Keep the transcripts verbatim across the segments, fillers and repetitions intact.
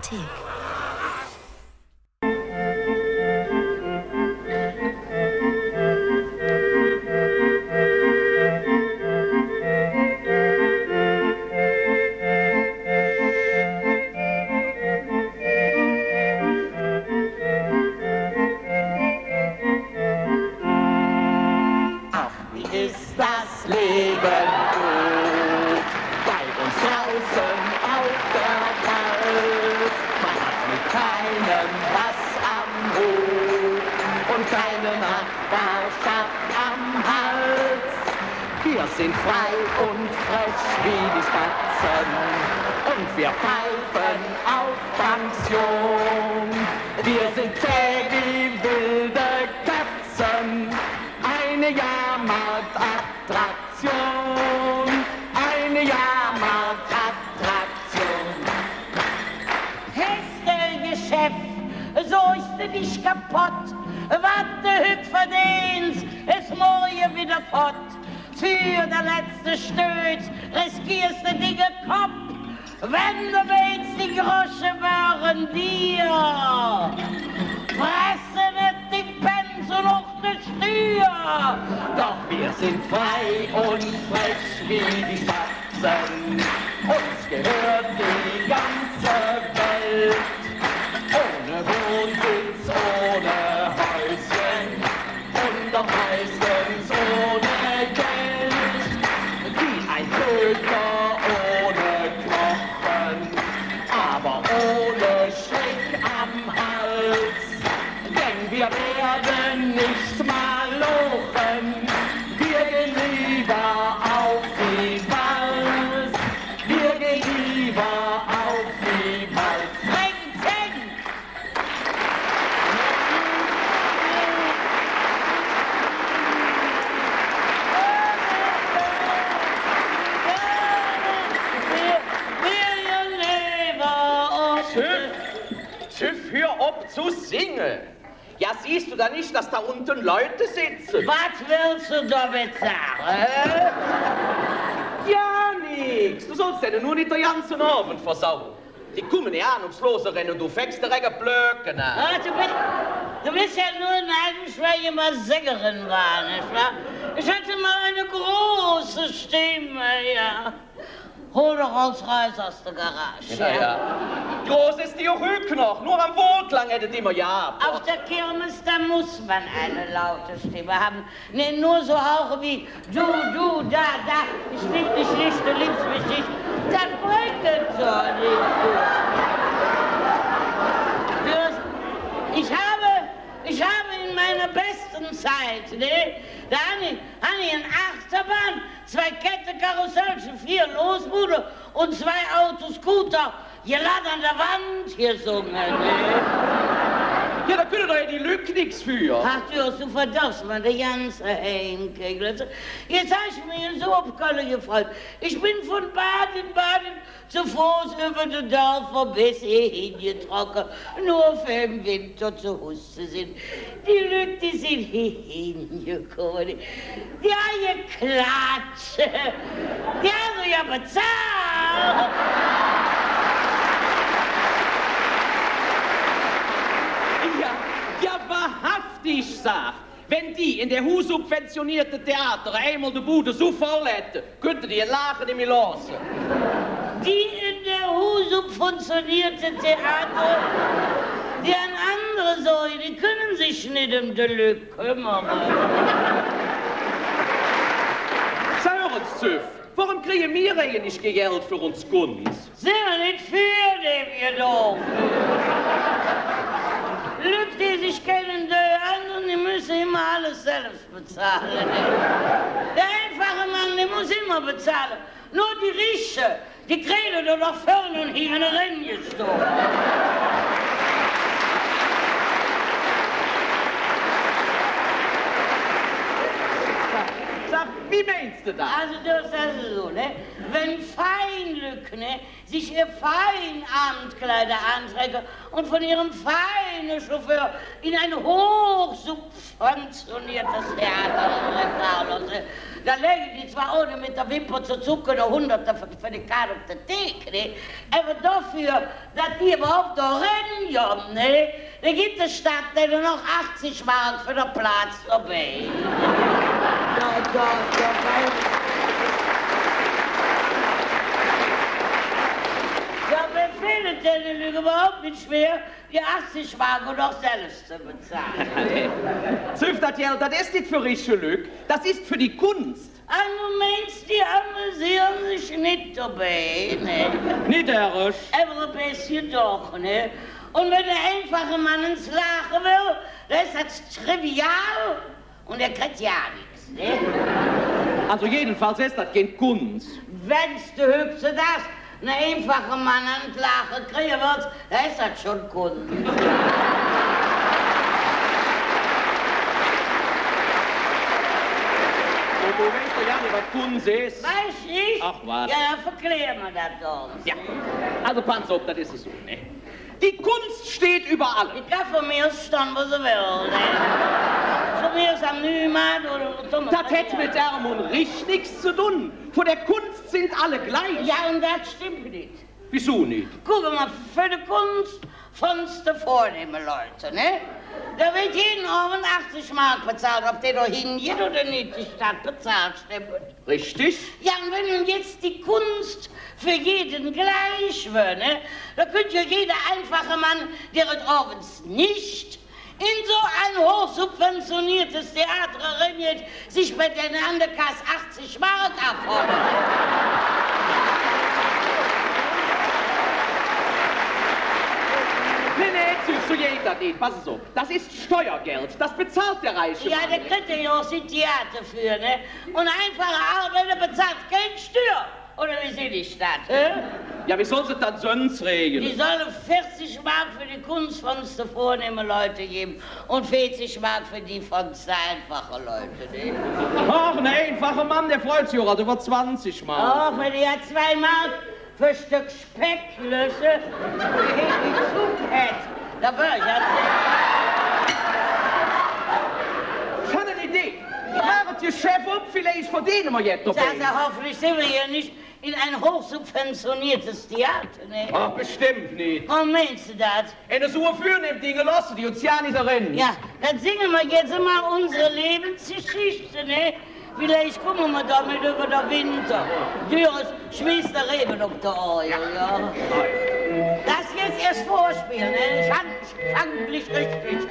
Mediathek. Sind frei und frech wie die Spatzen und wir pfeifen auf Pension. Wir sind zäh wie wilde Katzen, eine Jahrmarktattraktion, eine Jahrmarktattraktion. Hässliche Chef, so ist du dich kaputt, wat du hüt verdienst, es morgen wieder fort. Für der letzte Stöß riskierst du die Kopf, wenn du willst, die Grosche wären dir. Fresse nicht die Pens und auch die Stür. Doch wir sind frei und frech wie die Spatzen. Uns gehört die ganze Welt. Ohne Wohnsitz, ohne Häuschen und doch meistens ohne Geld. Wie ein Köter ohne Knochen, aber ohne Schreck am Hals. Denn wir werden nicht mal lochen, wir gehen lieber auf die Wals. Wir gehen lieber auf die Wals. Zeng, zeng! Tüff, hör auf zu singen. Ja, siehst du da nicht, dass da unten Leute sitzen? Was willst du damit sagen? Äh? Ja, nix. Du sollst denen nur nicht den ganzen Abend versauen. Die kommen ja ahnungsloser rennen und du fängst direkt Blöcken an. Ah, du, bist, du bist ja nur neidisch, weil ich mal Sängerin war, nicht wahr? Ich hatte mal eine große Stimme, ja. Hol doch raus, raus aus der Garage. Ja, ja. Groß ist die auch noch. Nur am Wohlklang hättet immer ja. Auf der Kirmes, da muss man eine laute Stimme haben. Nee, nur so Hauche wie du, du, da, da. Ich lieb dich nicht, du liebst mich nicht. Das bringt es doch nicht. Ich habe, ich habe in meiner besten Zeit, ne, da habe ich, hab ich eine Achterbahn, zwei Kette Karussellchen, vier Losbude und zwei Autoscooter, geladen an der Wand gesungen. Ne? Ja, da können doch ja die Lücke nichts für. Ach du, du verdarfst mir die ganze Heimkegel. Jetzt habe ich mich so auf Köln gefreut. Ich bin von Baden-Baden zu Fuß über die Dörfer bis hierhin getroffen. Nur für den Winter zu Hause sind. Die Leute die sind hierhin gekommen. Die haben geklatscht. Die haben ja bezahlt. Ja, wahrhaftig, sag. Wenn die in der Hu-subventionierte Theater einmal die Bude so voll hätten, könnten die Lachen nicht mehr lassen. Die in der Hu-subventionierte Theater, die an andere Säule, die können sich nicht um die Leute kümmern. Sauren's, Züff, warum kriegen wir eigentlich kein Geld für uns Kunden? Sind wir nicht für den wir doch. Leute, die sich kennen, die anderen, die müssen immer alles selbst bezahlen. Der einfache Mann, der muss immer bezahlen. Nur die Reichen, die kriegen nur noch vorne und hinten reingestoßen. Sag, wie meinst du das? Also das ist so, ne? Wenn Feinlück, ne, sich ihr Feinabendkleider anträgt und von ihrem feinen Chauffeur in ein hochsubventioniertes Theater fahren, Da legen die zwar ohne mit der Wimper zu zucken oder Hunderte für, für die Karte auf der Theke, ne? Aber dafür, dass die überhaupt da rennen, ja, ne? Da gibt es Stadt, der nur noch achtzig Mark für den Platz dabei. Ja, ja, ja, weil... Ja, mir fehlt denen überhaupt nicht schwer, die achtzig Mark und auch selbst zu bezahlen. Züft das Geld, das ist nicht für richtige Glück, das ist für die Kunst. Ah, du meinst, die amüsieren sich nicht dabei, ne? Nicht ehrlich. Aber ein bisschen doch, ne? Und wenn der einfache Mann ins Lachen will, dann ist das trivial und er kriegt ja nichts, ne? Also jedenfalls ist das kein Kunst. Wenn's du höchste das, ein einfacher Mann an den Lachen kriegen wird, dann ist das schon Kunst. Du weißt doch ja nicht, was Kunst ist. Weiß ich? Ach, was? Ja, dann verklären wir das doch. Ja, also pass auf, das ist es so, ne? Die Kunst steht über allem. Die kann von mir aus stehen, wo sie will, ne? Von mir aus am Neumarkt oder zum... Das hat mit Ermund richtig nichts zu tun. Vor der Kunst sind alle gleich. Ja, und das stimmt nicht. Wieso nicht? Guck mal, für die Kunst von's die vornehmen Leute, ne? Da wird jeden Abend achtzig Mark bezahlt, ob der da hingeht oder nicht, die Stadt bezahlt, stimmt. Richtig? Ja, und wenn nun jetzt die Kunst für jeden gleich wäre, ne? Da könnte ja jeder einfache Mann, der es abends nicht in so ein hochsubventioniertes Theater rennt, sich bei der Anderkasse achtzig Mark abholen. Nee, nee, so geht das nicht. Pass auf, das ist Steuergeld, das bezahlt der reiche Ja, Mann. der kriegt ja auch sein Theater für, ne? Und einfache Arbeiter bezahlt kein Steuer. Oder wie sieht die Stadt, hä? Ja, wie soll sie das sonst Die regeln? sollen vierzig Mark für die Kunst von den vornehmen Leute geben und vierzig Mark für die von den einfachen Leuten, ne? Ach, ein einfacher Mann, der freut sich auch über zwanzig Mal. Oh, wenn die ja zwei Mark für ein Stück Speck löse, die ich die Zug hätte, da würde ich ja Ich habe eine Idee. Macht ihr Chef um, vielleicht verdienen wir jetzt noch sag, was. sag, hoffentlich sind wir hier nicht in ein hochsubventioniertes Theater, ne? Ach, bestimmt nicht. Warum meinst du das? Eine so für nimmt die gelassen, die uns ja nicht erinnern. Ja, dann singen wir jetzt mal unsere Lebensgeschichte, ne? Vielleicht kommen wir damit über den Winter. Dürres schmeißt der Reben auf der Eule, ja. Das jetzt erst vorspielen, ne? Ich fang nicht richtig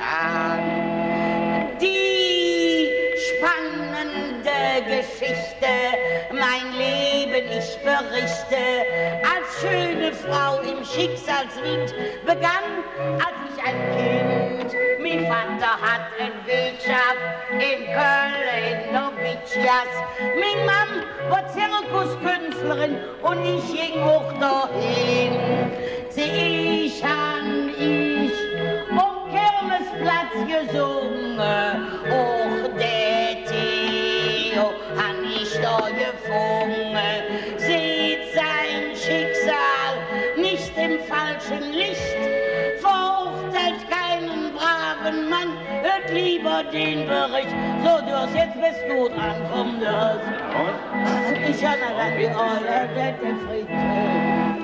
an. Die spannende Geschichte, mein Leben ich berichte, als schöne Frau im Schicksalswind begann, als ich ein Kind. Mein Vater hat ein Wirtschaft in Köln, in Novicias. Mein Mann war Zirkuskünstlerin und ich ging auch dahin. Sie ich han ich um Kirmesplatz gesungen, auch der Theo han ich da gefunden. Seht sein Schicksal nicht im falschen Licht, verurteilt keinen braven Mann, hört lieber den Bericht. So, du hast jetzt bist du dran, komm, du hast. Ich habe dann die Olle, der Friedrich.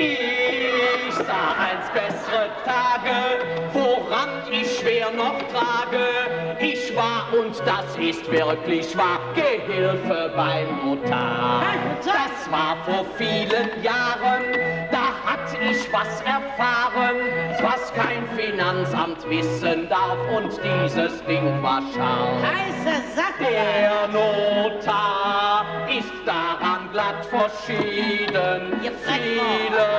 Ich sah einst bessere Tage, woran ich schwer noch trage. Ich war, und das ist wirklich wahr, Gehilfe beim Notar. Das war vor vielen Jahren, da hat ich was erfahren, was kein Finanzamt wissen darf, und dieses Ding war scharf. Heiße Sache! Der Notar ist daran glatt verschieden. Viele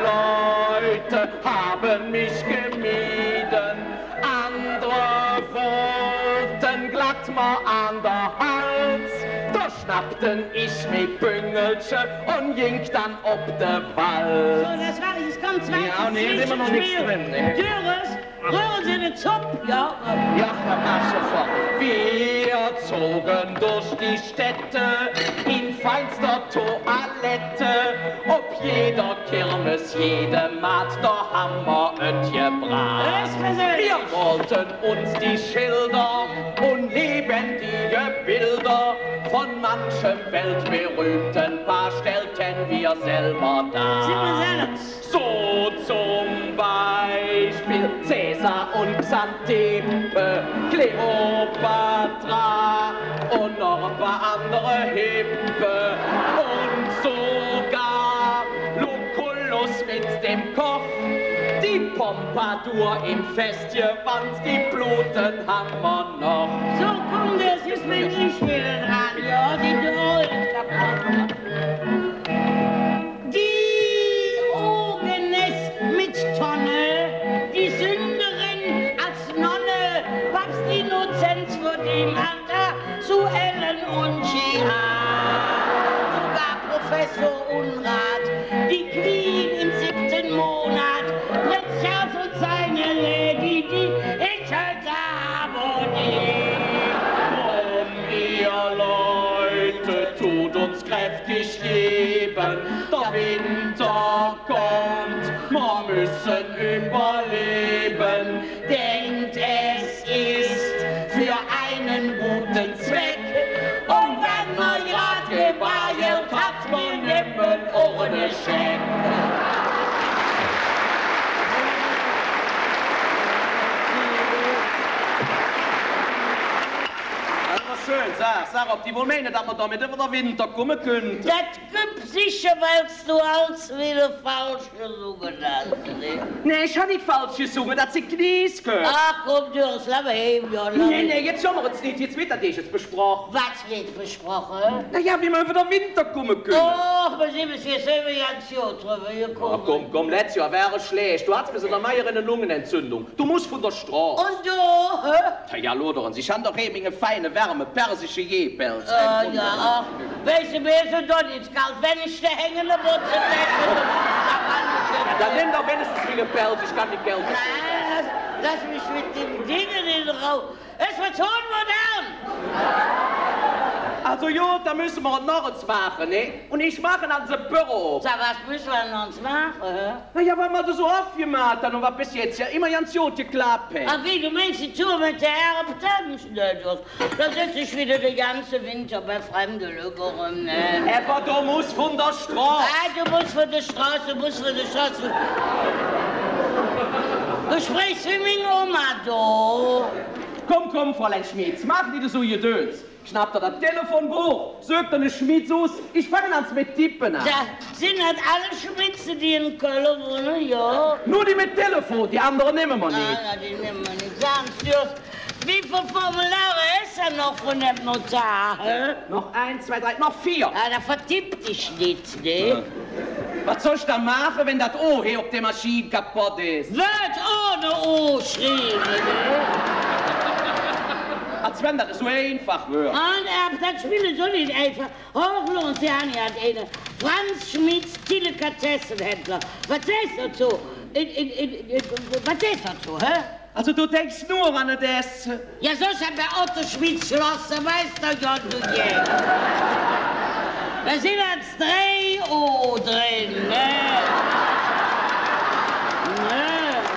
Leute haben mich gemieden, andere wollten glatt mal an der Hals. Da schnappten ich mit Büngelchen und ging dann ob der Wald. So, das war es, kommt zwei. Ja, nee, ist immer noch nichts drin, ne? Dürres, rühren Sie den Zopf, ja? Ja, mach sofort. Wir zogen durch die Städte in feinster Toilette. Ob jeder Kirmes, jede Maat, da haben wir Abend gebracht. Wir wollten uns die Schilder und lebendige Bilder von manchem weltberühmten Paar stellten wir selber dar. So zum Beispiel Cäsar und Xantippe, Kleopatra und noch ein paar andere Hippe und sogar Lucullus mit dem Koch. Die Pompadour im Festgewand, die Bluten haben wir noch. So, komm, das ist mit Lichtschwere dran, ja, die Däulen kaputt. Die Ogenes mit Tonne, die Sünderin als Nonne, Papst Innozenz vor dem Alter zu Ellen und Jihad. Sogar Professor Unrat, die Queen im siebten Monat, Prinz Charles und seine Lady, die Richard Harmony. Drum, ihr Leute, tut uns kräftig leben, der Winter kommt, wir müssen überleben. Denkt, es ist für einen guten Zweck, und wenn man grad geweilt hat, wir nehmen ohne Scheck. Schön, sag, sag, ob die wohl meinen, dass wir damit über den Winter kommen können. Das gibt sicher, weil du als wieder falsch gesungen hast. Ne? Nee, ich hab nicht falsch gesungen, das sind Knies gehört. Ach komm, du hast lange eben, ja. Nee, nee, jetzt schauen wir uns nicht, jetzt wird das jetzt besprochen. Was wird besprochen? Na ja, wie wir über den Winter kommen können. Doch, wir sind bis jetzt immer ganz Jahr drüber gekommen. Ja, komm, komm, letztes Jahr wäre schlecht. Du hast bis in der Meier eine Lungenentzündung. Du musst von der Straße. Und du, hä? Ja, ja, Loderen, Sie haben doch eben eine feine Wärme, persische Jepelz. Ah, ja, ach, weißt du, mir ist es doch nicht kalt. Wenn ich da hängen, dann wird es nicht. Dann nimm doch wenigstens wie eine Pelz, ich kann nicht gelten. Nein, lass, lass mich mit den Dingen in den Raum. Es wird schon modern. Also gut, da müssen wir noch was machen, ne? Und ich mache also Büro. Sag, was müssen wir denn uns machen, hä? Na ja, weil wir das so oft gemacht haben und was bis jetzt ja immer ganz gut geklappt hat. Ach wie, du meinst die Tour mit der Erbtanz? Da sitze ich wieder den ganzen Winter bei Fremden rum, ne? Aber du musst von der Straße. Ah, du musst von der Straße, du musst von der Straße. Du sprichst wie meine Oma, du. Komm, komm, Fräulein Schmitz, mach nicht so gedöns. Schnapp dir das Telefonbuch, sögt deine Schmitz aus, ich fange an mit Tippen an. Da sind halt alle Schmitze, die in Köln wohnen, ja. Nur die mit Telefon, die anderen nehmen wir nicht. Ah, na, die nehmen wir nicht. Sagen Sie uns, wie viele Formulare ist er noch von dem Notar, hä? Noch eins, zwei, drei, noch vier. Ah, da vertippt dich nicht, ne? Ja. Was soll ich da machen, wenn das O hier auf der Maschine kaputt ist? Wird ohne O schreiben, ne? Als wenn das so einfach wäre. Und er das Spiel so nicht einfach. Hochlohn, Sie haben ja eine. Franz Schmitz, Delikatessenhändler. Was ist dazu? In, in, in, in, was ist dazu, hä? Also du denkst nur an das. Ja, so ist ja bei Otto Schmitz Schloss, da weißt du ja, du gehst. Da sind jetzt drei O drin, ne? Ne?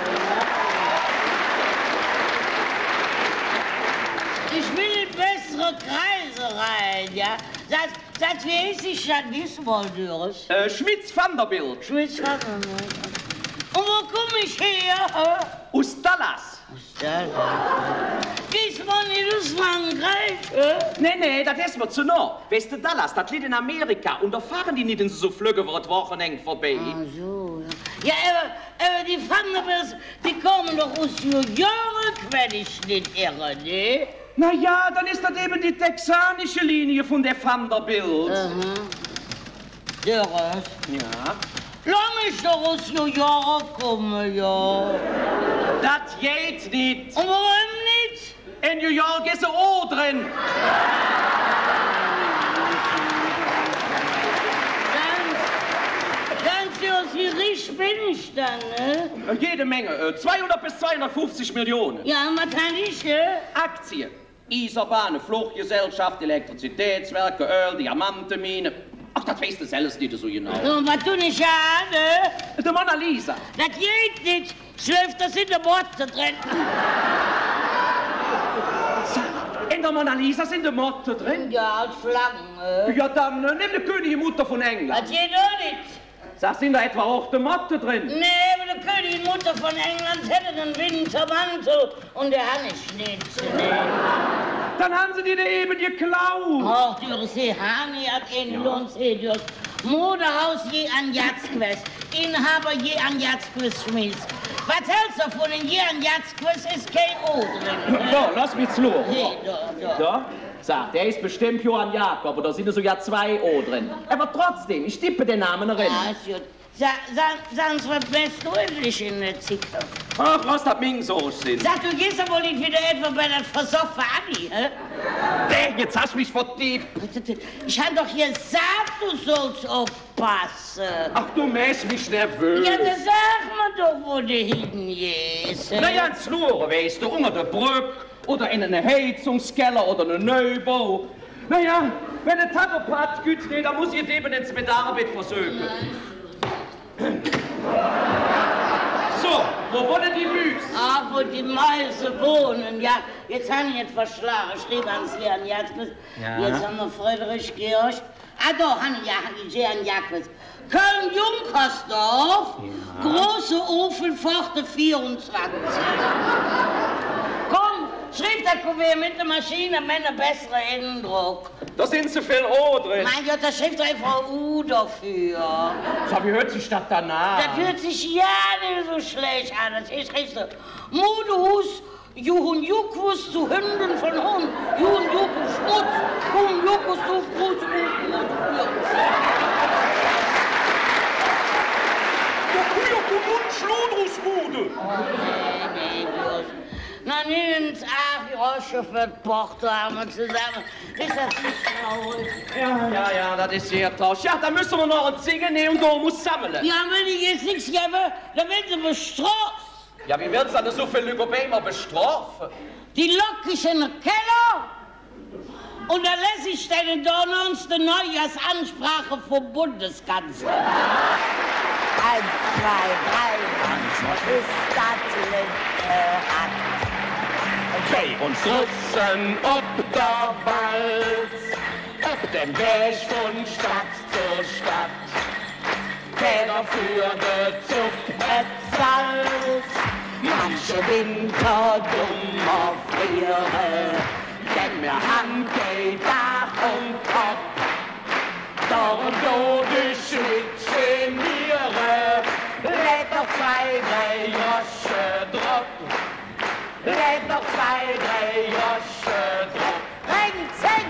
Ich will in bessere Kreise rein, ja? Das, das wie ist ich dann diesmal durch? Äh, Schmitz-Vanderbilt. Schmitz-Vanderbilt. Und wo komm ich her? Aus Dallas. Aus Dallas? Diesmal nicht aus Frankreich, äh? Nee, nee, das ist mir zu nah. Weißt du, Dallas, das liegt in Amerika. Und da fahren die nicht in so Flüge, wo das Wochenende vorbei. Ach so, ja. Ja, aber, aber die Vanderbilts, die kommen doch aus New York, wenn ich nicht irre, ne? Na ja, dann ist das eben die texanische Linie von der Vanderbilt. Aha. Der Rest? Ja. Lang ich doch aus New York komme, ja. Das geht nicht. Und warum nicht? In New York ist ein O drin. Ganz, ganz, wie reich bin ich dann, ne? Jede Menge, äh, zweihundert bis zweihundertfünfzig Millionen. Ja, und was kann ich, ne? Aktien, Eisenbahnen, Fluchtgesellschaft, Elektrizitätswerke, Öl, Diamantenminen. Ach, das weißt du selbst nicht so genau. Und was tun ich an, ne? Der Mona Lisa. Das geht nicht. Schläft das in der Motte drin? In der Mona Lisa sind die Motten drin? Ja, als Schlangen. Ja, dann äh, nimm die Königin Mutter von England. Das geht doch nicht. Sag, sind da etwa auch die Motten drin? Nee, aber die Königin Mutter von England hätte einen Wintermantel und der hat nicht Schnitzel. Nee. Dann haben sie die da eben geklaut. Ach, du sie Hani hat in uns Edios. Modehaus je an Jatzquest. Inhaber je an Jatzquest Schmiss. Was hältst du davon? In je an Jatzquest ist kein O drin. So, lass mich zu. Nee, da, da. Da? Sag, der ist bestimmt Johann Jakob, aber da sind sogar zwei O drin. Aber trotzdem, ich tippe den Namen rein. Ja, ist gut. Sa sagen Sie, was bist du endlich in der Zicke? Ach, was das Ming-Sauce sind. Sag, du gehst aber nicht wieder etwa bei der Versoffen Anni, hä? Der, jetzt hast du mich vertiebt. Ich hab doch gesagt, du sollst aufpassen. Ach, du machst mich nervös. Ja, dann sag mir doch, wo du hingehst. Na ja, ins Schnurren, weißt du, unter der Brücke oder in einen Heizungskeller oder einen Neubau. Na ja, wenn ein Tagopat gut steht, dann muss ich eben ins Mitarbeit versuchen. So, wo wohnen die Müs? Ah, wo die Mäuse wohnen, ja. Jetzt haben wir nicht verschlagen. Schrieb ans Jan Jacques. Ja. Jetzt haben wir Friedrich Georg. Ah, doch, haben wir ja, Jan Jacques. Köln-Junkersdorf, ja. Große Ofenpforte vierundzwanzig. Komm, schrieb der Kuvert mit der Maschine, mit einem besseren Eindruck. Da sind so viel O drin. Mein Gott, da schrift einfach U dafür. So, wie hört sich das danach? Das hört sich ja nicht so schlecht an. Das ist richtig. Modehus, Juhun Jukus zu Hünden von Hund. Juhun Jukus Schmutz, Juhun Jukus zu Fuß, Schludrusmude. Oh, nee, nee, bloß. Na, nehmen's Ach-Rosche für die Porte haben wir zusammen. Ist das nicht traurig? Ja, ja, ja, das ist sehr traurig. Ja, dann müssen wir noch ein Zingen nehmen und da muss sammeln. Ja, wenn ich jetzt nichts gebe, dann werden sie bestraft. Ja, wie wird's dann so viel Lügobemer bestrafen? Die lock ich in den Keller und dann lasse ich deine Donnerns die Neujahrsansprache vom Bundeskanzler. Eins, zwei, drei, was ist das Hand? Bei uns Russen ob der Wald, ob dem Weg von Stadt zu Stadt, Feder für den Zug et Salz, manche Winter dummer friere, denn mir haben geht Dach und Kopf, dort wo die Schwitze miere, lädt doch zwei, drei Rosche drauf. Red noch zwei, drei Rosche drauf. Ring, zing!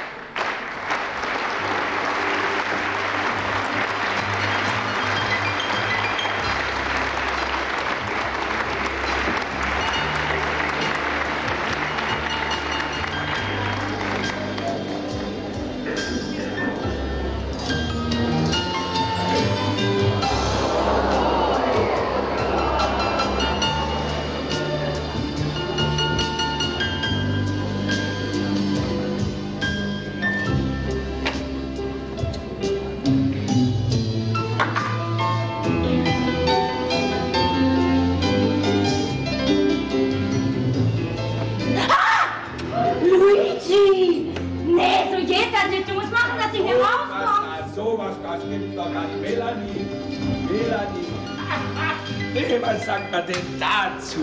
Was sagt man denn dazu?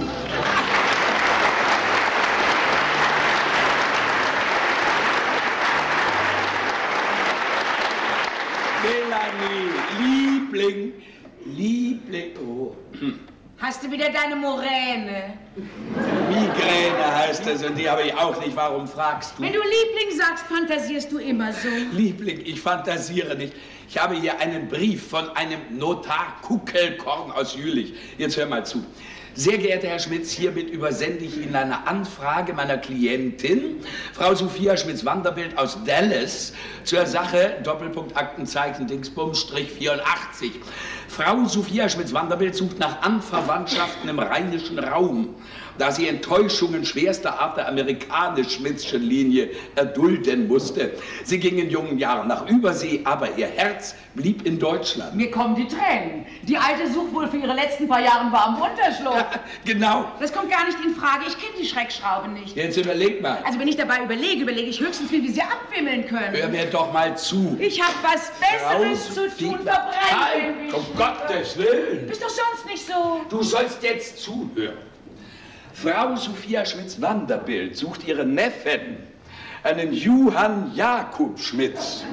Melanie, Liebling, Liebling, oh. Hast du wieder deine Moräne? Migräne heißt es und die habe ich auch nicht. Warum fragst du? Wenn du Liebling sagst, fantasierst du immer so. Liebling, ich fantasiere nicht. Ich habe hier einen Brief von einem Notar Kuckelkorn aus Jülich. Jetzt hör mal zu. Sehr geehrter Herr Schmitz, hiermit übersende ich Ihnen eine Anfrage meiner Klientin, Frau Sophia Schmitz-Wanderbild aus Dallas, zur Sache Doppelpunkt Aktenzeichen Dingsbums Strich vierundachtzig. Frau Sophia Schmitz-Vanderbilt sucht nach Anverwandtschaften im rheinischen Raum, da sie Enttäuschungen schwerster Art der amerikanisch-schmitzschen Linie erdulden musste. Sie ging in jungen Jahren nach Übersee, aber ihr Herz blieb in Deutschland. Mir kommen die Tränen. Die Alte sucht wohl für ihre letzten paar Jahre warmen Unterschlupf. Ja, genau. Das kommt gar nicht in Frage. Ich kenne die Schreckschraube nicht. Jetzt überleg mal. Also wenn ich dabei überlege, überlege ich höchstens, wie wir sie abwimmeln können. Hör mir doch mal zu. Ich habe was Besseres zu tun. Verbrennen. Um Gottes Willen. Bist doch sonst nicht so. Du sollst jetzt zuhören. Frau Sophia Schmitz-Vanderbilt sucht ihren Neffen, einen Johann Jakob Schmitz.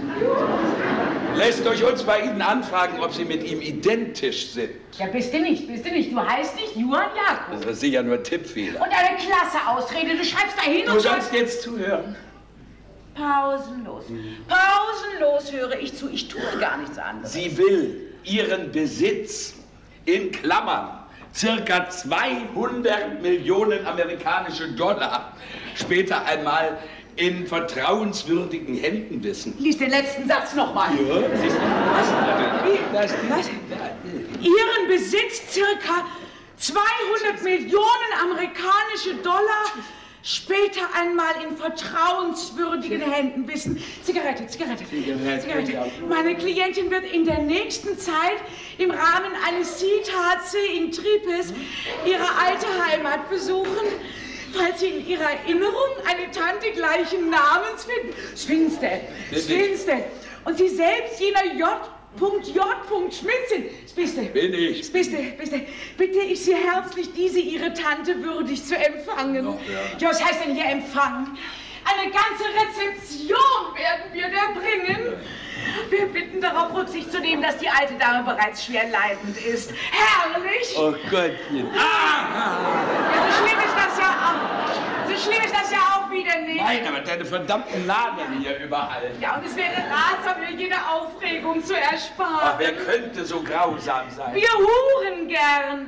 Lässt euch uns bei Ihnen anfragen, ob Sie mit ihm identisch sind. Ja, bist du nicht, bist du nicht. Du heißt nicht Johann Jakob. Das ist sicher nur Tippfehler. Und eine klasse Ausrede. Du schreibst da hin Du und sollst jetzt zuhören. Pausenlos. Pausenlos höre ich zu. Ich tue gar nichts anderes. Sie will ihren Besitz in Klammern circa zweihundert Millionen amerikanische Dollar später einmal in vertrauenswürdigen Händen wissen. Lies den letzten Satz nochmal. Ja, das ist Was? Wie? Das Was? Ihren Besitz circa zweihundert Millionen amerikanische Dollar später einmal in vertrauenswürdigen Händen wissen. Zigarette, Zigarette, Zigarette, Zigarette. ja. Meine Klientin wird in der nächsten Zeit im Rahmen eines C T H C in Tripes ihre alte Heimat besuchen, falls sie in ihrer Erinnerung eine Tante gleichen Namens finden. Das Finste, das Finste. Und sie selbst jener J. J. Schmitz sind. Das bist du. Bin ich. Das bist du, bist du. Bitte ich Sie herzlich, diese Ihre Tante würdig zu empfangen. Doch, ja. Ja, was heißt denn hier empfangen? Eine ganze Rezeption werden wir da bringen. Wir bitten darauf Rücksicht zu nehmen, dass die alte Dame bereits schwer leidend ist. Herrlich! Oh Gottchen. Ah! Ja, so schlimm ist das ja auch. So schlimm ist das ja auch wieder nicht. Nein, aber deine verdammten Nadeln hier überall. Ja, und es wäre ratsam, mir jede Aufregung zu Ach, ersparen. wer könnte so grausam sein? Wir huren gern.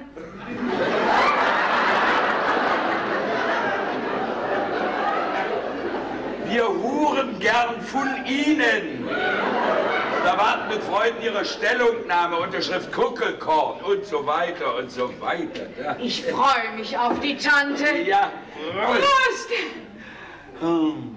Wir huren gern von Ihnen. Da warten mit Freuden Ihre Stellungnahme, Unterschrift Kuckelkorn und so weiter und so weiter. Ja, Ich freue mich auf die Tante. ja. Prost! Hm.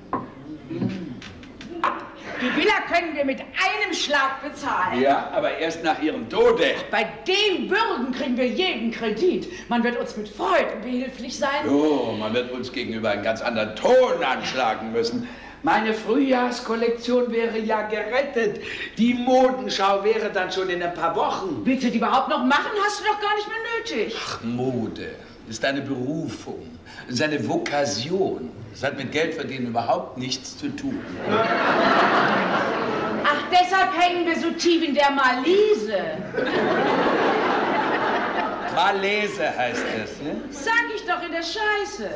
Die Villa können wir mit einem Schlag bezahlen. Ja, aber erst nach Ihrem Tode. Bei den Bürgen kriegen wir jeden Kredit. Man wird uns mit Freuden behilflich sein. Oh, man wird uns gegenüber einen ganz anderen Ton anschlagen müssen. Meine Frühjahrskollektion wäre ja gerettet. Die Modenschau wäre dann schon in ein paar Wochen. Willst du die überhaupt noch machen? Hast du doch gar nicht mehr nötig. Ach, Mode ist eine Berufung, ist eine Vokation. Das hat mit Geldverdienen überhaupt nichts zu tun. Ach, deshalb hängen wir so tief in der Malise. Malaise heißt es, ne? Sag ich doch in der Scheiße.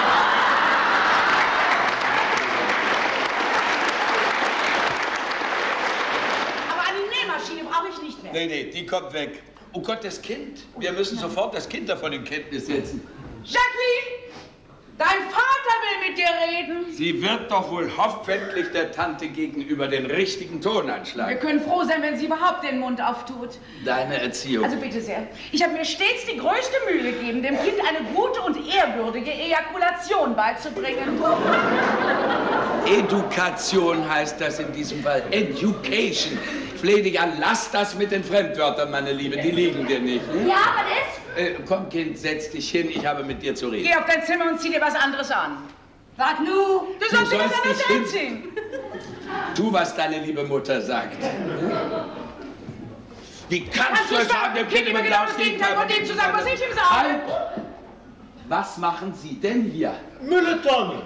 Aber eine Nähmaschine brauche ich nicht mehr. Nee, nee, die kommt weg. Oh Gott, das Kind. Wir müssen sofort das Kind davon in Kenntnis setzen. Jacqueline, dein Vater will mit dir reden. Sie wird doch wohl hoffentlich der Tante gegenüber den richtigen Ton Wir anschlagen. können froh sein, wenn sie überhaupt den Mund auftut. Deine Erziehung. Also bitte sehr. Ich habe mir stets die größte Mühe gegeben, dem Kind eine gute und ehrwürdige Ejakulation beizubringen. Education heißt das in diesem Fall. Education. Ich flehe dich an, lass das mit den Fremdwörtern, meine Liebe. Die liegen dir nicht. Ne? Ja, was ist? Äh, komm, Kind, setz dich hin. Ich habe mit dir zu reden. Geh auf dein Zimmer und zieh dir was anderes an. Wart nu, du sollst dir was sollst anderes dich hin- anziehen. Tu, was deine liebe Mutter sagt. Wie kannst du es sagen, dem Kind immer genau das Gegenteil von dem zu sagen, was ich ihm sage? Halt! Was machen Sie denn hier? Mülltonne.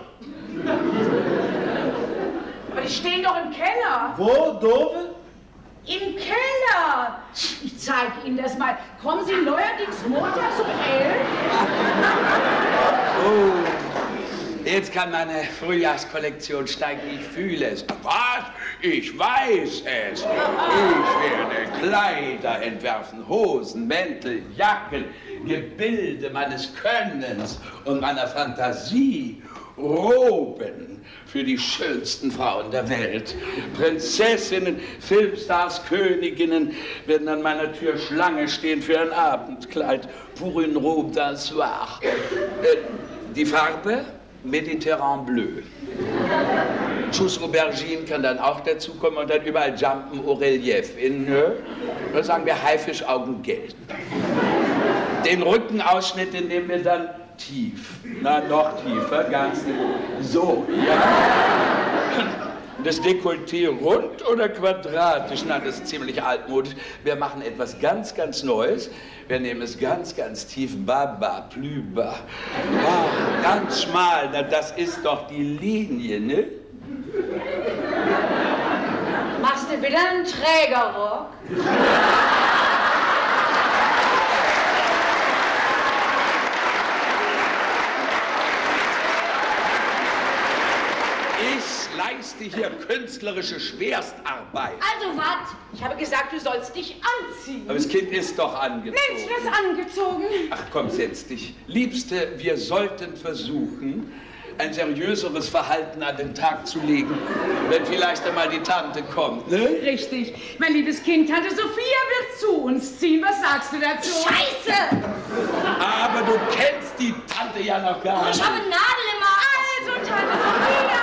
Aber die stehen doch im Keller. Wo, Dove? Im Keller. Ich zeige Ihnen das mal. Kommen Sie neuerdings montags um elf? Oh, jetzt kann meine Frühjahrskollektion steigen. Ich fühle es. Was? Ich weiß es. Ich werde Kleider entwerfen, Hosen, Mäntel, Jacken, Gebilde meines Könnens und meiner Fantasie. Roben für die schönsten Frauen der Welt. Prinzessinnen, Filmstars, Königinnen werden an meiner Tür Schlange stehen für ein Abendkleid. Pour une robe d'un soir. Äh, die Farbe? Mediterran Bleu. Schuss Aubergine kann dann auch dazukommen und dann überall Jumpen au Relief. In, äh, sagen wir, Haifischaugen gelb. Den Rückenausschnitt, den nehmen wir dann tief. Na, noch tiefer, ganz so, ja. Das Dekolleté rund oder quadratisch? Na, das ist ziemlich altmodisch. Wir machen etwas ganz, ganz Neues. Wir nehmen es ganz, ganz tief. Baba, plus bas. Ah, ganz schmal. Na, das ist doch die Linie, ne? Machst du wieder einen Trägerrock? Ich leiste hier künstlerische Schwerstarbeit. Also was? Ich habe gesagt, du sollst dich anziehen. Aber das Kind ist doch angezogen. Nennst du das angezogen? Ach komm, setz dich. Liebste, wir sollten versuchen, ein seriöseres Verhalten an den Tag zu legen, wenn vielleicht einmal die Tante kommt, ne? Richtig. Mein liebes Kind, Tante Sophia wird zu uns ziehen. Was sagst du dazu? Scheiße! Aber du kennst die Tante ja noch gar nicht. Ich habe Nadel im Arsch. Also, Tante Sophia.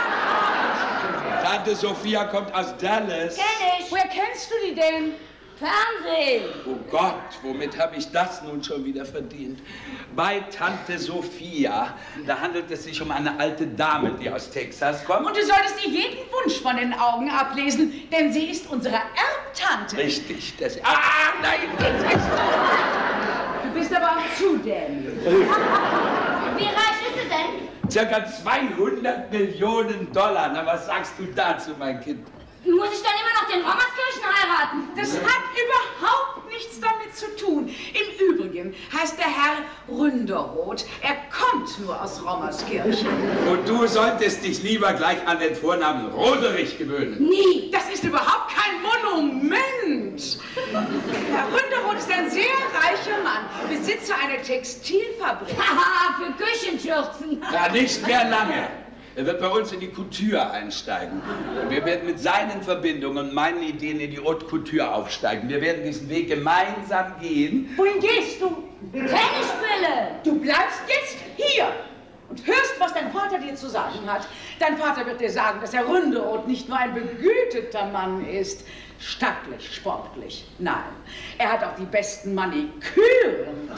Tante Sophia kommt aus Dallas. Kenn ich. Woher kennst du die denn? Fernsehen. Oh Gott, womit habe ich das nun schon wieder verdient? Bei Tante Sophia, da handelt es sich um eine alte Dame, die aus Texas kommt. Und du solltest ihr jeden Wunsch von den Augen ablesen, denn sie ist unsere Erbtante. Richtig, das... Ah, nein, das ist... Du bist aber auch zu dämlich. Wie reich ist sie denn? Circa zweihundert Millionen Dollar. Na, was sagst du dazu, mein Kind? Muss ich dann immer noch den Rommerskirchen heiraten? Das hat überhaupt nichts damit zu tun. Im Übrigen heißt der Herr Ründeroth. Er kommt nur aus Rommerskirchen. Und du solltest dich lieber gleich an den Vornamen Roderich gewöhnen. Nie! Das ist überhaupt kein Monument. Herr Ründeroth ist ein sehr reicher Mann, Besitzer einer Textilfabrik. Haha, für Küchenschürzen. Ja, nicht mehr lange. Er wird bei uns in die Couture einsteigen. Wir werden mit seinen Verbindungen und meinen Ideen in die Haute Couture aufsteigen. Wir werden diesen Weg gemeinsam gehen. Wohin gehst du? Tennisbälle. Du bleibst jetzt hier und hörst, was dein Vater dir zu sagen hat. Dein Vater wird dir sagen, dass Herr Ründeroth nicht nur ein begüteter Mann ist, stattlich, sportlich. Nein, er hat auch die besten Maniküren.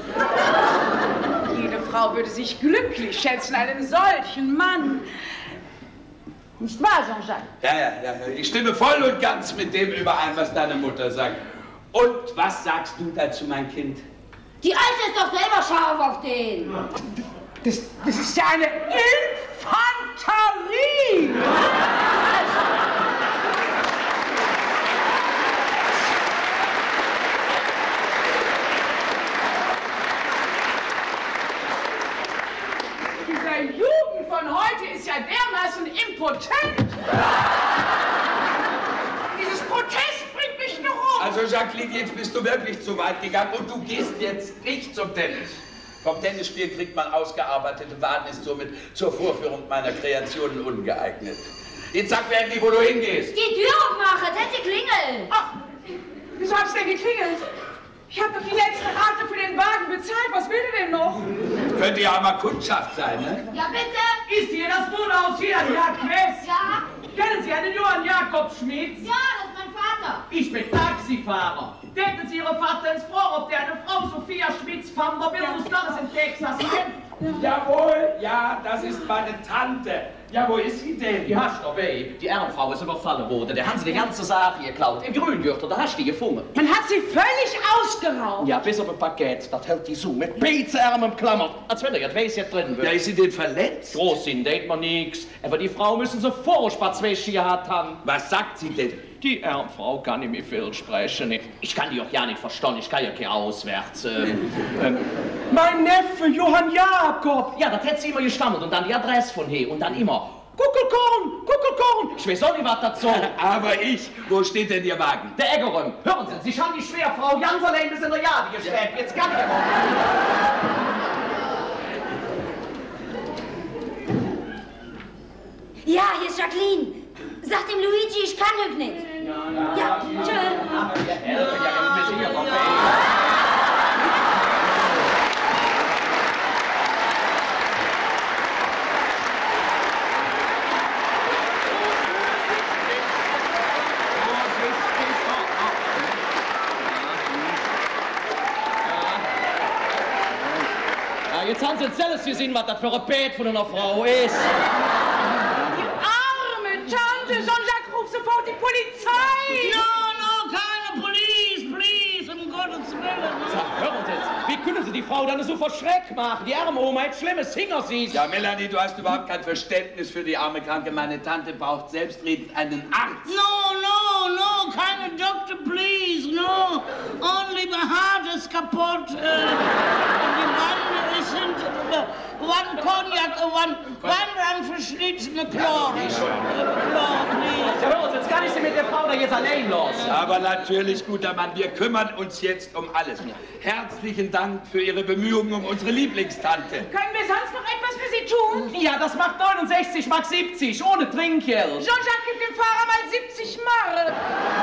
Jede Frau würde sich glücklich schätzen, einen solchen Mann. Nicht wahr, Jean-Jacques? Ja, ja, ja, ich stimme voll und ganz mit dem überein, was deine Mutter sagt. Und was sagst du dazu, mein Kind? Die Alte ist doch selber scharf auf den. Das, das ist ja eine Infanterie! Dieser Jugend von heute ist ja dermaßen impotent! Dieses Protest bringt mich noch um! Also, Jacqueline, jetzt bist du wirklich zu weit gegangen und du gehst jetzt nicht zum Tennis. Vom Tennisspiel kriegt man ausgearbeitete Waden, ist somit zur Vorführung meiner Kreationen ungeeignet. Jetzt sag mir endlich, wo du hingehst. Die Tür aufmachen, hätte klingeln. Ach, wieso hat's denn geklingelt? Ich habe doch die letzte Rate für den Wagen bezahlt. Was will der denn noch? Könnte ja auch mal Kundschaft sein, ne? Ja, bitte. Ist hier das Wohnhaus hier, Herr Quess? Ja. Kennen Sie einen Johann Jakob Schmitz? Ja, das ist mein Vater. Ich bin Taxifahrer. Denken Sie Ihre Vater ins vor, ob der eine Frau Sophia Schmitz von der Bildungslandes in Texas kennt? Jawohl, ja, das ist meine Tante. Ja, wo ist sie denn? Die hast du, Babe. Die Ehrenfrau ist überfallen worden. Der haben sie die ganze Sache geklaut. Im Grüngürtel, da hast du die gefunden. Man hat sie völlig ausgeraubt. Ja, bis auf ein Paket. Das hält die so mit Beizärmen umklammert. Als wenn er jetzt weiß, jetzt drin wird. Ja, ist sie denn verletzt? Groß sind, denkt man nix. Aber die Frau müssen so furchtbar zwei gehabt haben. Was sagt sie denn? Die Ehrenfrau kann ich mir viel sprechen. Ich kann die auch ja nicht verstehen. Ich kann ja kein auswärts. Ähm, ähm. Mein Neffe, Johann Jakob. Ja, das hätte sie immer gestammelt. Und dann die Adresse von hier. Und dann immer Kuckelkorn, Kuckelkorn. Ich weiß auch nicht, was das soll. Aber ich, wo steht denn Ihr Wagen? Der Eggerum. Hören Sie, Sie haben die Schwerfrau ganz allein bis in der Jade geschleppt. Jetzt kann ich aber. Jacqueline, sag dem Luigi, ich kann heute nicht. Ja, ja, tschö. Jetzt haben Sie jetzt selbst gesehen, was das für ein Bett von einer Frau ist. Die arme Tante! Jean-Jacques, ruf sofort die Polizei! No, no, keine Police, please, um Gottes Willen. Sag, hören Sie jetzt, wie können Sie die Frau dann so verschreckt machen? Die arme Oma hat schlimmes Finger sieht. Ja, Melanie, du hast überhaupt kein Verständnis für die arme Kranke. Meine Tante braucht selbstredend einen Arzt. No, no, no, keine Doktor, please, no. Only the heart is kaputt. Uh, die Wanne ist sind uh, one cognac, uh, one, one unverschnittene Chlor. Ja, Chlor, please. Ja, hören Sie, jetzt kann ich Sie mit der Frau da jetzt allein los. Aber natürlich, guter Mann, wir kümmern uns jetzt um alles. Herzlichen Dank für Ihre Bemühungen um unsere Lieblingstante. Können wir sonst noch etwas für Sie tun? Ja, das macht neunundsechzig Mark siebzig, ohne Trinkgeld. Jean-Jacques gibt dem Fahrer mal siebzig Mark.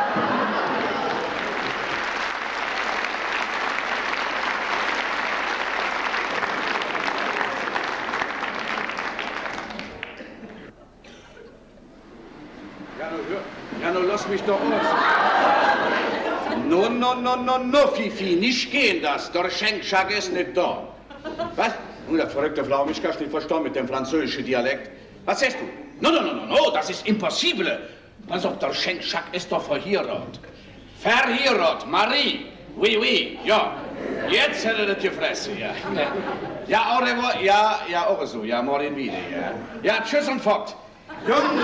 Ja, nun lass mich doch aus. No, no, no, no, no, Fifi, nicht gehen das. Der Schenkschak ist nicht da. Was? Nun, das verrückte Frau, mich kannst nicht verstehen mit dem französischen Dialekt. Was sagst du? No, no, no, no, no, das ist impossible. Also, der Schenkschak ist doch verheiratet. Verheiratet, Marie. Oui, oui, ja. Jetzt hätte er das gefressen, ja. Ja, au revoir, ja, ja, auch so, ja, morgen wieder, ja. Ja, tschüss und fort. Junge.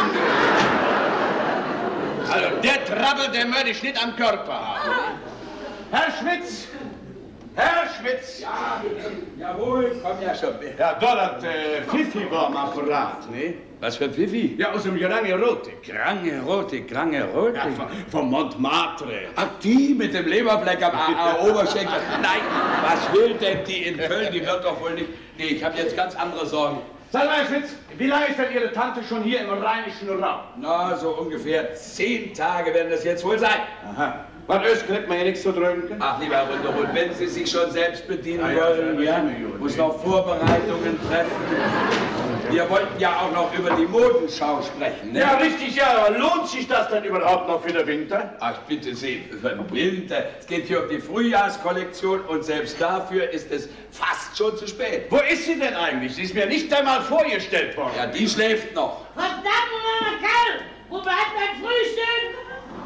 Also, der Trabbel, der möchte ich nicht am Körper haben. Herr Schmitz! Herr Schmitz! Ja, jawohl, komm ja schon. Ja, da, das äh, Fifi war am Apparat, ne? Was für Pfiffi? Ja, aus dem Grand Erotik. Grand Erotik, Grand Erotik. Ja, von, von Montmartre. Ach, die mit dem Leberfleck am A- A- Oberschenkel. Nein, was will denn die in Köln? Die wird doch wohl nicht... Nee, ich habe jetzt ganz andere Sorgen. Sag mal, Herr Schmitz, wie lange ist denn Ihre Tante schon hier im rheinischen Raum? Na, so ungefähr zehn Tage werden das jetzt wohl sein. Aha. Was ist, kriegt man hier nichts zu trinken? Ach, lieber Herr Runderhut, wenn Sie sich schon selbst bedienen Ja, ja, wollen, ja, ja, ja, muss ja. noch Vorbereitungen treffen. Wir wollten ja auch noch über die Modenschau sprechen, ne? Ja, richtig, ja, aber lohnt sich das denn überhaupt noch für den Winter? Ach, bitte Sie, für den Winter. Es geht hier um die Frühjahrskollektion und selbst dafür ist es fast schon zu spät. Wo ist sie denn eigentlich? Sie ist mir nicht einmal vorgestellt worden. Ja, die schläft noch. Verdammt, mein Kerl! Wo bleibt dein Frühstück?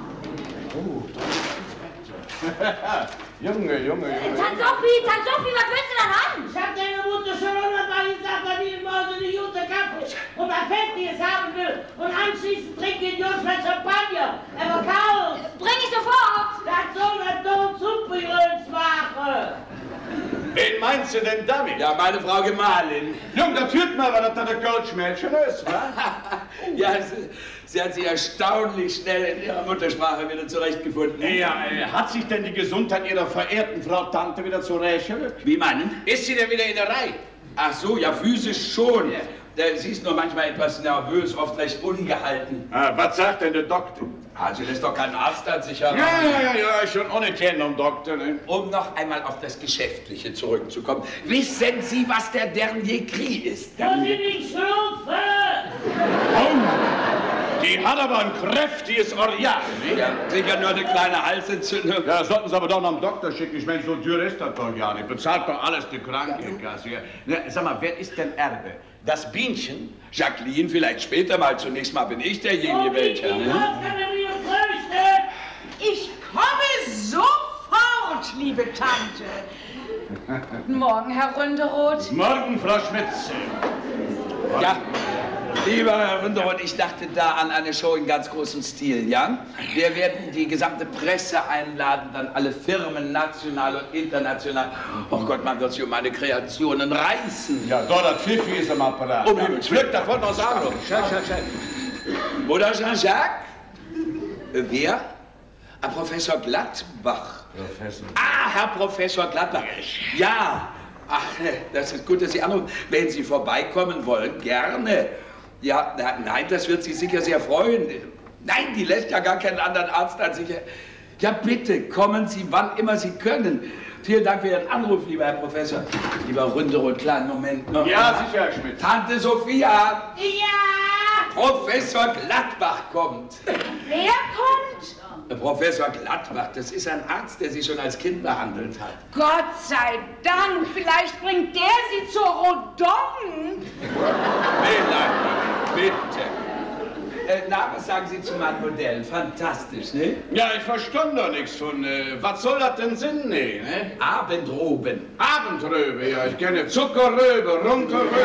Junge, Junge, Junge. Tante Sophie, Tante Sophie, was willst du denn haben? Ich hab deiner Mutter schon hundertmal gesagt, dass ich morgen eine gute Kaffee und ein Fett, die es haben will. Und anschließend trinkt ihr Jungsfeld Champagner. Aber kalt. Bring ich sofort. Das soll das doch Suppengröß machen. Wen meinst du denn damit? Ja, meine Frau Gemahlin. Jung, da fühlt mal, was das ein Goldschmädchen ist, wa? Ja, sie, sie hat sich erstaunlich schnell in ihrer Muttersprache wieder zurechtgefunden. Ja, äh, hat sich denn die Gesundheit Ihrer verehrten Frau Tante wieder zurechtgerückt? Wie meinen? Ist sie denn wieder in der Reihe? Ach so, ja, physisch schon. Äh, Sie ist nur manchmal etwas nervös, oft recht ungehalten. Ah, was sagt denn der Doktor? Also, das ist doch kein Arzt an sich heran. Ja, ja, ja, ja, schon ohne Kennen, Doktor, ne? Um noch einmal auf das Geschäftliche zurückzukommen. Wissen Sie, was der Dernier Cri ist? Wo sie nicht schlufen! Oh, die hat aber ein kräftiges Organ, ne? Ja, sicher nur eine kleine Halsentzündung. Ja, sollten Sie aber doch noch einen Doktor schicken. Ich meine, so teuer ist das doch gar nicht. Bezahlt doch alles die Krankenkasse. Ja. Ja, sag mal, wer ist denn Erbe? Das Bienchen? Jacqueline, vielleicht später mal. Zunächst mal bin ich derjenige, Wo welcher. die Ne? Hausgalerie und Frühstück! Ich komme sofort, liebe Tante. Guten Morgen, Herr Ründeroth. Morgen, Frau Schmitz. Ja, lieber Herr Ründeroth, ich dachte da an eine Show in ganz großem Stil, ja? Wir werden die gesamte Presse einladen, dann alle Firmen, national und international. Oh Gott, man wird sich um meine Kreationen reißen. Ja, dort das Pfiffi ist am Apparat. Um Himmels Willen, das wollte man sagen. Schau, schau, schau. Oder Jean-Jacques? Äh, Wer? Ah, Professor Gladbach. Professor. Ah, Herr Professor Gladbach. Ja. Ach, das ist gut, dass Sie anrufen. Wenn Sie vorbeikommen wollen, gerne. Ja, na, nein, das wird Sie sicher sehr freuen. Nein, die lässt ja gar keinen anderen Arzt als sicher. Ja, bitte, kommen Sie, wann immer Sie können. Vielen Dank für Ihren Anruf, lieber Herr Professor. Lieber Ründerot, kleinen Moment noch. Ja, sicher, Herr Schmidt. Tante Sophia! Ja! Professor Gladbach kommt. Wer kommt? Professor Gladbach, das ist ein Arzt, der Sie schon als Kind behandelt hat. Gott sei Dank, vielleicht bringt der Sie zur Rodon. Melanie, bitte. Äh, na, was sagen Sie zu meinem Modell? Fantastisch, ne? Ja, ich verstand doch nichts von, äh, was soll das denn Sinn, ne? Abendroben. Abendröbe, ja, ich kenne Zuckerröbe, Runterröbe.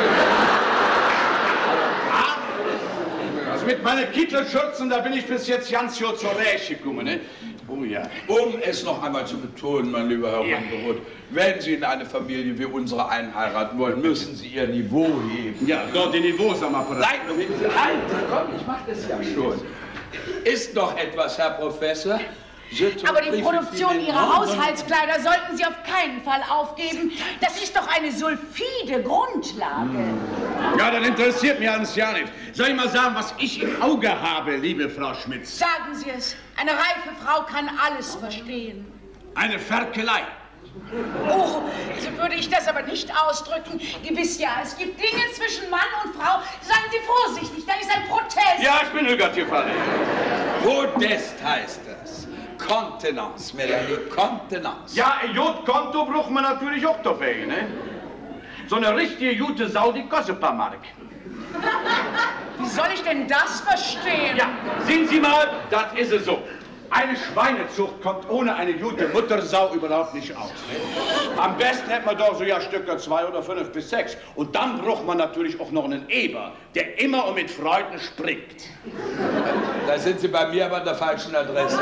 Also mit meinen Kittelschürzen, da bin ich bis jetzt ganz schön zur Räche gekommen, ne? Oh ja. Um es noch einmal zu betonen, mein lieber Herr Ja. Rundroth, wenn Sie in eine Familie wie unsere einheiraten wollen, müssen Sie Ihr Niveau heben. Ja, dort die Niveaus am Apparat. Nein, bitte, halt, komm, ich mach das ja schon. Ist noch etwas, Herr Professor? Aber die Produktion Ihrer Haushaltskleider sollten Sie auf keinen Fall aufgeben. Das ist doch eine sulfide Grundlage. Ja, das interessiert mich alles ja nicht. Soll ich mal sagen, was ich im Auge habe, liebe Frau Schmitz? Sagen Sie es. Eine reife Frau kann alles verstehen. Eine Ferkelei. Oh, so würde ich das aber nicht ausdrücken. Gewiss ja, es gibt Dinge zwischen Mann und Frau. Seien Sie vorsichtig, da ist ein Protest. Ja, ich bin Hügert gefallen. Podest heißt das. Kontenance, Melanie, Kontenance. Ja, ein Jodkonto braucht man natürlich auch dabei, ne? So eine richtige gute Sau, die kostet ein paar Mark. Wie soll ich denn das verstehen? Ja, sehen Sie mal, das ist es so. Eine Schweinezucht kommt ohne eine gute Muttersau überhaupt nicht aus. Ne? Am besten hätte man doch so ja Stücke zwei oder fünf bis sechs. Und dann braucht man natürlich auch noch einen Eber, der immer und mit Freuden springt. Da sind Sie bei mir aber an der falschen Adresse.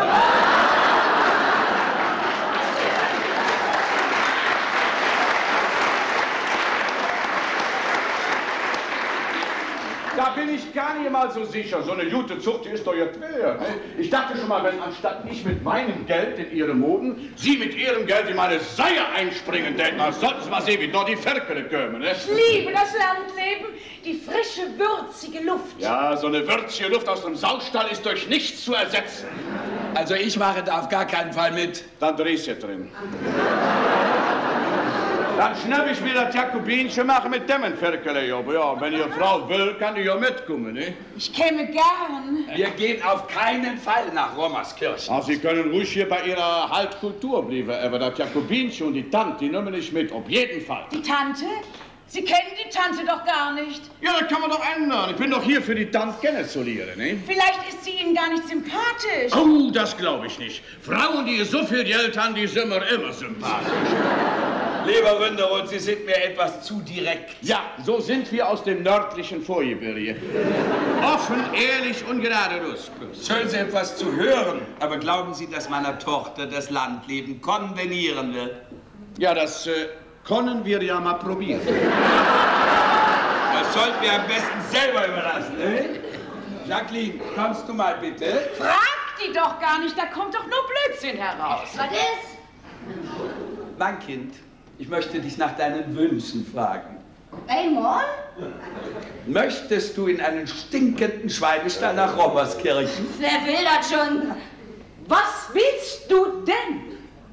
Da bin ich gar nicht mal so sicher. So eine gute Zucht, die ist doch ja teuer. Ne? Ich dachte schon mal, wenn anstatt ich mit meinem Geld in Ihre Moden, Sie mit Ihrem Geld in meine Seier einspringen täten, als sollten Sie mal sehen, wie dort die Ferkele kommen. Ne? Ich liebe das Landleben, die frische, würzige Luft. Ja, so eine würzige Luft aus dem Saustall ist durch nichts zu ersetzen. Also ich mache da auf gar keinen Fall mit. Dann drehst du drin. Dann schnapp ich mir das Jakobinchen, mache mit dem ein Ferkele-Job. Ja, wenn Ihre Frau will, kann die ja mitkommen, ne? Ich käme gern. Wir gehen auf keinen Fall nach Rommerskirchen. Ach, Sie können ruhig hier bei Ihrer Haltkultur bleiben, aber das Jakobinchen und die Tante, die nehmen nicht mit, auf jeden Fall. Die Tante? Sie kennen die Tante doch gar nicht. Ja, das kann man doch ändern. Ich bin doch hier für die Tante kennenzulernen, ne? Vielleicht ist sie Ihnen gar nicht sympathisch. Oh, das glaube ich nicht. Frauen, die so viel Geld haben, die sind mir immer sympathisch. Lieber Ründerot, Sie sind mir etwas zu direkt. Ja, so sind wir aus dem nördlichen Vorgebirge. Offen, ehrlich und geradeaus. Schön, Sie etwas zu hören. Aber glauben Sie, dass meiner Tochter das Landleben konvenieren wird? Ja, das äh, können wir ja mal probieren. Das sollten wir am besten selber überlassen, ne? Jacqueline, kommst du mal bitte? Frag die doch gar nicht, da kommt doch nur Blödsinn heraus. Was ist? Mein Kind, ich möchte dich nach deinen Wünschen fragen. Einmal? Möchtest du in einen stinkenden Schweinestall nach Rommerskirchen? Wer will das schon? Was willst du denn?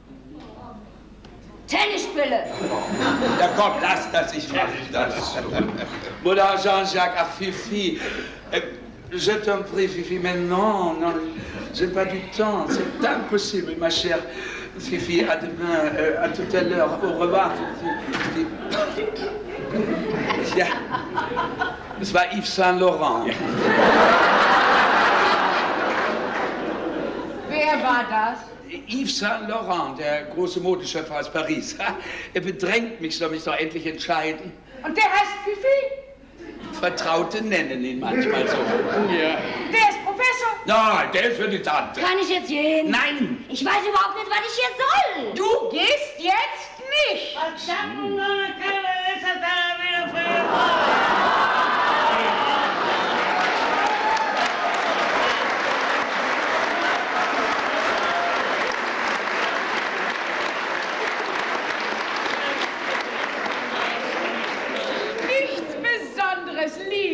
Tennisbälle. Ja komm, lass das, ich mach das. Mutter Jean-Jacques, ach Fifi, euh, je t'en prie Fifi, mais non, non, j'ai pas du temps, c'est impossible ma chère. Fifi, à demain, euh, à tout à l'heure, au revoir Fifi. Fifi. Ja, es war Yves Saint Laurent. Ja. Wer war das? Yves Saint Laurent, der große Modeschöpfer aus Paris. Er bedrängt mich, soll mich doch endlich entscheiden. Und der heißt Fifi? Vertraute nennen ihn manchmal so. Ja. Der ist Professor? Nein, der ist für die Tante. Kann ich jetzt gehen? Nein! Ich weiß überhaupt nicht, was ich hier soll. Du gehst jetzt nicht. Nichts Besonderes, liebe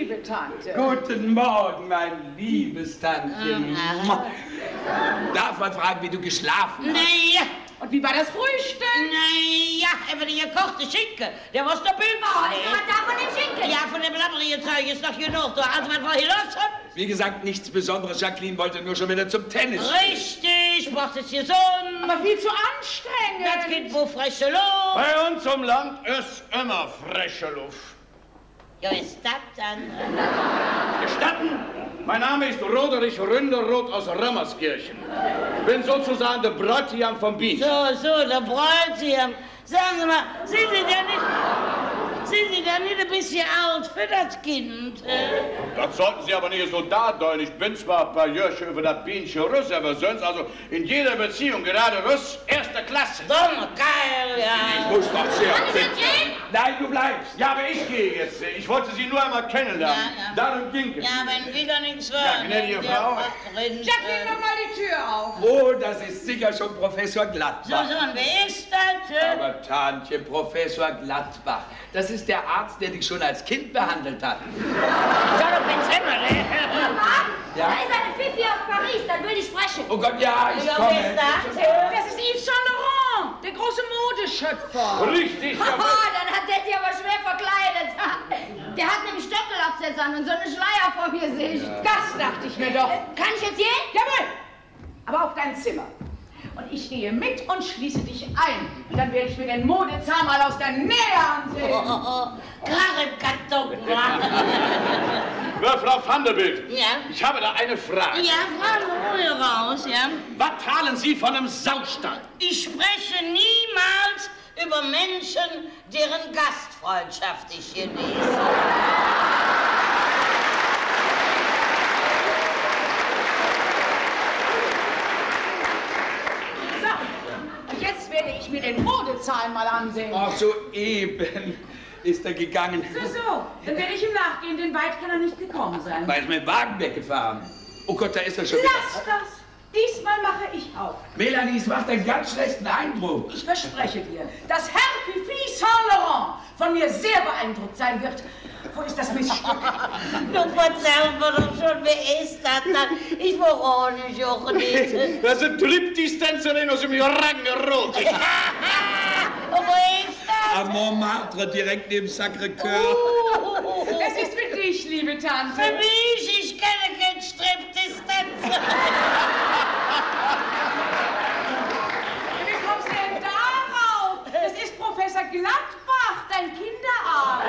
liebe Tante. Guten Morgen, mein liebes Tantchen. Darf man fragen, wie du geschlafen hast? Naja. Und wie war das Frühstück? Naja, über die gekochte Schinken. Der was der Bild. Oh, ist was da von dem Schinken? Ja, von dem blabberige Zeug ist doch genug. Du hast was wir hier los haben. Wie gesagt, nichts Besonderes. Jacqueline wollte nur schon wieder zum Tennis. Richtig, braucht es hier so. Aber viel zu anstrengend. Das geht wo frische Luft. Bei uns im Land ist immer frische Luft. Ja, ist das dann? Gestatten, mein Name ist Roderich Ründerroth aus Rammerskirchen. Ich bin sozusagen der Bräutigam vom Beach. So, so, der Bräutigam. Sagen Sie mal, sind Sie denn nicht, sind Sie denn nicht ein bisschen alt für das Kind? Äh? Das sollten Sie aber nicht so dardeuten. Ich bin zwar ein paar Jahre über das Bienchen Russ, aber sonst also in jeder Beziehung, gerade Russ, erster Klasse. Dumm, geil, ja. Ich muss doch sehr Kann ich jetzt gehen? Nein, du bleibst. Ja, aber ich gehe jetzt. Ich wollte Sie nur einmal kennenlernen. Ja, ja. Darum ging es. Ja, wenn wieder nichts wird. Ja, gnädige der Frau. Prinz, Jacqueline, mach mal die Tür auf. Oh, das ist sicher schon Professor Gladbach. So, so, und wer ist das? äh? Aber Tantchen, Professor Gladbach, das ist der Arzt, der dich schon als Kind behandelt hat. Ja, du bist immer, ne? Mama, Ja? da ist eine Fifi aus Paris, dann will ich sprechen. Oh Gott, ja, ich Ja, komme. wer ist das? Das ist Yves Saint Laurent, der große Modeschöpfer. Richtig, Haha, jawohl. dann hat der sich aber schwer verkleidet. Der hat nämlich Stöckelabsätze an und so eine Schleier vor mir sehe ich. Das dachte ich mir doch. Kann ich jetzt gehen? Jawohl, aber auf dein Zimmer. Und ich gehe mit und schließe dich ein. Und dann werde ich mir den Modezahn mal aus der Nähe ansehen. Oh, oh, oh. Klar im Karton, Ja, Frau Vanderbilt, Ja? ich habe da eine Frage. Ja, Frau Ruhe raus, ja? Was halten Sie von einem Saustall? Ich spreche niemals über Menschen, deren Gastfreundschaft ich genieße. So, und jetzt werde ich mir den Modezahn mal ansehen. Ach, soeben ist er gegangen. So, so, dann werde ich ihm nachgehen, denn weit kann er nicht gekommen sein. Da ist mein Wagen weggefahren. Oh Gott, da ist er schon Lass wieder. das! Diesmal mache ich auf. Melanie, es macht einen ganz schlechten Eindruck. Ich verspreche dir, dass Herr Fifi Saint Laurent von mir sehr beeindruckt sein wird. Wo ist das Missstück? Du erzähl mir doch schon, wer ist das dann? Ich verrate mich auch nicht. Das ist ein Triptistänzerin aus dem Orangenrot. Und wo ist das? Am Montmartre, direkt neben Sacré-Cœur. Uh, Es ist für dich, liebe Tante. für mich, ich kenne kein Stripdistanz. Wie kommst du denn darauf? Das ist Professor Gladbach, dein Kinderarzt.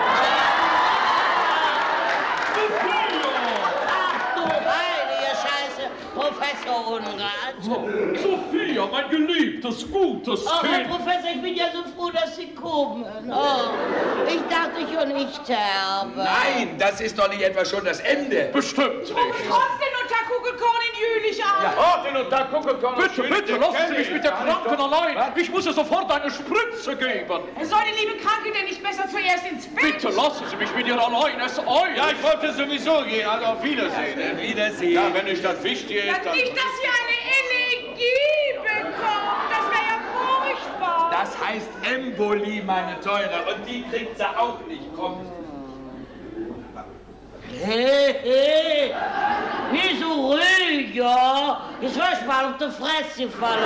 Ach du heilige Scheiße, Professor Unrat. Sophia, mein geliebtes, gutes Oh, Herr Kind. Professor, ich bin ja so froh, dass Sie kommen. Oh, ich dachte, ich und ich sterbe. Nein, das ist doch nicht etwa schon das Ende. Bestimmt nicht. Trotzdem unter Kugelkorn in Jülich an. Warte und da gucken kann Bitte, bitte, lassen Sie mich mit der Kranken allein. Ich muss ihr sofort eine Spritze geben. Soll die liebe Kranke denn nicht besser zuerst ins Bett? Bitte lassen Sie mich mit ihr allein. Es eilt. Ja, ich wollte sowieso gehen, also auf Wiedersehen. Wiedersehen. Ja, wenn nicht das Wichtige ist, Ja, dann... nicht, dass sie eine Elegie bekommt. Das wäre ja furchtbar. Das heißt Embolie, meine Teure. Und die kriegt sie auch nicht. Komm. Hey, hey, nicht so ruhig, ja. Jetzt war ich mal auf die Fresse gefallen.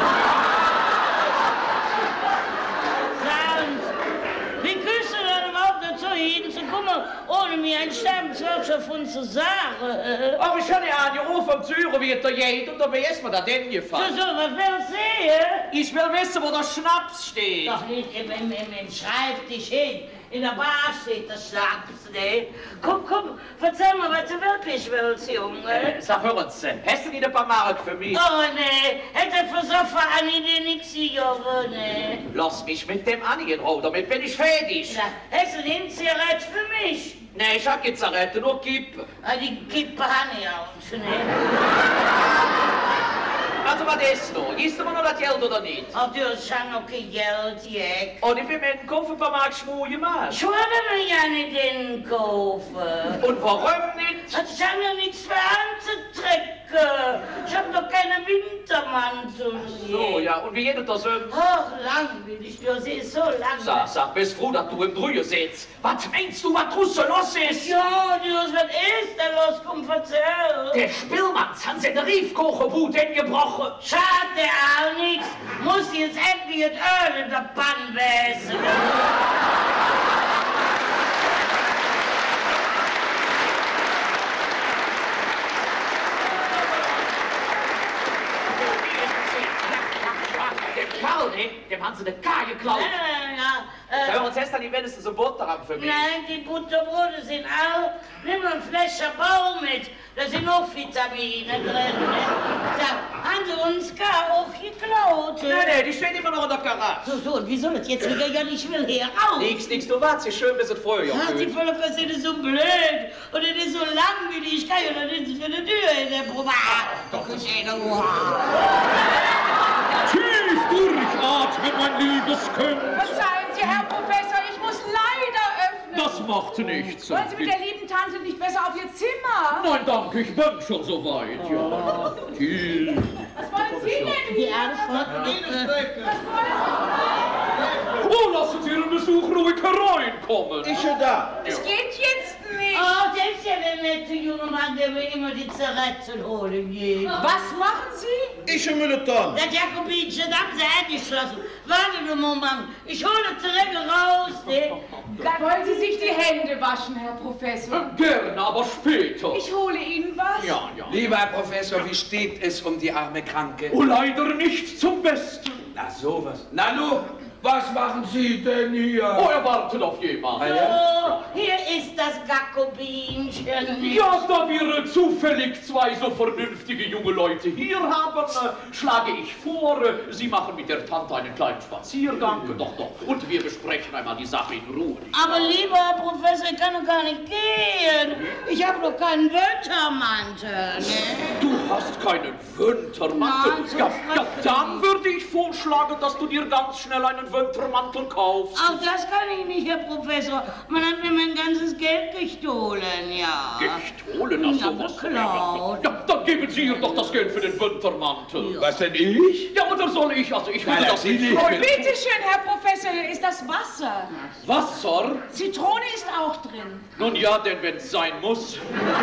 Sagen Sie, wie küsst du denn überhaupt dazu hinzukommen, ohne mir ein Stammzeug von zu sagen? Aber ich habe ja angerufen um Zürich, wie der geht, und da ist mir da denn So, gefallen. so, was willst du sehen? Ich will wissen, wo der Schnaps steht. Doch nicht im, im, im, im Schreibtisch hin. In der Bar steht der Schnaps, ne? Komm, komm, erzähl mal, was du wirklich willst, Junge. Sag, hören Sie, hast du nicht ein paar Mark für mich? Oh, ne, hätte versoffen Anni dir nix gegeben, ne? Lass mich mit dem angehen, oh, damit bin ich fertig. Na, hast du eine Zigarette für mich? Nee, ich hab keine Zigarette, nur Kippe. Ah, die Kippe habe ich auch, ne? Also, was ist noch? Ist du mir noch das Geld oder nicht? Ach, du hast schon noch kein Geld, Jack. Und ich bin mit dem Kopf ein paar Mark schmue gemacht. Ich würde mir ja nicht den kaufen. Und warum nicht? Also, ich habe ja nichts für anzutreten. Jacke. Ich hab doch keine Wintermantel. So, ja, und wie geht das? Ähm? Ach, langweilig, du siehst so langweilig. Sag, sag, bist froh, dass du im Brühe sitzt. Was meinst du, was draussen los ist? Ja, du, was ist denn los? Komm, erzähl. Der Spillmanns hat seine Riefkocherwut gebrochen. Schade, auch nichts. Muss jetzt endlich das Öl in der Panne wäsen. Karl, ne? Dem haben sie eine K geklaut. Ja, ja, Da äh, haben uns erst die wenigstens so Butter haben für mich. nein, die Butterbrote sind auch. Nimm mal ein Fläschchen Bau mit. Da sind auch Vitamine drin. Ne? Sag, haben sie uns gar auch geklaut? Nee, nee, die steht immer noch in der Garage. So, so, und wie soll das jetzt wieder? Ja, ich will hier raus. Nix, nix, du wartest schön, bis es früher Ach, die wird. volle Fresse ist so blöd. Und es ist so langweilig. Ich kann ja noch nicht für eine Tür in der Probe. Doch, ich sehe Tief durchatmen, mein liebes Kind. Verzeihen Sie, Herr Professor, ich muss leider öffnen. Das macht nichts. Wollen Sie mit der lieben Tante nicht besser auf Ihr Zimmer? Nein, danke, ich bin schon so weit, ja. Tief. Was wollen Sie denn Die hier? Antwort Oh, lassen Sie Ihren Besuch ruhig hereinkommen. Ich schon da. Es geht jetzt nicht. Oh, der ist ja der nette junge Mann, der mir immer die Zerretzen holen geht. Was machen Sie? Ich schon Müller-Ton. Der Jakobinchen, da haben sie eingeschlossen. Warte nur, Moment. Ich hole die Regel raus, ne? Wollen Sie sich die Hände waschen, Herr Professor? Gern, aber später. Ich hole Ihnen was. Ja, ja. Lieber Herr Professor, wie steht es um die arme Kranke? Oh, leider nicht zum Besten. Na sowas. Nanu, was machen Sie denn hier? Oh, er wartet auf jemanden. So, hier ist das Jakobinchen. Ja, da wir zufällig zwei so vernünftige junge Leute hier haben, äh, schlage ich vor, äh, Sie machen mit der Tante einen kleinen Spaziergang. Doch, doch. Und wir besprechen einmal die Sache in Ruhe. Aber lieber Herr Professor, ich kann doch gar nicht gehen. Ich habe doch keinen Wintermantel, ne? Du hast keinen Wintermantel. Nein, so ja, ja, schrecklich. dann würde ich vorschlagen, dass du dir ganz schnell einen Wintermantel kaufst. Auch das kann ich nicht, Herr Professor. Man hat mir mein ganzes Geld gestohlen, ja. Gestohlen, ach Ja, sowas. geklaut. Ja, dann geben Sie ihr doch das Geld für den Wintermantel. Was denn ich? Ja, oder soll ich? Also ich würde Nein, das Sie nicht nicht. freuen. Bitte schön, Herr Professor, hier ist das Wasser. Wasser? Zitrone ist auch drin. Nun ja, denn wenn es sein muss.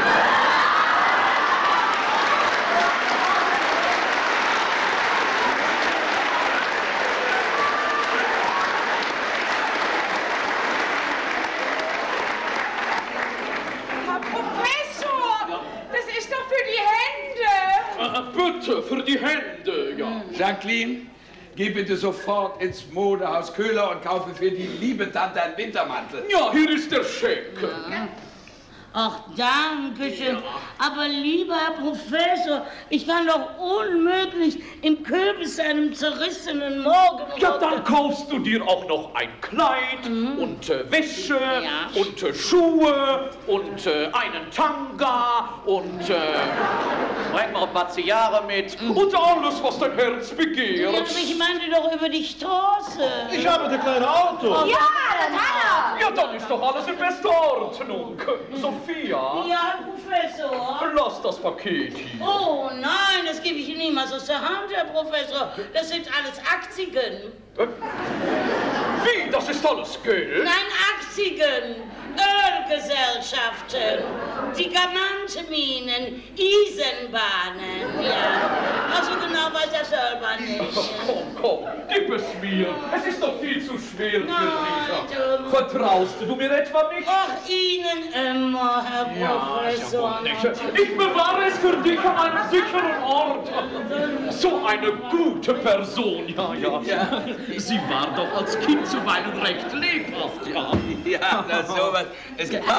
Herr Professor, das ist doch für die Hände. Äh, bitte, für die Hände, ja. Jacqueline, geh bitte sofort ins Modehaus Köhler und kaufe für die liebe Tante einen Wintermantel. Ja, hier ist der Scheck. Ach, danke schön. Aber lieber Herr Professor, ich kann doch unmöglich im Kürbis einem zerrissenen Morgen... Ja, dann kaufst du dir auch noch ein Kleid und äh, Wäsche Ja. und äh, Schuhe und äh, einen Tanga und äh, Bring mal ein paar Zigarre mit. und alles, was dein Herz Ja, begehrt. aber ich meinte doch über die Straße. Ich habe das kleine Auto. Ja, das hat er. Ja, dann ist doch alles in bester Ordnung. Sophia, Ja, Herr Professor. lass das Paket hier. Oh nein, das gebe ich Ihnen niemals aus der Hand, Herr Professor. Das sind alles Aktien. Wie, das ist alles Geld? Nein, Aktien, Ölgesellschaften, Diamantminen, Eisenbahnen, ja. Also genau weiß er selber nicht. Komm, komm, gib es mir. Es ist doch viel zu schwer für Nein, dich. du- Vertraust du mir etwa nicht? Ach, Ihnen immer, Herr Professor. Ich, ich bewahre es für dich an einem sicheren Ort. So eine gute Person, ja, ja. Ja. Sie war doch als Kind zuweilen recht lebhaft, ja. Ja, na sowas. Es gibt...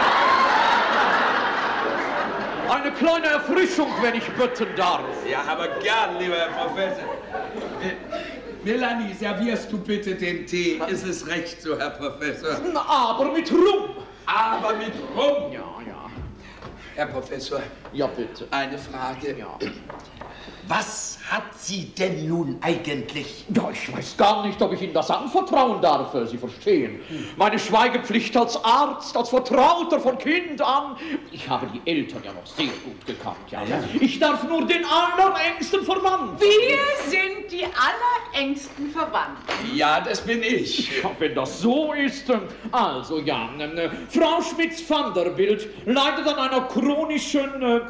Eine kleine Erfrischung, wenn ich bitten darf. Ja, aber gern, lieber Herr Professor. Äh, Melanie, servierst du bitte den Tee? Ist es recht so, Herr Professor? Na, aber mit Rum. Aber mit Rum. Ja, ja. Herr Professor, Ja, bitte. eine Frage. Ja. Was hat sie denn nun eigentlich? Ja, ich weiß gar nicht, ob ich Ihnen das anvertrauen darf, Sie verstehen. Meine Schweigepflicht als Arzt, als Vertrauter von Kind an. Ich habe die Eltern ja noch sehr gut gekannt, ja. ja. Ich darf nur den allerengsten Verwandten. Wir sind die allerengsten Verwandten. Ja, das bin ich. Ja, wenn das so ist, also ja, äh, Frau Schmitz-Vanderbilt leidet an einer chronischen äh,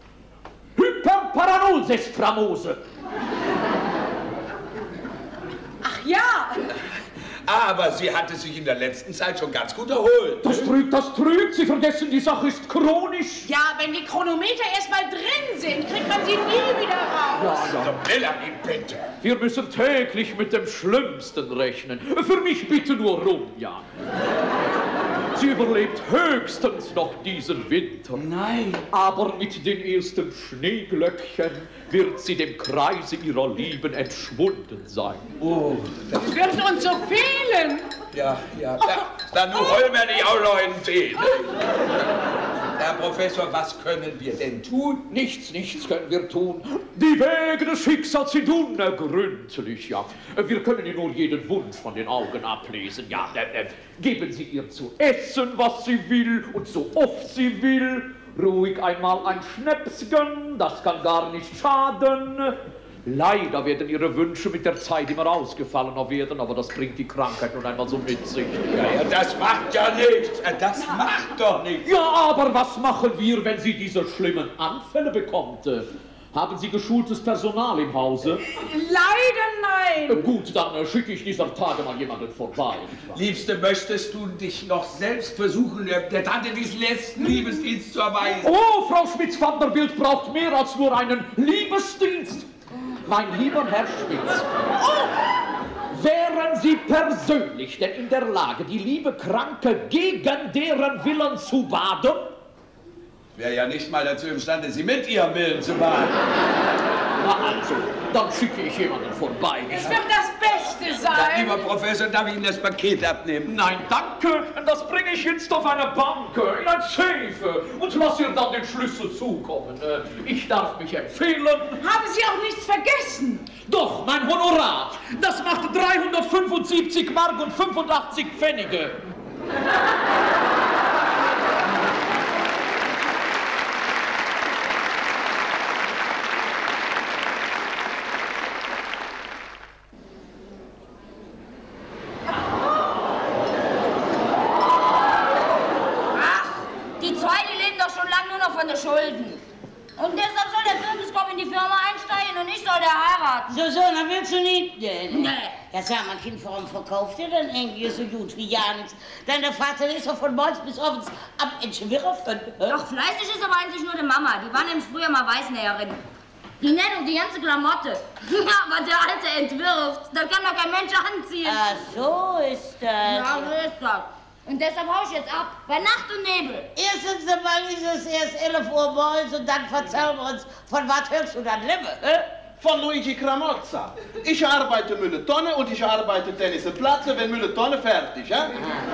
Hyperparanulsestramose. Ach ja. Aber sie hatte sich in der letzten Zeit schon ganz gut erholt. Das trügt, das trügt. Sie vergessen, die Sache ist chronisch. Ja, wenn die Chronometer erstmal drin sind, kriegt man sie nie wieder raus. Ja, ja. Melanie, bitte. Wir müssen täglich mit dem Schlimmsten rechnen. Für mich bitte nur rum, ja. Sie überlebt höchstens noch diesen Winter. Nein. Aber mit den ersten Schneeglöckchen wird sie dem Kreise ihrer Lieben entschwunden sein. Oh, das Es wird uns so fehlen. Ja, ja. Da, dann wollen wir nicht auch noch einen Tee. Herr Professor, was können wir denn tun? Nichts, nichts können wir tun. Die Wege des Schicksals sind unergründlich, ja. Wir können ihr nur jeden Wunsch von den Augen ablesen, ja. Äh, äh, geben Sie ihr zu essen, was sie will und so oft sie will. Ruhig einmal ein Schnäpschen, das kann gar nicht schaden. Leider werden Ihre Wünsche mit der Zeit immer ausgefallener werden, aber das bringt die Krankheit nun einmal so mit sich. Ja, ja, das macht ja nichts. Das macht doch nichts. Ja, aber was machen wir, wenn sie diese schlimmen Anfälle bekommt? Haben Sie geschultes Personal im Hause? Leider nein. Gut, dann äh, schicke ich dieser Tage mal jemanden vorbei. Liebste, möchtest du dich noch selbst versuchen, der, der Tante diesen letzten Liebesdienst zu erweisen? Oh, Frau Schmitz-Vanderbilt braucht mehr als nur einen Liebesdienst. Mein lieber Herr Schmitz, oh, wären Sie persönlich denn in der Lage, die liebe Kranke gegen deren Willen zu baden? Wäre ja nicht mal dazu imstande, sie mit ihrem Willen zu baden. Na also, dann schicke ich jemanden vorbei. Es wird das Beste Ja, sein. lieber Professor, darf ich Ihnen das Paket abnehmen? Nein, danke, das bringe ich jetzt auf eine Bank, in ein Safe und lasse ihr dann den Schlüssel zukommen. Ich darf mich empfehlen. Haben Sie auch nichts vergessen? Doch, mein Honorar, das macht dreihundertfünfundsiebzig Mark und fünfundachtzig Pfennige. Schulden. Und deshalb soll der Zirkuskopf in die Firma einsteigen und ich soll der heiraten. So, so, dann willst du nicht, denn? Nee. Ja, sag mal, Kind, warum verkauft ihr denn irgendwie so gut wie ja nichts? Denn der Vater ist doch von morgens bis abends am Entschwirfen. Doch fleißig ist aber eigentlich nur die Mama. Die war nämlich früher mal Weißnäherin. Die näht und die ganze Klamotte. Ja, aber der Alte entwirft. Das kann doch kein Mensch anziehen. Ach, so ist das. Ja, so ist das. Und deshalb hau ich jetzt ab, bei Nacht und Nebel. Erstens einmal ist es erst elf Uhr morgens und dann verzählen wir uns, von was hörst du dann leben, äh? Von Luigi Cramozza. Ich arbeite Müller-Tonne und ich arbeite Tennisplatz, wenn Müller-Tonne fertig, ja?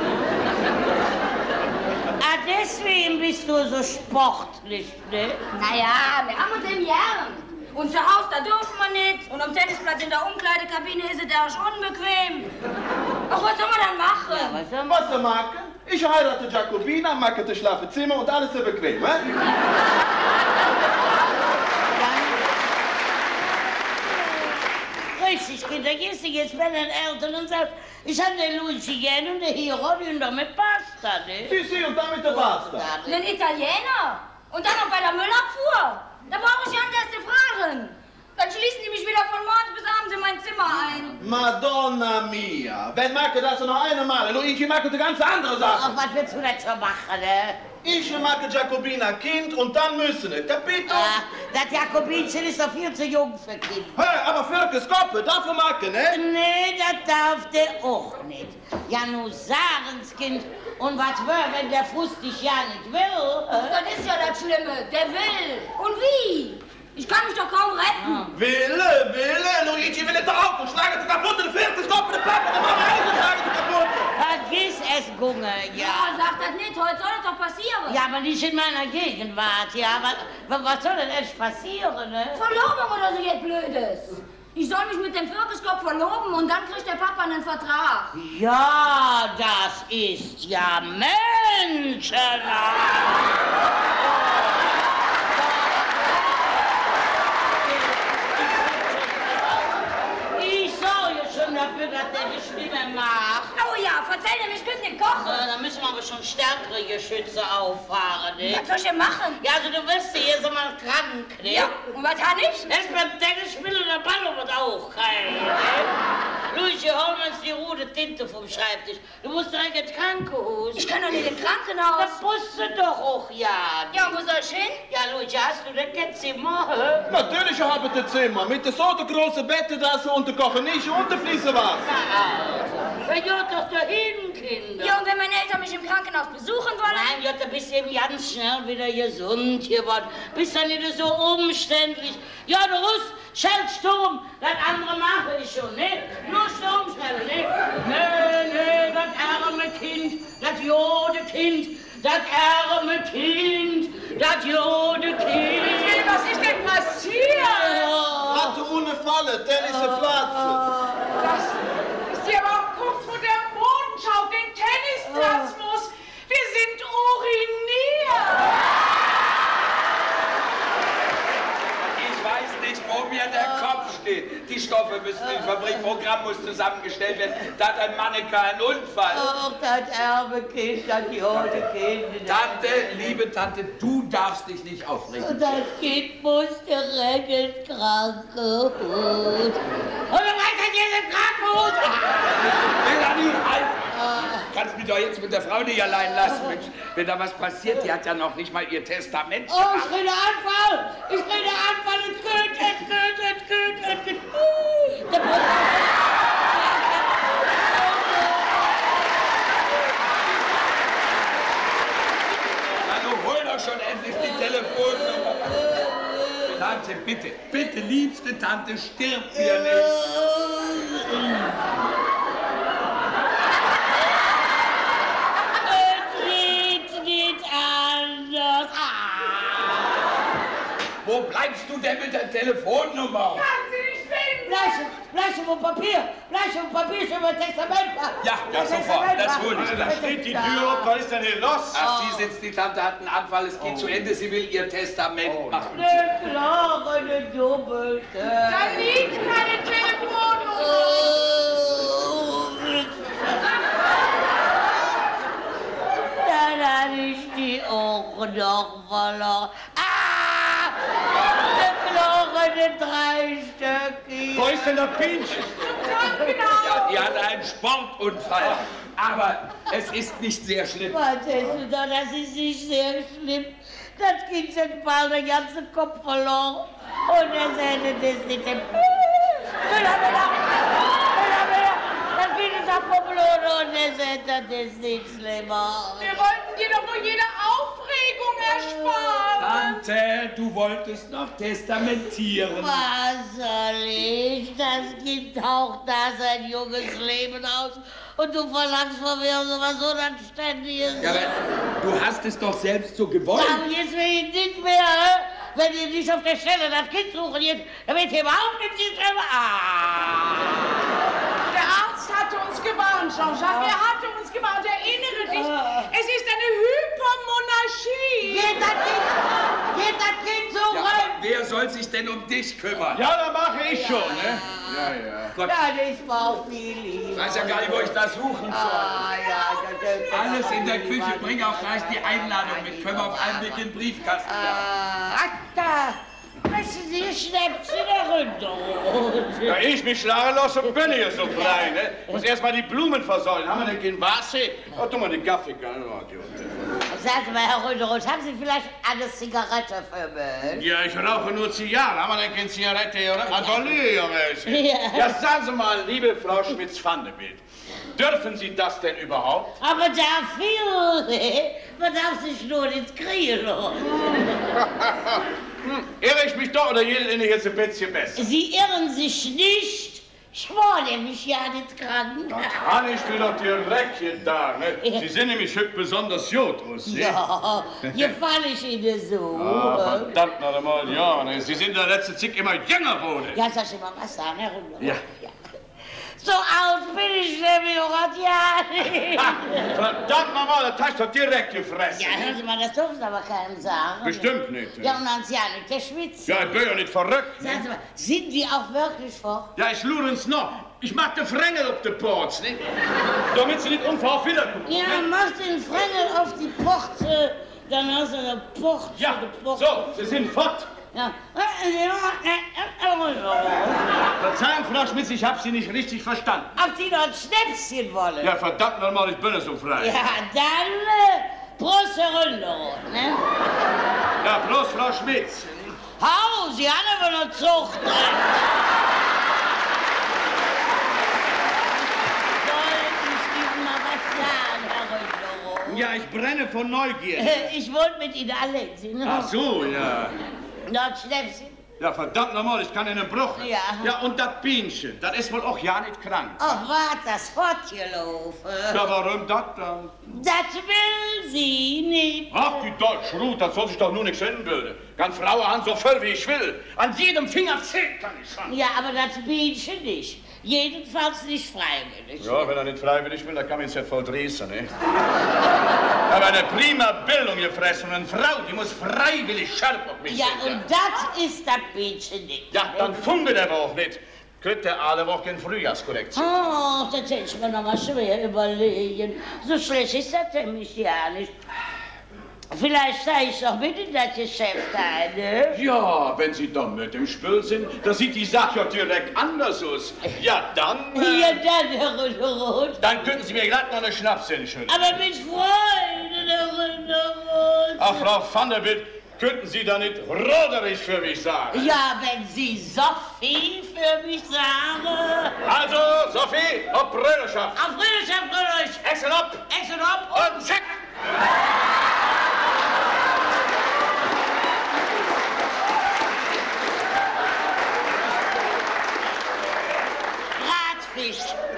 Ah, deswegen bist du so sportlich, ne? Naja, wir haben uns im Jahren. Und zu Hause, da dürfen wir nicht. Und am Tennisplatz in der Umkleidekabine ist es auch unbequem. Ach, was soll man dann machen? Ja, was soll man? Was soll machen? Ich heirate Jacobina, mache das Schlafzimmer und alles ist bequem, hä? Richtig, Kinder, gehst du jetzt bei den Eltern und sagst, ich habe den Luigi gerne und der Hero und damit Pasta, ne? Sie, sie, und damit der Basta. Einen Italiener. Und dann noch bei der Müllabfuhr. Da brauche ich ja erst die Fragen. Dann schließen die mich wieder von morgens bis abends in mein Zimmer ein. Madonna mia. Wenn Marke das noch einmal, Luigi macht eine ganz andere Sache. Ach, was willst du jetzt so machen, ne? Ich mache Jacobina Kind und dann müssen es. Capito? Ah, das Jakobinchen ist doch viel zu jung für Kinder. Hä, aber Völkes Koppe, dafür machen, ne? Nee, das darf der auch nicht. Ja, nur sagen's Kind. Und was wär, wenn der Fuß dich ja nicht will? Äh? Das ist ja das Schlimme. Der will. Und wie? Ich kann mich doch kaum retten. Wille, Wille, Luigi will es doch auch und schlagen sie kaputt und Völkes Koppe, der Papa, der Mama, alles und schlagen sie kaputt. Vergiss es, Gunge, ja. Ja, sag das nicht, heute soll das doch passieren. Ja, aber nicht in meiner Gegenwart, ja. Was, was soll denn echt passieren, ne? Verlobung oder so jetzt Blödes. Ich soll mich mit dem Viertelskopf verloben und dann kriegt der Papa einen Vertrag. Ja, das ist ja Menschenart. Ich sorge schon dafür, dass der die Stimme macht. Oh ja, vertell dir, ich könnte nicht kochen. Äh, da müssen wir aber schon stärkere Geschütze auffahren, ne? Was soll ich denn machen? Ja, also du wirst ja jetzt mal krank, ne? Ja, und was kann ich? Erst beim Tennis spielen der Ball wird auch kein, ne? Luigi, hol uns die rote Tinte vom Schreibtisch. Du musst direkt ins Krankenhaus. Ich kann doch nicht ins Krankenhaus. Das musst du doch auch, ja. Ja, und wo soll ich hin? Ja, Luigi, hast du denn kein Zimmer? Hä? Natürlich habe ich das Zimmer. Mit so einem großen Bett, da so unter Kochen nicht und der Fließen was. Na, ja, doch dahin, Kinder. Ja, und wenn meine Eltern mich im Krankenhaus besuchen wollen? Nein, Jutta, bist eben ganz schnell wieder gesund geworden. Bist dann nicht so umständlich. Ja, du Russ, schalt Sturm. Das andere mache ich schon, ne? Nur Sturm schnell, ne? Nee, nee, das arme Kind, das jode Kind, das arme Kind, das jode Kind. Hey, was ist denn passiert? Hatte ohne Falle, Tennis Platz. Das ist dir aber auch kurz vor der Modenschau, den Tennisplatz muss. Wir sind uriniert. Ich weiß nicht, wo mir der Kopf steht. Die Stoffe müssen im Fabrikprogramm muss zusammengestellt werden. Da hat ein Manneke einen Unfall. Ach, das arme Kind, das jode Kind. Tante, liebe Tante, du darfst dich nicht aufregen. Das Kind muss direkt ins Krankenhaus. Und weiter geht's im Krankenhaus. Melanie, halt! Kannst mich doch jetzt mit der Frau nicht allein lassen, Mensch. Wenn da was passiert, die hat ja noch nicht mal ihr Testament Oh, ich kriege Anfall! Ich kriege Anfall! Es geht, es geht, es geht, es geht. Der Bruder. Na, du hol doch schon endlich die Telefonnummer. Tante, bitte, bitte, liebste Tante, stirb mir nicht. Wo bleibst du denn mit der Telefonnummer? Kann sie nicht finden. Bleiche, Bleiche und Papier, Bleiche und Papier ist über Testament. Ja, ja, sofort, das hol ich. Da steht die Tür auf, was ist denn hier los? Ach, sie sitzt, die Tante hat einen Anfall, es geht zu Ende, sie will ihr Testament machen. Ne, klar, eine Doppelte. Da liegt keine Telefonnummer. Dann hatte ich die auch noch verloren. Ah! Eine drei Stückchen. Wo ist denn der Pinch? Ja, die hat einen Sportunfall. Aber es ist nicht sehr schlimm. Was ist du da? Das ist nicht sehr schlimm. Das Kind hat bald den ganzen Kopf verloren. Und er sagte, das nicht im... Dann geht es ab vom Blut und er sagt, das ist nicht schlimmer. Wir wollten dir doch nur jede Aufregung ersparen. Tante, du wolltest noch testamentieren. Was soll ich? Das Kind taucht da sein junges Leben aus und du verlangst von mir so was Unanständiges. Ja, aber du hast es doch selbst so gewollt. Dann jetzt will ich nicht mehr, wenn ihr nicht auf der Stelle das Kind suchen jetzt, dann wird hier überhaupt nicht schlimmer. Ah! Der Arzt hatte uns gewarnt, Jean-Jacques. Er hatte uns gewarnt. Erinnere dich. Es ist eine Hypermonarchie. Geht das Kind, geht das Kind so Ja, rein? aber wer soll sich denn um dich kümmern? Ja, da mache ich schon, ne? Ja, ja. Gott, Ja, das war auch viel lieber. ich weiß ja gar nicht, wo ich das suchen soll. Ah, ja, das, das, Alles in der Küche, bring auch gleich die Einladung mit. Können wir auf einen Weg in den Briefkasten werfen. Ah, da. Müssen Sie Schnäpse darunter? Ja, ich mich schlagen lassen und bin hier so frei, ne? Muss erst mal die Blumen versäulen. Haben wir denn kein Wasser? Oh, tu mal die Kaffee. Sagen Sie mal, Herr Röderoth, haben Sie vielleicht eine Zigarette für mich? Ja, ich rauche nur Zigarren. Haben wir denn keine Zigarette, oder? Atelier, Ja. Ja, sagen Sie mal, liebe Frau Schmitz-Vanderbilt, dürfen Sie das denn überhaupt? Aber dafür, man darf sich nur ins Kriegen lassen. Hm, irre ich mich doch oder jedes Ende jetzt ein bisschen besser? Sie irren sich nicht, Ich war nämlich ja nicht krank. Da kann ich mir doch direkt hier da, ne? Sie sind nämlich heute besonders gut aus, ne? Ja, gefall ich Ihnen so. Ah, verdammt noch einmal, ja, ne? Sie sind der letzte Zick immer jünger geworden. Ja, soll ich mal was sagen, Herr Rundler? Ja. So alt bin ich nämlich auch ja nicht. Verdammt nochmal, das hast du direkt gefressen. Ja, hören Sie mal, das dürfen Sie aber keinem sagen. Bestimmt nicht. Ja, und dann Sie ja nicht, der schwitzt. Ja, ich bin ja nicht verrückt. Sagen Sie mal, sind die auch wirklich fort? Ja, ich lure uns noch. Ich mach den Frängel auf den Porz, ne? Damit sie nicht unverhofft wiederkommen. Ja, mach den Frängel auf die Porte, dann hast du eine Porte. Ja, Porte. so, sie sind fort. Ja. Verzeihen, Frau Schmitz, ich hab Sie nicht richtig verstanden. Ob Sie noch ein Schnäpschen wollen? Ja, verdammt nochmal, ich bin ja so frei. Ja, dann äh, Prost, Herr Ründeroth, ne? Ja, bloß Frau Schmitz. Hau, Sie haben aber noch Zucht, ne? Ja, ich brenne von Neugier. Ich wollte mit Ihnen allein sein. Ach so, ja. Noch ein Schnäpschen? Ja, verdammt nochmal, ich kann Ihnen Bruch. Ja. Ja, und das Bienchen, das ist wohl auch ja nicht krank. Ach, was, das fortgelaufen. Ja, warum das dann? Das will sie nicht. Ach, die Deutschrut, das soll sich doch nur nichts hinbilden. Kann Frau an so voll, wie ich will. An jedem Finger zählt kann ich schon. Ja, aber das Bienchen nicht. Jedenfalls nicht freiwillig. Ja, wenn er nicht freiwillig will, dann kann man es ja voll drehen, ne? Aber eine prima Bildung gefressen und eine Frau, die muss freiwillig scharf auf mich Ja, sein, und das ist das Bienchen nicht. Ja, dann fundet er auch nicht. Kriegt er alle Woche in Frühjahrskorrektion. Oh, das hätte ich mir noch mal schwer überlegen. So schlecht ist das nämlich ja nicht. Vielleicht steige ich doch mit in das Geschäft ein, ne? Ja, wenn Sie dann mit dem Spiel sind, da sieht die Sache ja direkt anders aus. Ja, dann... Äh, Ja, dann, Herr Ründeroth. Dann könnten Sie mir glatt noch eine Schnaps hinschütten. Aber mit Freude, Herr Ründeroth. Ach, Frau van der Bilt, könnten Sie da nicht Roderich für mich sagen? Ja, wenn Sie Sophie für mich sagen. Also, Sophie, auf Brüderschaft. Auf Brüderschaft, Brüderschaft. Action up Action up. und check. Bratfisch.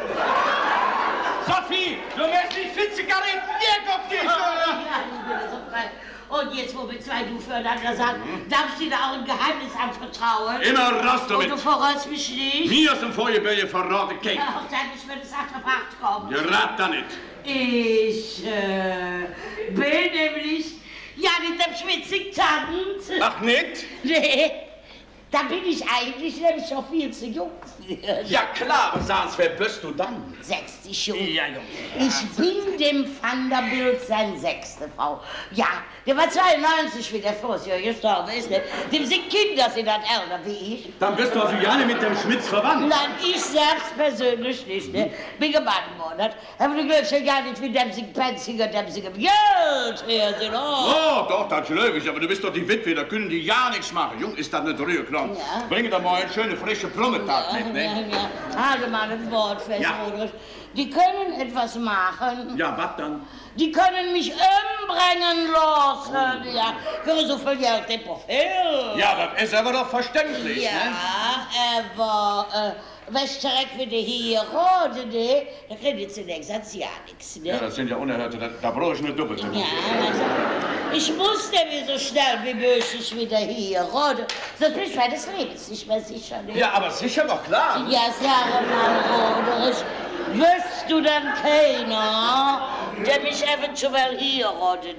Sophie, du lässt dich fit Zigaretten direkt auf dich. Ja, ich bin so frei. Und jetzt, wo wir zwei du füreinander sagen, darf ich dir da auch ein Geheimnis anvertrauen? Immer raus damit. Und du verrätst mich nicht? Mir ist im Feuerbälle verraten, Kate. Ach, dann ich würde es auch verbracht kommen. Gerät da nicht. Ich äh, bin nämlich ja nicht am schwitzigen Tanz. Ach, nicht? Nee, da bin ich eigentlich nämlich schon viel zu jung für. Ja, klar, Sans, wer bist du dann? sechzig Jahre. Ja, Junge. Ich bin dem Van der Bilt sein sechste Frau. Ja, der war zweiundneunzig, wie der Vorjahr gestorben ist. Ne? Dem sind Kinder, sind das älter wie ich. Dann bist du also ja nicht mit dem Schmitz verwandt. Nein, ich selbst persönlich nicht. Ne? Bin geboren worden. Aber du glaubst ja gar nicht, wie Dempsig Penziger, Dempsig im Geld her sind. Oh. Oh, doch, das glaube ich, aber du bist doch die Witwe, da können die ja nichts machen. Jung, ist das nicht rührklar? Ja. Bring da mal eine schöne, frische Plummetat mit, ne? Ja, ja. Halte mal ein Wort fest, Ja. Ulrich. Die können etwas machen. Ja, was dann? Die können mich umbringen lassen. Ja, für so viel Geld, der Profil. Ja, das ist aber doch verständlich, Ja, ne? aber äh, weißt du direkt wieder hier rote, ne? Da kriegt ihr zunächst als ja nichts, ne? Ja, das sind ja unerhörte, da, da brauche ich nur doppelt. Ja, also, ich muss nämlich so schnell wie möglich wieder hier rote. Sonst bin ich meines Lebens nicht mehr sicher, ne? Ja, aber sicher doch klar. Ja, sag mal, Roderich, wirst du denn keiner, der mich eventuell hier rodet?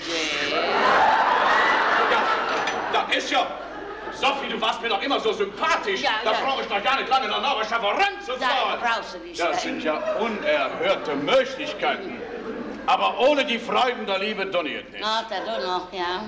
Ja, das ist ja... Sophie, du warst mir doch immer so sympathisch. Ja, da ja. brauche ich doch gar nicht lange noch aber Chavarant zu Nein, fahren. brauchst du nicht. Das sind ja unerhörte Möglichkeiten. Aber ohne die Freuden der Liebe doniert nicht. Ach, da doch noch, ja.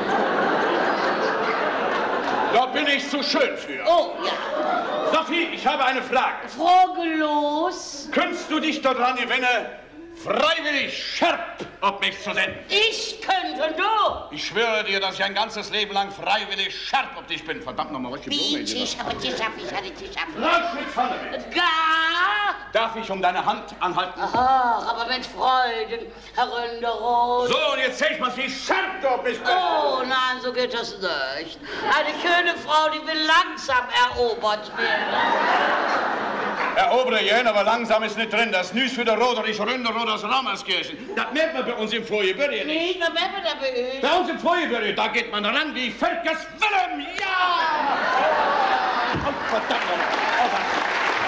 Da bin ich zu schön für. Oh, ja. Sophie, ich habe eine Frage. Frage los. Könntest du dich daran gewinnen, freiwillig Scherp auf mich zu senden? Ich könnte, du. Ich schwöre dir, dass ich ein ganzes Leben lang freiwillig Scherp auf dich bin. Verdammt nochmal, was Wie, ich habe die schaffe, ich habe die schaffe. Gar? Darf ich um deine Hand anhalten? Ach, aber mit Freuden, Herr Ründeroth. So, und jetzt zeig mal, wie scharf du auf mich bist. Oh, nein, so geht das nicht. Eine schöne Frau, die will langsam erobert werden. Herr Oberjähn, aber langsam ist nicht drin. Das Nüs für der Roderich Ründerrot aus Raumerskirchen. Das merkt man bei uns im Feuerbüri nicht. Nee, was merkt man da bei euch? Bei uns im Feuerbüri, da geht man ran wie Völkers Willem. Ja! Oh, verdammt nochmal. Oh, verdammt.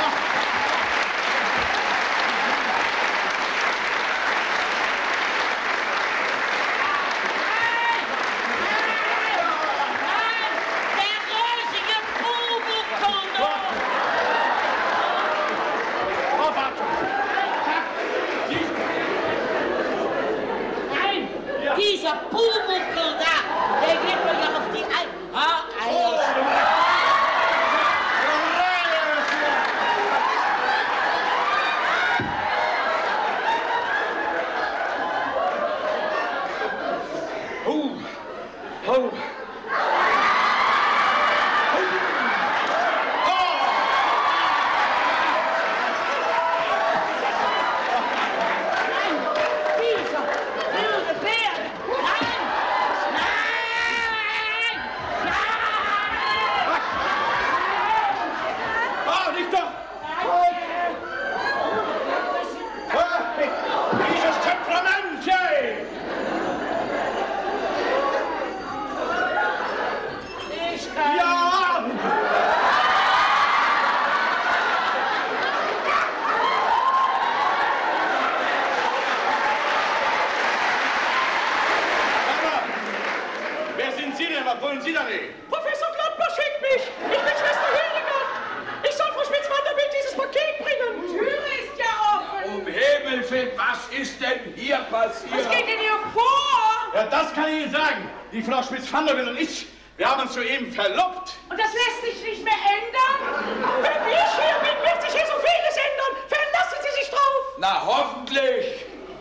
Dieser Pumuckl da, der geht mir ja auf die Ein... Ah, Oh, oh. Was wollen Sie da nicht? Professor Glattner schickt mich. Ich bin Schwester Hildegard. Ich soll Frau Schmitz-Vanderbilt dieses Paket bringen. Die Türe ist ja offen. Um Himmels Willen, was ist denn hier passiert? Was geht denn hier vor? Ja, das kann ich Ihnen sagen. Die Frau Schmitz-Vanderbilt und ich, wir haben uns soeben verlobt. Und das lässt sich nicht mehr ändern? Wenn ich hier bin, wird sich hier so vieles ändern. Verlassen Sie sich drauf. Na, hoffentlich.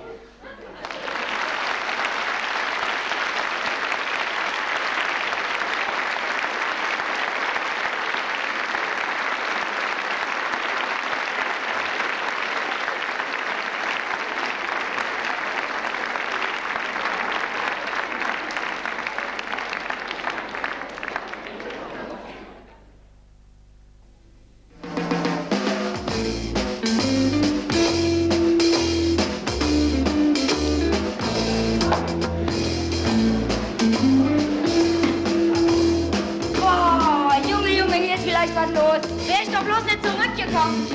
Was los? Wär ich doch bloß nicht zurückgekommen.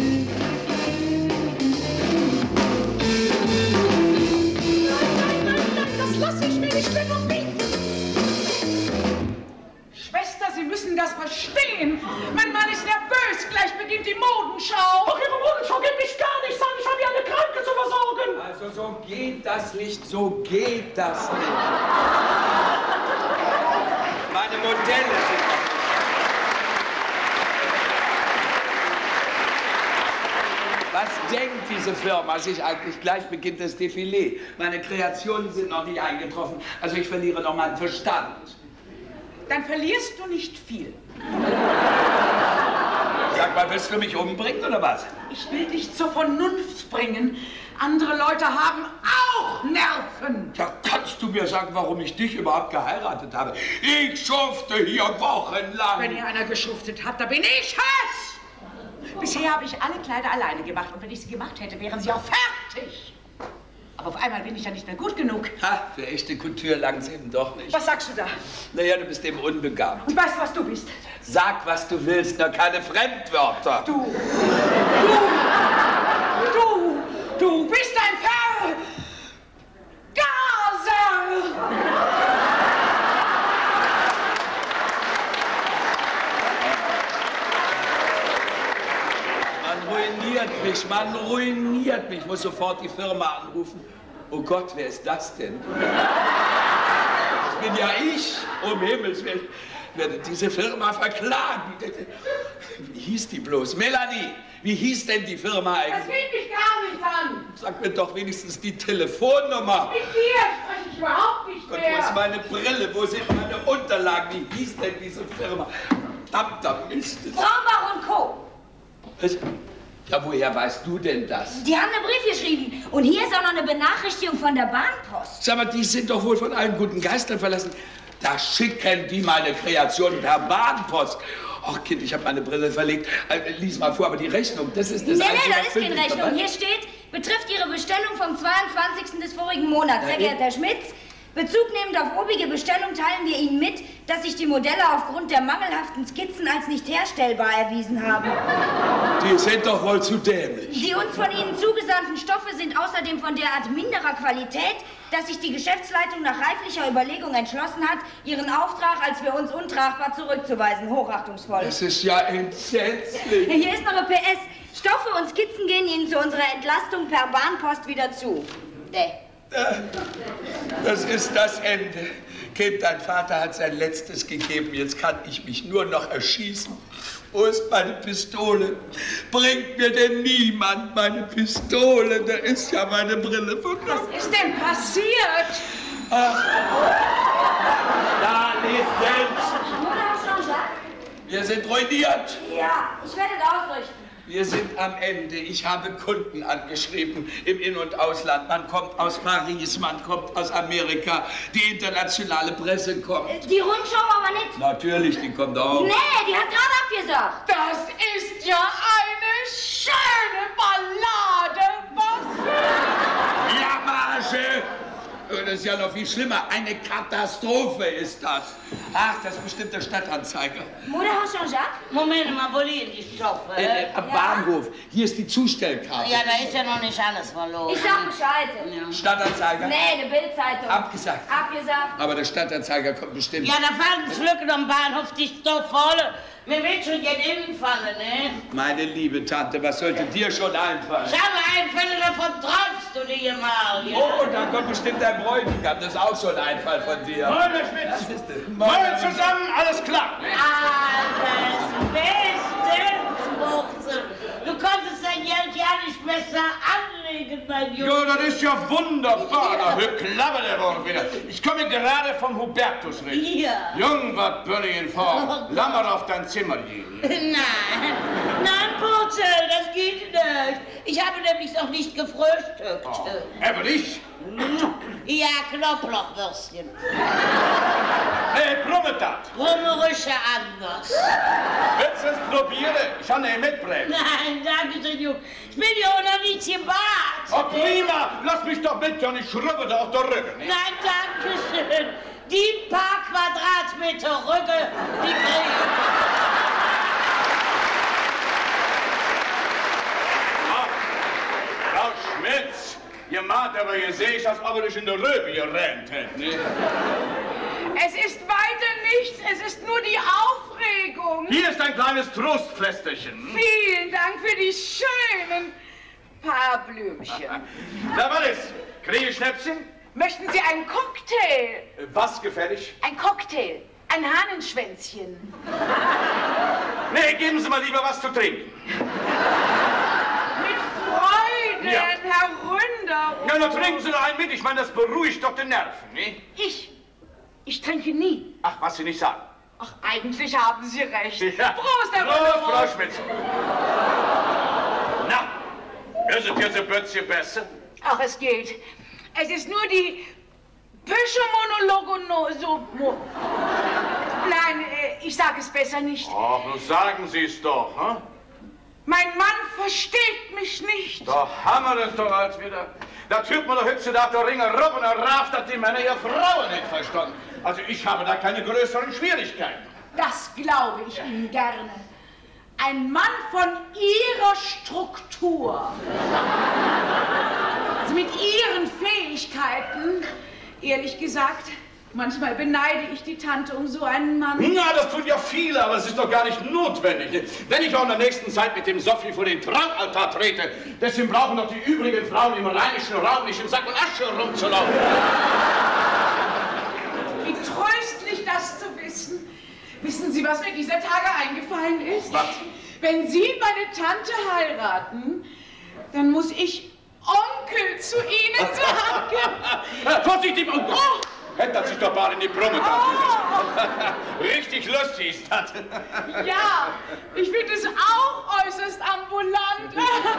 Nein, nein, nein, nein, das lasse ich mir nicht mehr verbieten. Schwester, Sie müssen das verstehen. Mein Mann ist nervös. Gleich beginnt die Modenschau. Ach, Ihre Modenschau geht mich gar nichts an. Ich habe ja eine Kranke zu versorgen. Also so geht das nicht, so geht das nicht. Meine Modelle sind noch. Was denkt diese Firma sich eigentlich? Gleich beginnt das Defilé. Meine Kreationen sind noch nicht eingetroffen. Also ich verliere noch meinen Verstand. Dann verlierst du nicht viel. Sag mal, willst du mich umbringen oder was? Ich will dich zur Vernunft bringen. Andere Leute haben auch Nerven. Ja, kannst du mir sagen, warum ich dich überhaupt geheiratet habe? Ich schufte hier wochenlang. Wenn ihr einer geschuftet habt, da bin ich es. Bisher habe ich alle Kleider alleine gemacht und wenn ich sie gemacht hätte, wären sie auch fertig. Aber auf einmal bin ich ja nicht mehr gut genug. Ha, für echte Couture langt's eben doch nicht. Was sagst du da? Naja, du bist eben unbegabt. Und weißt du, was du bist? Sag, was du willst, nur keine Fremdwörter. Du, du, du, du bist ein Vergaser. Ruiniert mich, man ruiniert mich. Ich muss sofort die Firma anrufen. Oh Gott, wer ist das denn? Das bin ja ich, um Himmels Willen. Ich werde diese Firma verklagen. Wie hieß die bloß? Melanie, wie hieß denn die Firma eigentlich? Das geht mich gar nicht an. Sag mir doch wenigstens die Telefonnummer. Mit dir spreche ich überhaupt nicht Gott, mehr. wo ist meine Brille? Wo sind meine Unterlagen? Wie hieß denn diese Firma? Verdammter Mist. Brombach und Co. Was? Ja, woher weißt du denn das? Die haben einen Brief geschrieben. Und hier ist auch noch eine Benachrichtigung von der Bahnpost. Sag mal, die sind doch wohl von allen guten Geistern verlassen. Da schicken die meine Kreationen per Bahnpost. Ach Kind, ich habe meine Brille verlegt. Äh, lies mal vor, aber die Rechnung, das ist das Nee, Einzige, nee, das was ist keine pünktlich Rechnung. dabei- Hier steht, betrifft Ihre Bestellung vom zweiundzwanzigsten des vorigen Monats. Sehr geehrter Herr Schmitz, Bezug nehmend auf obige Bestellung teilen wir Ihnen mit, dass sich die Modelle aufgrund der mangelhaften Skizzen als nicht herstellbar erwiesen haben. Die sind doch wohl zu dämlich. Die uns von Ihnen zugesandten Stoffe sind außerdem von derart minderer Qualität, dass sich die Geschäftsleitung nach reiflicher Überlegung entschlossen hat, Ihren Auftrag als für uns untragbar zurückzuweisen. Hochachtungsvoll. Das ist ja entsetzlich. Hier ist noch ein P S. Stoffe und Skizzen gehen Ihnen zu unserer Entlastung per Bahnpost wieder zu. Däh. Das ist das Ende. Kind, dein Vater hat sein Letztes gegeben. Jetzt kann ich mich nur noch erschießen. Wo ist meine Pistole? Bringt mir denn niemand meine Pistole? Da ist ja meine Brille verloren. Was ist denn passiert? Ach, Da ist selbst. Mutter Jean-Jacques? wir sind ruiniert. Ja, ich werde es ausrichten. Wir sind am Ende. Ich habe Kunden angeschrieben im In- und Ausland. Man kommt aus Paris, man kommt aus Amerika. Die internationale Presse kommt. Die Rundschau aber nicht. Natürlich, die kommt auch. Nee, die hat gerade abgesagt. Das ist ja eine schöne Ballade. Was? Blamage! Das ist ja noch viel schlimmer. Eine Katastrophe ist das. Ach, das ist bestimmt der Stadtanzeiger. Moderhaus Jean-Jacques? Moment mal, wo liegen die Stoffe? Äh, äh, am Ja. Bahnhof. Hier ist die Zustellkarte. Ja, da ist ja noch nicht alles verloren. Ich sag Bescheid. Ja. Stadtanzeiger? Nee, eine Bildzeitung. Abgesagt. Abgesagt. Aber der Stadtanzeiger kommt bestimmt. Ja, da fallen Flücken am Bahnhof die Stoffvolle. Mir wird schon jetzt einfallen, ne? Meine liebe Tante, was sollte dir schon einfallen? Schau mal, Einfälle davon träumst du dir mal. Ja? Oh, und dann kommt bestimmt dein Bräutigam. Das ist auch so ein Einfall von dir. Moin, Herr Schmitz. Was ist das? Moin zusammen, alles klar. Alles bestens, Wurzel. Du konntest dein Geld ja nicht besser anlegen, mein Junge. Ja, das ist ja wunderbar. Da klappert er wohl wieder. Ich komme gerade vom Hubertusritt. Ja. Jung, was Bölling vor. Lass mal auf dein Zimmer gehen. Nein, nein, Purzel, das geht nicht. Ich habe nämlich noch nicht gefrühstückt. Oh, aber ich? Ja, Knoblauchwürstchen. Hey, Brummetat. Brummerische anders. Willst du es probieren? Ich kann nicht mitbringen. Nein, danke schön, Junge. Ich bin ja auch noch nicht im Bad. Oh, prima. Lass mich doch mit, John. Ich schrubbe da auf der Rücken. Nein, danke schön. Die paar Quadratmeter Rücken, die kriege ich. Frau Schmitz, ihr macht aber, ihr seht, als ob ihr euch in der Röbe gerennt hättet. Ne? Es ist weiter nichts, es ist nur die Aufregung. Hier ist ein kleines Trostpflästerchen. Vielen Dank für die schönen paar Blümchen. Na, was ist? Kriege ich Schnäpschen? Möchten Sie einen Cocktail? Äh, Was gefällig? Ein Cocktail. Ein Hahnenschwänzchen. Nee, geben Sie mal lieber was zu trinken. Mit Freuden, Ja. Herr Ründer. Ja, dann trinken Sie doch einen mit. Ich meine, das beruhigt doch die Nerven, ne? Ich, ich trinke nie. Ach, was Sie nicht sagen. Ach, eigentlich haben Sie recht. Ja. Prost, Herr Prost, Ründer. Frau Schmitz. Na, ist es jetzt ein bisschen besser? Ach, es geht. Es ist nur die Pöschemonologono... Mo Nein, äh, ich sage es besser nicht. Ach, nun sagen Sie es doch, hm? Mein Mann versteht mich nicht. Da haben wir es doch als wieder. Da tut man doch heutzutage der Ringe rum und er raft, dass die Männer ihre Frauen nicht verstanden. Also ich habe da keine größeren Schwierigkeiten. Das glaube ich Ihnen gerne. Ein Mann von Ihrer Struktur. Also mit Ihren Fähigkeiten, ehrlich gesagt, manchmal beneide ich die Tante um so einen Mann. Na, das tun ja viele, aber es ist doch gar nicht notwendig. Wenn ich auch in der nächsten Zeit mit dem Sophie vor den Trankaltar trete, deswegen brauchen doch die übrigen Frauen im rheinischen Raum nicht in Sack und Asche rumzulaufen. Wie tröstlich das zu wissen. Wissen Sie, was mir dieser Tage eingefallen ist? Was? Wenn Sie meine Tante heiraten, dann muss ich Onkel zu Ihnen sagen. Vorsichtig! Und oh! Hätte sich doch mal in die Brumme oh. Richtig lustig ist das. Ja, ich finde es auch äußerst ambulant.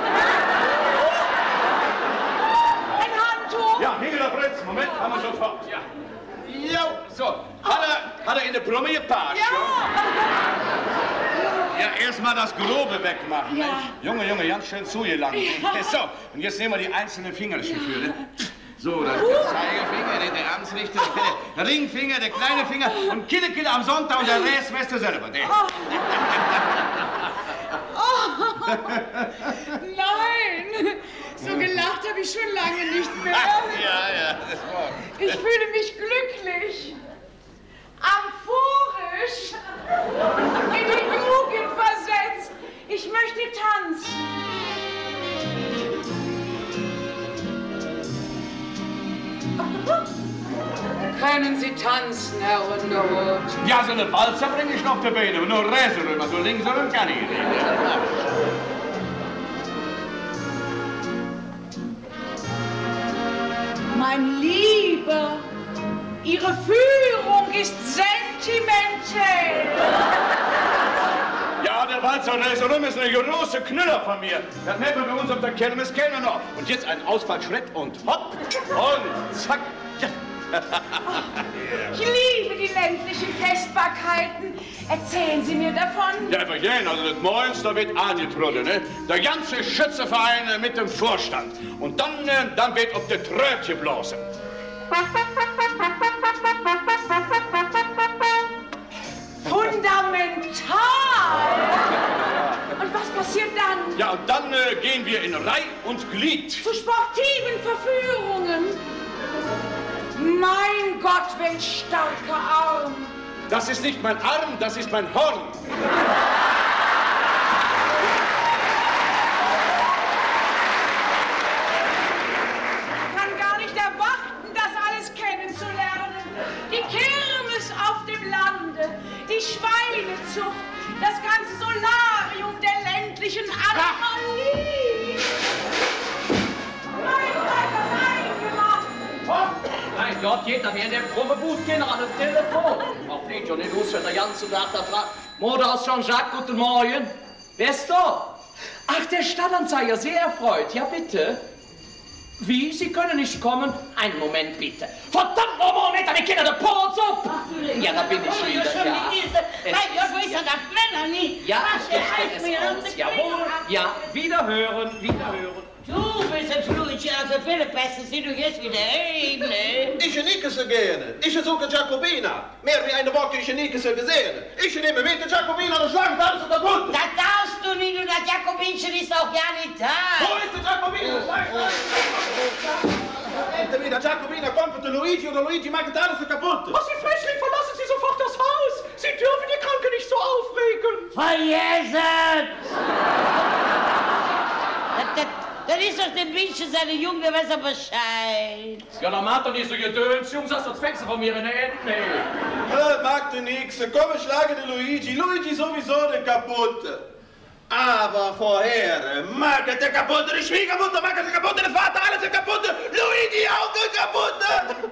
Ein Handtuch. Ja, hier der Prinz. Moment, haben wir sofort. Ja. Jo, so. Hat er, hat er in der Brumme gepasst? Ja. Ja, erstmal das Grobe wegmachen. Ja. Ne? Junge, Junge, ganz schön zugelangt. Ja. So, und jetzt nehmen wir die einzelnen Fingerchen für. Ne? So, das ist der Zeigefinger, der, der Amtsrichter, der Ringfinger, der kleine Finger und Kille, Kille am Sonntag und der Rest weißt du selber. Ne? Oh. Oh. Nein, so gelacht habe ich schon lange nicht mehr. Ja, ja, das war. Ich fühle mich glücklich, euphorisch, in die Jugend versetzt. Ich möchte tanzen. Können Sie tanzen, Herr Underwood? Ja, so eine Walzer bringe ich noch auf die Beine, aber nur Räse rüber, so links rüber kann ich nicht. Mein Lieber, Ihre Führung ist sentimentell. Ja, der Walzer Räse rum ist eine große Knüller von mir. Das nennt man bei uns auf der Kirmes keiner noch. Und jetzt ein Ausfallschritt und hopp und zack. Ja. Ich liebe die ländlichen Festbarkeiten. Erzählen Sie mir davon. Ja, aber jeden, also das Moins, da wird angetrudelt, ne? Der ganze Schützeverein äh, mit dem Vorstand. Und dann, äh, dann wird auf der Trötchen bloßen. Fundamental. Und was passiert dann? Ja, und dann äh, gehen wir in Reih und Glied. Zu sportiven Verführungen. Mein Gott, welch starker Arm. Das ist nicht mein Arm, das ist mein Horn. Ich kann gar nicht erwarten, das alles kennenzulernen. Die Kirmes auf dem Lande, die Schweinezucht, das ganze Solarium der ländlichen Anomalie. Mein Gott, das eingemacht. Mein Gott, jeder wie in der Probebut gehen an dem Telefon. Auch nicht, schon nicht los, wenn der ganze Tag da fragt. Mutter aus Jean-Jacques, guten Morgen. Wer ist da? Ach, der Stadtanzeiger, sehr erfreut. Ja, bitte. Wie? Sie können nicht kommen? Einen Moment, bitte. Verdammt nochmal, nicht, damit Kinder der Porz ab. Ja, da bin ich wieder, ja. Mein Gott, wo ist denn das Melanie? Ja, ich richte es aus. Jawohl. Ja, wiederhören, wiederhören. Du bist ein Luigi, also viele Beste sind du jetzt wieder ein, ne? Ich nicke sie gerne. Ich suche Jacobina. Mehr wie eine Woche ich nicke sie gesehen. Ich nehme mit der Jacobina und schlage alles kaputt. Das darfst du nicht und das Jakobinchen ist auch gar nicht da. Wo ist der Jacobina? Entweder Jacobina kommt mit Luigi oder Luigi macht alles kaputt. Was, Sie Flüchtling, verlassen Sie sofort das Haus. Sie dürfen die Kranke nicht so aufregen. Vergessen! das, das, das ist doch der Mädchen, seine Junge, der weiß aber Bescheid. Ja, dann macht doch nicht so gedöns, Jungs, das fängst du von mir in der Ende. Äh, macht nix. Komm, schlage den Luigi. Luigi sowieso der kaputte. Aber vorher, mag der kaputte, die Schwiegermutter mag der kaputte, der Vater, alles der kaputte, Luigi auch der kaputte.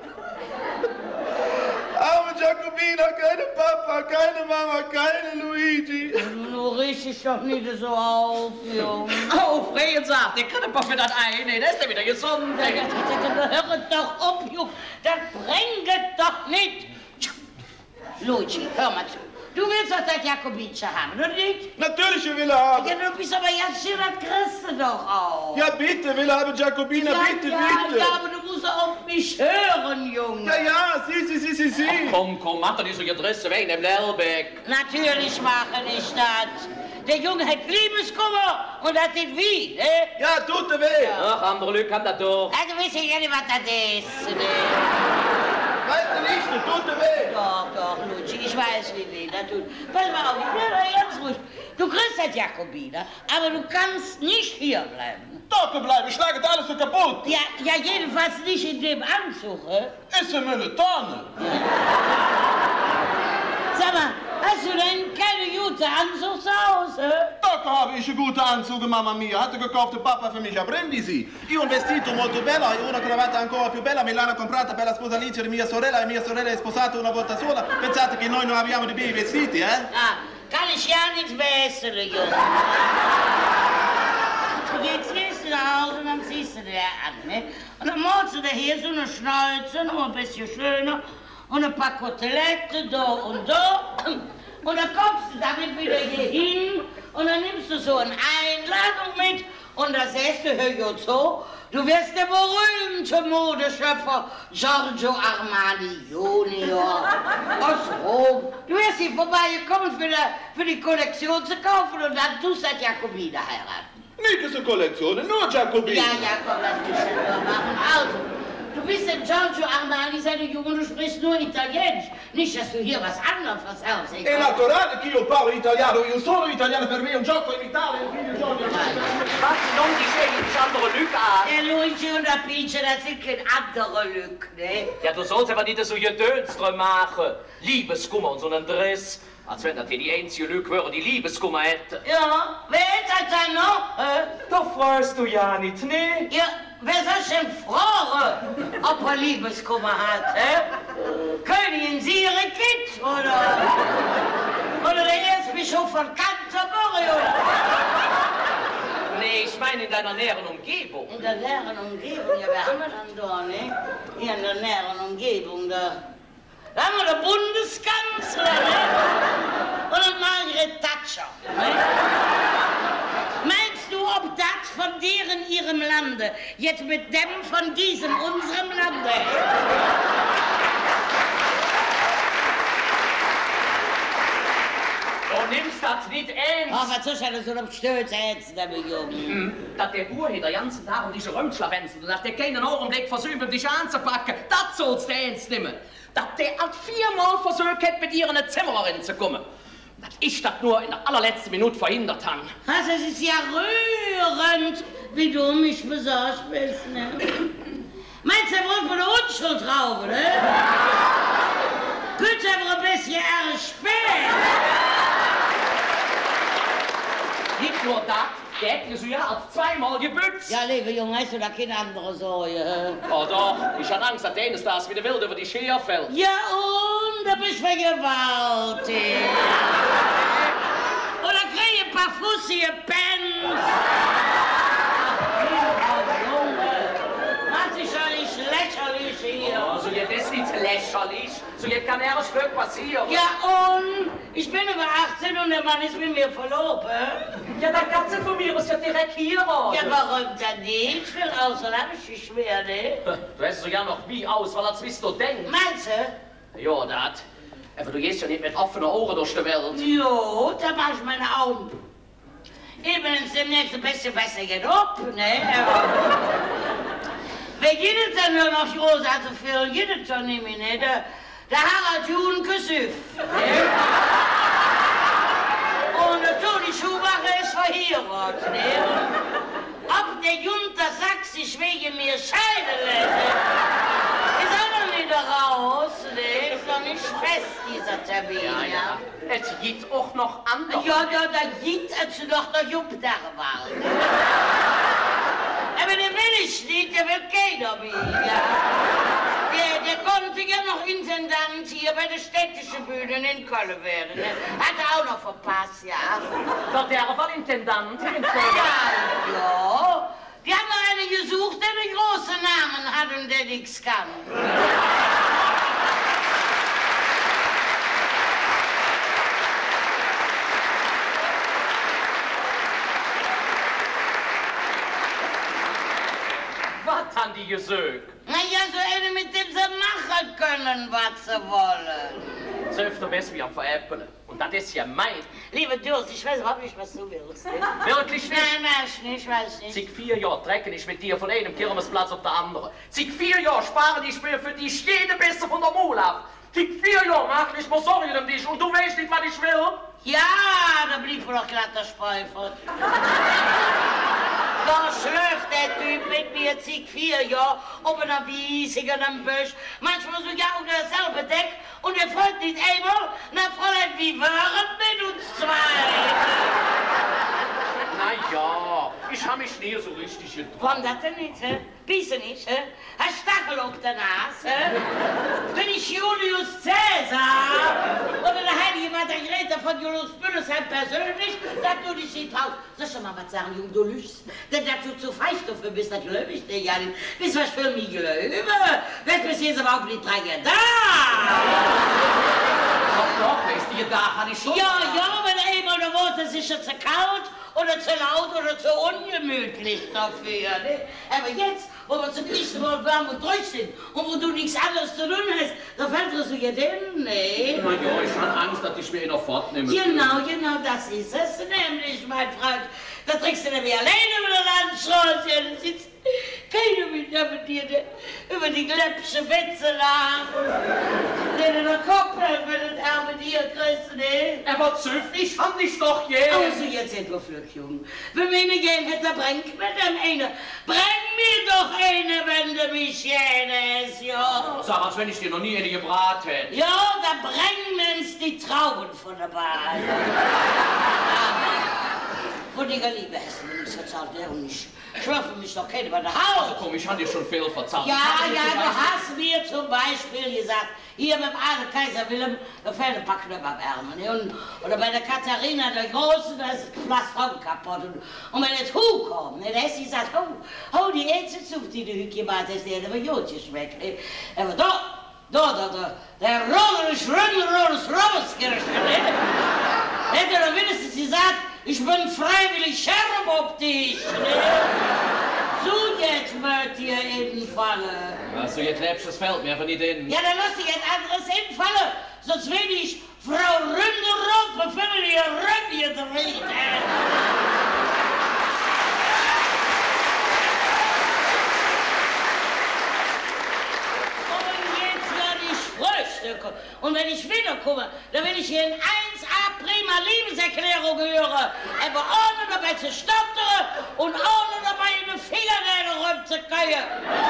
Aber Jacobina, keine Papa, keine Mama, keine Luigi. Du riechst doch nicht so auf, Junge. Aufregen, sagt, der kann doch wieder ein, nee, der ist ja wieder gesund. Hör doch auf, Junge, das bringt doch nicht. Luigi, hör mal zu. Du willst doch das Jakobinchen haben, oder nicht? Natürlich will er haben. Ja, du bist aber ganz schön, das kriegst du doch auch. Ja, bitte, will er haben, Jacobina, ja, bitte, ja, bitte. Ja, aber du musst auf mich hören, Junge. Ja, ja, sie, sie, sie, sie, sie. Ach, komm, komm, mach doch nicht so gedrisse wegen dem Lellbeck. Natürlich mache ich das. Der Junge hat Liebeskummer und das tut wie, ne? Ja, tut er weh. Ach, andere Leute kann das doch. Also, weißt du ja nicht, was das ist, ne? Weißt du nicht, das tut er weh. Doch, doch, Luigi, ich weiß, wie weh das tut. Pass mal auf, ich bin ganz ruhig. Du kriegst das Jakobina, aber du kannst nicht hier bleiben. Doch, bleiben, ich schlage alles so kaputt. Ja, ja, jedenfalls nicht in dem Anzug, hä? Ist er mir eine Tonne. Sag mal, hast du denn keine gute Anzug zu Hause? Doch habe ich eine gute Anzug, Mamma mia. Hatte gekauft der Papa für mich a Brindisi. Io un vestito molto bello e una cravatta ancora più bella. Me l'hanno comprata per la sposalizio di mia sorella e mia sorella è sposata una volta sola. Pensate che noi non abbiamo di bei vestiti, eh? Ah, kann ich ja nicht wissen, Junge. Du gehst jetzt nach Hause und dann ziehst du dir an, ne? Und dann machst du dir hier so eine Schnauze, noch ein bisschen schöner. Und ein paar Koteletten da und da. Und dann kommst du damit wieder hier hin und dann nimmst du so eine Einladung mit und da sagst du, hör ja zu, du wirst der berühmte Modeschöpfer Giorgio Armani Junior aus Rom. Du wirst hier vorbeigekommen für, für die Kollektion zu kaufen und dann tust du das Jakobine heiraten. Nicht diese Kollektion, nur Jakobine. Ja, ja, komm, lass mich schon nur machen. Also, du bist der Giorgio Armani, seine Junge, du sprichst nur Italienisch. Nicht, dass du hier was anderes erzählst. È naturale che io parlo italiano, io sono italiano, per me è un gioco in Italia, figlio Giorgio. Was, non die schenken sich andere Lüge an? Der Luigi und der Peach, das sind keine andere Lüge, ne? Ja, du sollst aber nicht so gedöns drum machen. Liebeskummer und so einen Driss. Als wenn das hier die einzige Lüge wäre, die Liebeskummer hätte. Ja, wer hat das dann noch? Äh? Da freust du ja nicht, ne? Ja, wer soll sich denn fragen, ob er Liebeskummer hat, äh? Königin Sirikit oder, oder der Erzbischof von Canterbury oder? Nee, ich meine in deiner näheren Umgebung. In der näheren Umgebung, ja, wer haben wir dann da, ne? Hier in der näheren Umgebung, da. Da haben wir den Bundeskanzler, ne? Und Margaret Thatcher, ne? Meinst du, ob das von deren ihrem Lande jetzt mit dem von diesem unserem Lande? Du nimmst das nicht ernst. Ach, was soll ich denn so einem Stolz ätzen, der Junge? Hm, dass der Uhr den ganzen Tag um diese Römschlawenzen und dass der keinen Augenblick versucht, um dich anzupacken, das sollst du ernst nehmen. Dass der alt viermal versucht hat, mit ihr in eine Zimmererin zu kommen. Dass ich das nur in der allerletzten Minute verhindert habe. Was, es ist ja rührend, wie du mich besorgt bist, ne? Meinst du, er wohl von der Unschuld rauben, ne? Könntest du aber ein bisschen erspät? Nicht nur das, der hätte so ja als zweimal gebützt. Ja, liebe Junge, hast du da keine andere Säue? Oh doch, ich hatte Angst, dass der eines Tages wieder wild über die Schere fällt. Ja und, da bist du vergewaltigt. Oder krieg ich ein paar fussige Pens. Oh, Junge, mach dich ja nicht lächerlich hier. Oh, so jetzt ist nicht lächerlich, so jetzt kann erst viel passieren. Ja und, ich bin über achtzehn und der Mann ist mit mir verlobt, äh? Ja, der Katze von mir ist ja direkt hier raus. Ja, warum denn nicht? Für außerländische schwer, ne? Du hast so ja noch wie aus, weil als wisst du denkst. Meinst du? Ja, das. Aber du gehst ja nicht mit offenen Ohren durch die Welt. Jo, da mach ich meine Augen. Eben ist demnächst ein bisschen besser geht ab, ne? Wer geht es denn nur noch groß, also für jedes schon nicht mehr, ne? Der, der Harald Jun Gesüff, ne? Und der Toni Schumacher ist verheiratet, ne? Und ob der Junter Sachs sich wegen mir scheiden lässt, ist auch noch nicht raus, ne? Ist noch nicht fest, dieser Termin, Ja, ja. Es gibt auch noch andere. Ja, ja, da gibt es noch der Juppderwahl. Aber den will ich nicht, der will keiner mehr, ja. Der, der konnte ja noch Intendant hier bei der städtischen Bühne in Köln werden. Ne? Hat er auch noch verpasst, ja. Doch der war Intendant in Köln. Ja, ja. Die haben noch einen gesucht, der einen großen Namen hat und der nichts kann. Was haben die gesagt? Na ja, so eine, mit dem sie machen können, was sie wollen. So öfter besser wie am Veräppeln. Und das ist ja mein. Lieber Durst, ich weiß überhaupt nicht, was du willst. Ne? Wirklich nicht? Nein, weiß nicht, weiß nicht. Seit vier Jahren trecken ich mit dir von einem Kirmesplatz auf den anderen. Seit vier Jahren spare ich mir für dich jede Beste von der Mole ab. Seit vier Jahren mache ich mir Sorgen um dich und du weißt nicht, was ich will. Ja, da blieb wohl noch glatter Speifert. Da schläft der Typ mit mir seit vier Jahren auf einer Wiese in einem Busch. Manchmal sogar unter dasselbe Deck und er folgt nicht einmal. Na, Fräulein, wie waren mit uns zwei? Na ja, ich habe mich nie so richtig getroffen. Warum das denn nicht, hä? Bist du nicht, hä? Hast Stachel auf der Nase, hä? Bin ich Julius Caesar? Oder der heilige Margarete von Julius Bündesheim persönlich? Da du dich nicht traust. Soll ich schon mal was sagen, Junge, du lügst? Denn dass du zu feist dafür bist, das glaube ich dir ja nicht. Bist was für mich glaube? Wer ist bis jetzt aber auch nicht dran gedacht? Doch, doch, ist dir da kann ich schon. Ja, sagen. ja, wenn einmal der Worte sicher zu kalt oder zu laut oder zu ungemütlich dafür. Ne? Aber jetzt, wo wir zum ersten Mal warm und durch sind und wo du nichts anderes zu tun hast, da fällt es dir denn, ne? Na ja, ich habe Angst, dass ich mir noch fortnehme. Genau, genau, das ist es nämlich, mein Freund. Da trägst du nämlich alleine über den Landstraße, da sitzt keiner mit dir über die Gläppsche Witze nach. Der den Kopf hält, wenn das Arme dir kriegst, ne? Aber Züff, ich hab dich doch jetzt. Also jetzt sind wir flück, Jungen. Wenn mir eine Geld hätte, bring mir dann eine. Bring mir doch eine, wenn du mich kennst, ja. Sag, als wenn ich dir noch nie eine gebraten hätte. Ja, dann bring mir uns die Trauben von der Bahn. Von der Liebe hast du mir nichts verzahlt, ne? Und ich schwöre mich doch keine bei der Haus. Also komm, ich hab dir schon viel verzahlt. Ja, ja, du hast mir zum Beispiel gesagt, hier beim alten Kaiser Wilhelm, da fällt ein paar Knöpfe am Ärmel. Ne? Und, oder bei der Katharina der Großen, da ist das Pflaster kaputt. Und, und wenn das Hu kommt, ne, da hast du gesagt, oh, oh, die Ärztezupf, die du heute gemacht hast, die hat aber gut geschmeckt. Ne? Aber da, da, da, da, der Rollerisch, Rönnerisch, Robberskirche, ne? Hätte er wenigstens gesagt, ich bin freiwillig Cherup-optisch, ne? So jetzt wird dir infallen. Also, jetzt lebst das fällt mir einfach nicht in. Ja, dann lass dich jetzt anderes infallen, sonst will ich Frau Ründerop bevor ihr Rücken gedreht. Und wenn ich wiederkomme, dann will ich hier in eins a prima Liebeserklärung hören. Aber ohne dabei zu stottern und ohne dabei in den Fingernägel rumzukriegen.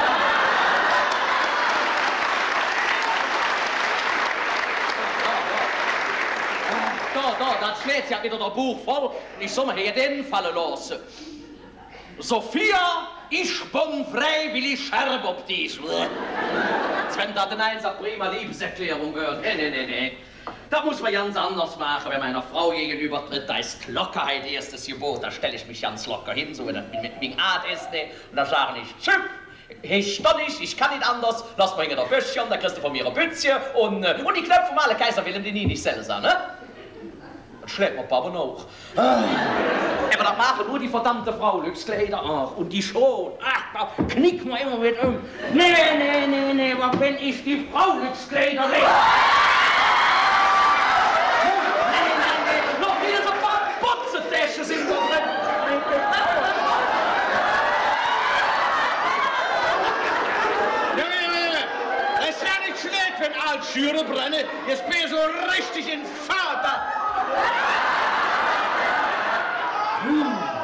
Da, da, das schlägt ja wieder der Buch voll. Und ich soll mir hier den fallen lassen. Sophia, ich bin freiwillig Scherb auf dich. Wenn da den eins a prima Liebeserklärung hört. Nee, nee, nee, nee. Das muss man ganz anders machen, wenn meiner Frau gegenüber tritt. Da ist Lockerheit erstes Gebot. Da stelle ich mich ganz locker hin, so wie das mit meinem Art ist. Ne? Und da sage ich, tschüss, ich steh nicht, ich kann nicht anders. Lass bringen der Böschchen, da kriegst du von mir ein Bützchen. Und, und die Knöpfe von alle Kaiser Wilhelm, die nie nicht selber, ne? Das schlägt mir Papa noch. Ah. Aber das machen nur die verdammte Frau, Glückskleider. Ach, und die schon. Ach, da knickt man immer mit um. Nee, nee, nee, nee, was bin ich die Frau, Glückskleider? Nee. Nee, nee, nee, noch hier so ein paar Putzetäsche sind da drin. Junge, Junge, Junge, das ist ja nicht schlecht, wenn alles Schüre brenne. Jetzt bin ich so richtig in Fahrt da. Hm.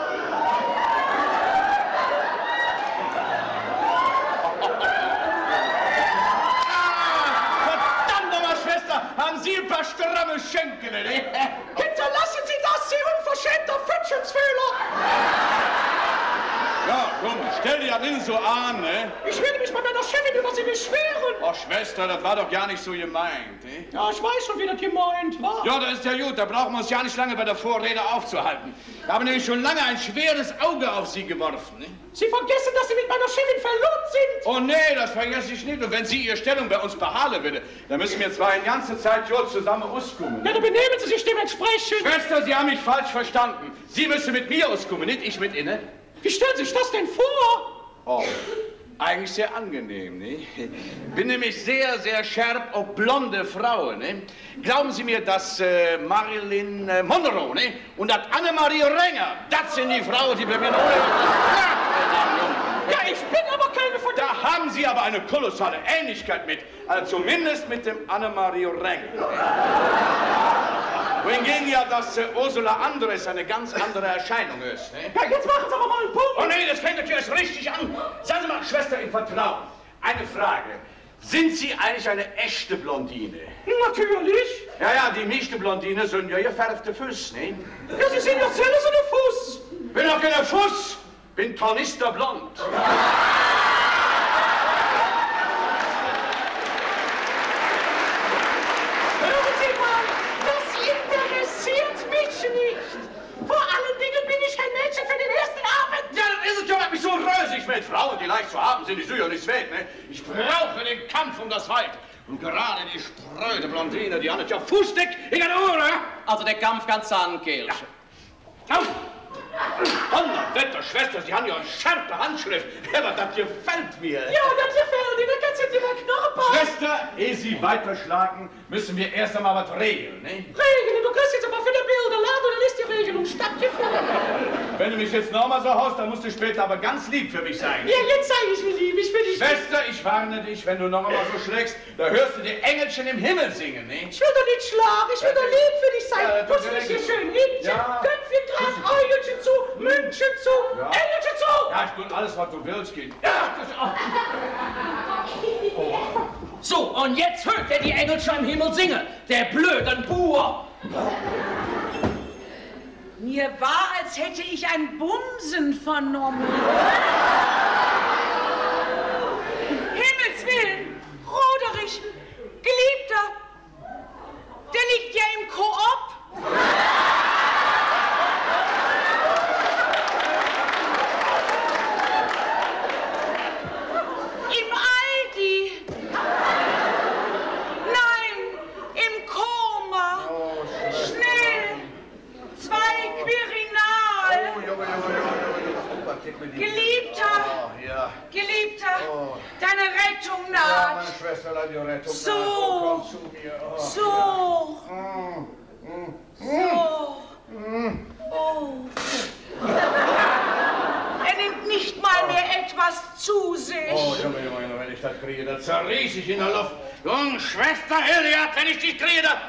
Verdammt nochmal, Schwester, haben Sie ein paar stramme Schenken, ne? Hinterlassen Sie das, Sie unverschämter Fitschensfehler! Ja, komm, stell dir ja nicht so an, ne? Ich werde mich bei meiner Chefin über Sie beschweren. Ach, Schwester, das war doch gar nicht so gemeint, ne? Ja, ich weiß schon, wie das gemeint war. Ja, das ist ja gut, da brauchen wir uns ja nicht lange bei der Vorrede aufzuhalten. Wir haben nämlich schon lange ein schweres Auge auf Sie geworfen, ne? Sie vergessen, dass Sie mit meiner Chefin verlobt sind. Oh nee, das vergesse ich nicht. Und wenn sie Ihre Stellung bei uns behalten würde, dann müssen wir zwar eine ganze Zeit schon zusammen auskommen. Ja, dann benehmen Sie sich dementsprechend. Schwester, Sie haben mich falsch verstanden. Sie müssen mit mir auskommen, nicht ich mit Ihnen. Wie stellt sich das denn vor? Oh, eigentlich sehr angenehm, ne? Bin nämlich sehr, sehr scharf auf blonde Frauen, ne? Glauben Sie mir, dass äh, Marilyn äh, Monroe, ne? Und das Annemarie Renger, das sind die Frauen, die bei mir noch... Ja, ich bin aber keine von... Da haben Sie aber eine kolossale Ähnlichkeit mit, also zumindest mit dem Annemarie Renger. Wohingegen ja, dass äh, Ursula Andres eine ganz andere Erscheinung ist. Ne? Ja, jetzt machen Sie aber mal einen Punkt. Oh nee, das fängt natürlich erst richtig an. Sagen Sie mal, Schwester im Vertrauen, eine Frage. Sind Sie eigentlich eine echte Blondine? Natürlich. Ja, ja, die mischte Blondine sind ja gefärbte Füße, ne? Ja, Sie sind ja selber so eine Fuß. Bin doch kein Fuß, bin Tornister blond. Vor allen Dingen bin ich ein Mädchen für den ersten Abend. Ja, das ist es ja, was mich so rösig mit Frauen, die leicht zu haben sind, die sind ja nicht weg, ne? Ich brauche den Kampf um das Weib. Und gerade die spröde Blondine, die hat ja Fußdick in den Ohren. Also der Kampf kann zahlen, Kerl. Ja. Donnerwetter, Schwester, Sie haben ja eine scharfe Handschrift. Aber das gefällt mir. Ja, das gefällt dir. Da kannst du dir mal Knochen. Schwester, ehe Sie weiterschlagen, müssen wir erst einmal was regeln, ne? Regeln? Du kriegst jetzt aber für die Bilder laden und dann ist die Regelung stattgefunden. Wenn du mich jetzt nochmal so haust, dann musst du später aber ganz lieb für mich sein. Ja, jetzt sei ich wie lieb. Ich will dich... Schwester, ich warne dich, wenn du noch einmal so schlägst, da hörst du die Engelchen im Himmel singen, ne? Ich will doch nicht schlagen. Ich will doch lieb für dich sein. Ja, Putz mich hier schön hin. Ja. Köpfchen dran, Äugelchen zu, Mündchen zu, Ja. Engelchen zu. Ja, ich tue alles, was du willst, Kind. Ja, das auch. So, und jetzt hört er die Engelchen im Himmel singen. Der blöden Bur. Mir war, als hätte ich ein Bumsen vernommen. Himmels Willen, Roderich, Geliebter, der liegt ja im Koop. Im Aldi. Nein, im Koma. Schnell. Zwei Quirinal. Geliebter, Ja. Geliebter, Oh. deine Rettung Ja, naht. meine Schwester, leid die Rettung. So. Oh, komm zu mir. Oh. So, Mm, mm, so. mm. Oh. Er nimmt nicht mal mehr etwas zu sich. Oh, Junge, Junge, Junge, wenn ich das kriege, dann zerriech ich in der Luft. Junge, Schwester Hilliard, wenn ich dich kriege, dann...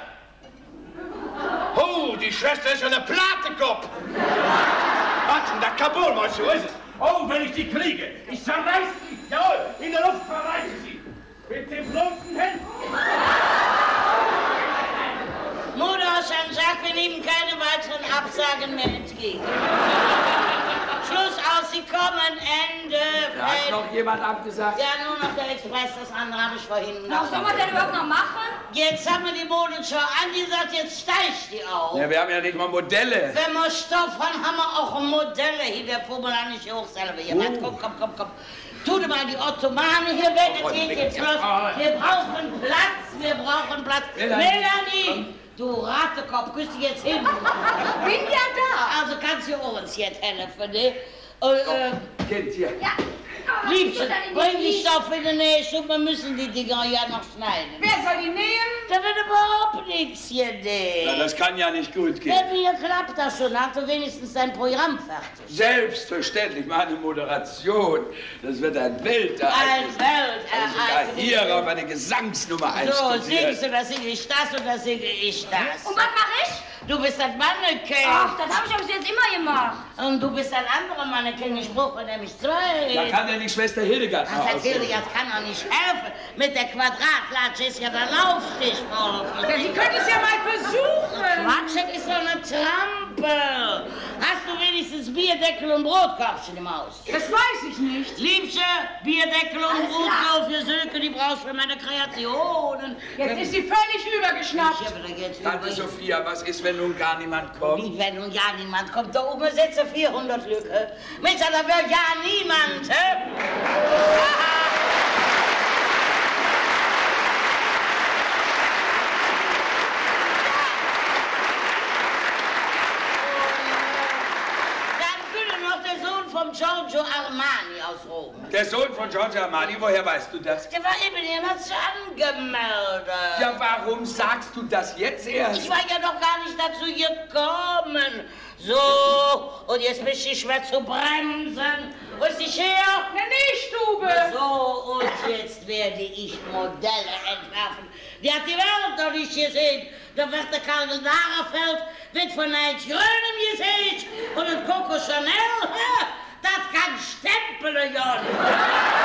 Oh, die Schwester ist ja eine Platekopf. Was denn, der Kabul, so ist es. Oh, wenn ich die kriege, ich zerreiß sie. Jawohl, in der Luft zerreiße sie. Mit den bloßen Händen. Moderschan sagt, wir nehmen keine weiteren Absagen mehr entgegen. Schluss aus, Sie kommen, Ende. Da hat noch jemand abgesagt. Ja, nur noch der Express, das andere habe ich vorhin noch. Was soll man denn überhaupt noch machen? Jetzt haben wir die Modenschau angesagt, jetzt steigt die auf. Ja, wir haben ja nicht mal Modelle. Wenn wir Stoff haben, haben wir auch Modelle hier, der Formular nicht hochstellen. Hier, Oh. Mann, komm, komm, komm, komm. Tu dir mal die Ottomane hier weg, Oh, es geht bitte. jetzt los. Wir brauchen Platz, wir brauchen Platz. Melanie. Melanie, du Ratekopf, küsst du jetzt hin. Ich bin ja da. Also kannst du uns jetzt helfen, ne? Und, äh, Kind, hier. Ja. Liebchen, bring die Stoffe in die Nähe, schon, wir müssen die Dinger ja noch schneiden. Wer soll die nähen? Da wird überhaupt nichts hier, Na, ne? das kann ja nicht gut gehen. Ja, wie klappt das schon? Hast du wenigstens dein Programm fertig? Selbstverständlich, meine Moderation. Das wird ein Ein Weltereignis. Weltereignis. Sogar hier auf eine Gesangsnummer So, einstudiert. singst du, da singe ich das und da singe ich das. Und was mache ich? Du bist ein Mannequin. Ach, das habe ich aber bis jetzt immer gemacht. Und du bist ein anderer Mannequin. Ich brauche nämlich zwei. Da kann ja die Schwester Hildegard Das noch erzähle ich, aushelfen. das kann doch nicht helfen. Mit der Quadratlatsche ist ja der Laufstich voll. Ja, Sie können es ja mal versuchen. Quatsch, das ist doch eine Trampel. Hast du wenigstens Bierdeckel und Brotkörbchen im Haus? Das weiß ich nicht. Liebste, Bierdeckel und Brotkauf für Söke, die brauchst du für meine Kreationen. Jetzt ist sie völlig übergeschnappt. Ich habe da jetzt Tante Sophia, was ist, wenn nun gar niemand kommt? Wie wenn nun ja niemand kommt, da oben sitze vierhundert Lücke. Mensch, da will ja niemand, hä? Dann würde noch der Sohn von Giorgio Armani aus Rom. Der Sohn von Giorgio Armani, woher weißt du das? Der war eben hier, hat sich angemeldet. Ja, warum sagst du das jetzt erst? Ich war ja noch gar nicht dazu gekommen. So, und jetzt bist du schwer zu bremsen. Wo ist die Schere? Eine Nähstube. So, und jetzt werde ich Modelle entwerfen. Die hat die Welt noch nicht gesehen. Da wird der Karl Lagerfeld, wird von einem Grünem gesehen. Und ein Coco Chanel, hä? Das kann stempeln, ja nicht.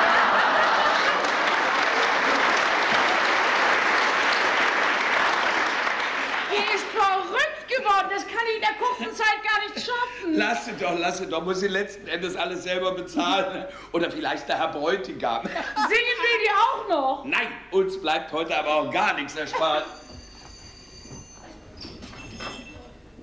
Die ist verrückt geworden. Das kann ich in der kurzen Zeit gar nicht schaffen. Lass sie doch, lass sie doch. Muss sie letzten Endes alles selber bezahlen. Oder vielleicht der Herr Bräutigam. Singen will die auch noch. Nein, uns bleibt heute aber auch gar nichts erspart.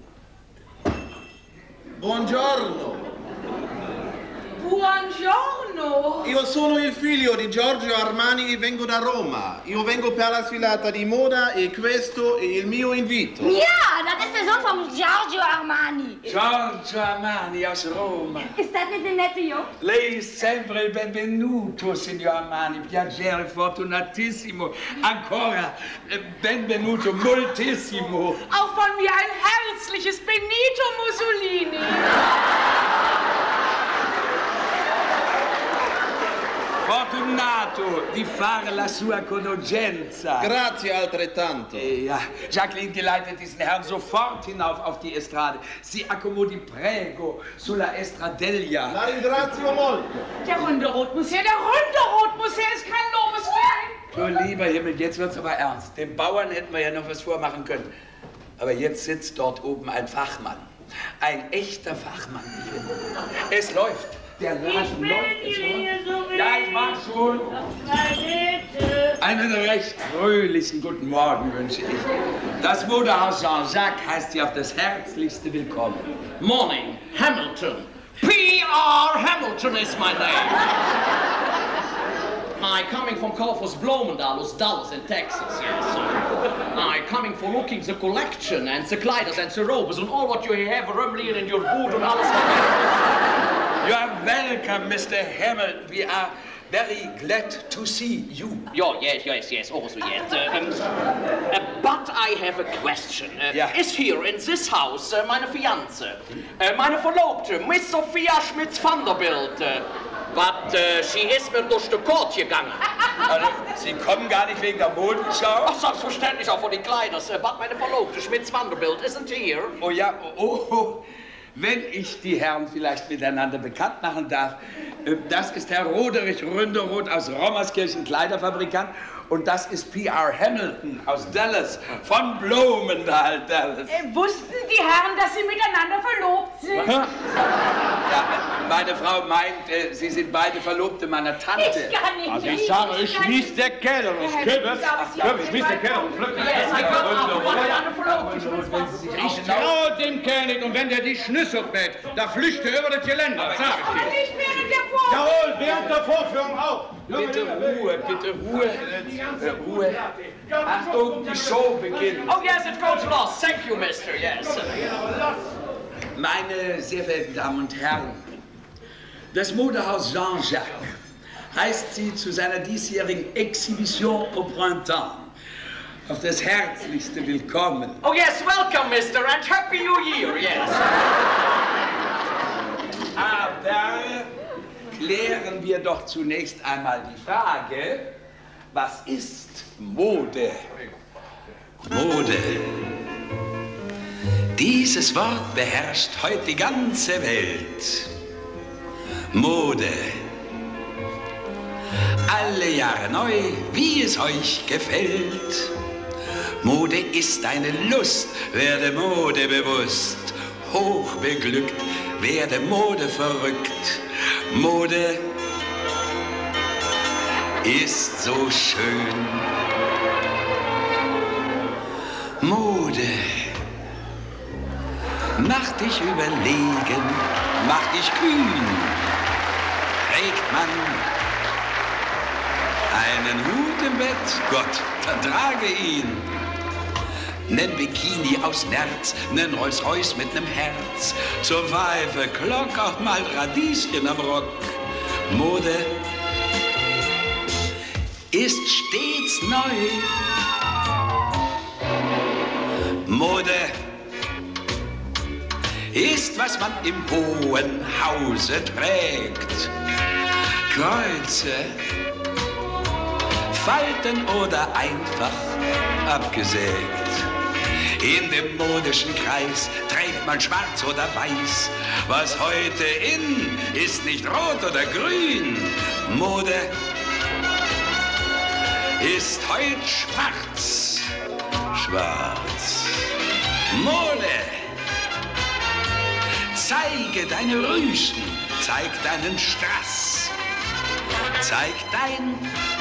Buongiorno. Buongiorno. sono? Io sono il figlio di Giorgio Armani e vengo da Roma. Io vengo per la sfilata di moda e questo è il mio invito. Ja, das ist der Sohn von Giorgio Armani. Giorgio Armani aus Roma. Ist das nicht der nette Junge? Lei è sempre il benvenuto, signor Armani. Piacere, fortunatissimo. Ancora, eh, benvenuto, moltissimo. Auch von mir ein herzliches Benito Mussolini. Fortunato di fare la sua conoscenza. Grazie altrettanto. Ja, Jacqueline geleitet diesen Herrn sofort hinauf auf die Estrade. Si accomodi prego sulla estradella. La ringrazio molto. Der Runderrot muss her, der Runderrot muss her, es kann losgehen. Du lieber Himmel, jetzt wird's aber ernst. Dem Bauern hätten wir ja noch was vormachen können. Aber jetzt sitzt dort oben ein Fachmann. Ein echter Fachmann. Es läuft. Der Laden läuft. Es läuft. Ja, ich mach schon. Einen recht fröhlichen guten Morgen wünsche ich. Das Modehaus Jean-Jacques heißt Sie auf das herzlichste Willkommen. Morning, Hamilton. P R Hamilton is my name. I coming from Kaufhaus Blumendahl, Dallas in Texas, yes. I coming for looking the collection and the Kleiders and the robes and all what you have rumlieren in your boot and alles. You are welcome, Mister Hamilton. We are very glad to see you. Yeah, yes, yes, yes, also yes. Uh, um, uh, but I have a question. Uh, yeah. Is here in this house uh, meine Fiance, uh, meine Verlobte, Miss Sophia Schmitz-Vanderbilt. Uh, but uh, she ist mir durch den Kord gegangen. Also, Sie kommen gar nicht wegen der Modenschau? Ach, selbstverständlich auch von den Kleiders. Uh, but meine Verlobte Schmitz-Vanderbilt isn't here. Oh ja, oh, oh. Wenn ich die Herren vielleicht miteinander bekannt machen darf, das ist Herr Roderich Ründeroth aus Rommerskirchen, Kleiderfabrikant, und das ist P R Hamilton aus Dallas, von Blumendahl, Dallas. Äh, wussten die Herren, dass sie miteinander verlobt sind? Ja, meine Frau meint, äh, Sie sind beide Verlobte meiner Tante. Ich kann nicht. Also ich sage, ich schließ der Keller. Ich schließ der Keller. Ich traue dem Kerl nicht, und wenn der die schnüsselt nicht, da flüchte er über das Geländer, sag ich dir. Aber nicht während der Vorführung. Jawohl, während der Vorführung auch. Bitte Ruhe, bitte Ruhe, äh, Ruhe. Achtung, die Show beginnt. Oh yes, it goes lost. Thank you, Mister. Yes. Meine sehr verehrten Damen und Herren, das Modehaus Jean-Jacques heißt Sie zu seiner diesjährigen Exhibition au Printemps auf das herzlichste Willkommen. Oh yes, welcome, Mister, and Happy New Year, yes. Aber klären wir doch zunächst einmal die Frage, was ist Mode? Mode. Dieses Wort beherrscht heute die ganze Welt. Mode. Alle Jahre neu, wie es euch gefällt. Mode ist eine Lust, werde Mode bewusst. Hochbeglückt, werde Mode verrückt. Mode ist so schön. Mode macht dich überlegen, macht dich kühn. Trägt man einen Hut im Bett, Gott, dann trage ihn. Nen Bikini aus Nerz, nen Rolls-Royce mit nem Herz. Zur Pfeife Glock auch mal Radieschen am Rock. Mode ist stets neu. Mode ist, was man im hohen Hause trägt. Kreuze, Falten oder einfach abgesägt. In dem modischen Kreis trägt man schwarz oder weiß. Was heute in, ist nicht rot oder grün. Mode ist heute schwarz, schwarz. Mode, zeige deine Rüschen, zeig deinen Strass, zeig dein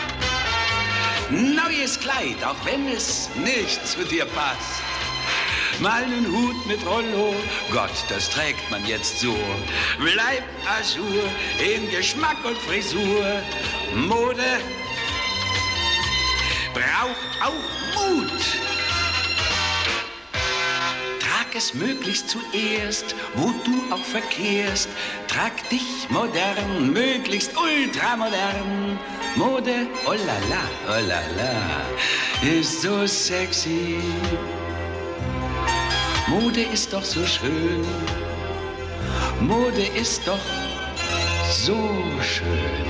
neues Kleid, auch wenn es nicht zu dir passt. mal nen Hut mit Rollo. Gott, das trägt man jetzt so. Bleibt à jour in Geschmack und Frisur. Mode braucht auch Mut. Trag es möglichst zuerst, wo du auch verkehrst. Trag dich modern, möglichst ultramodern. Mode, oh la la, oh la la, ist so sexy. Mode ist doch so schön. Mode ist doch so schön.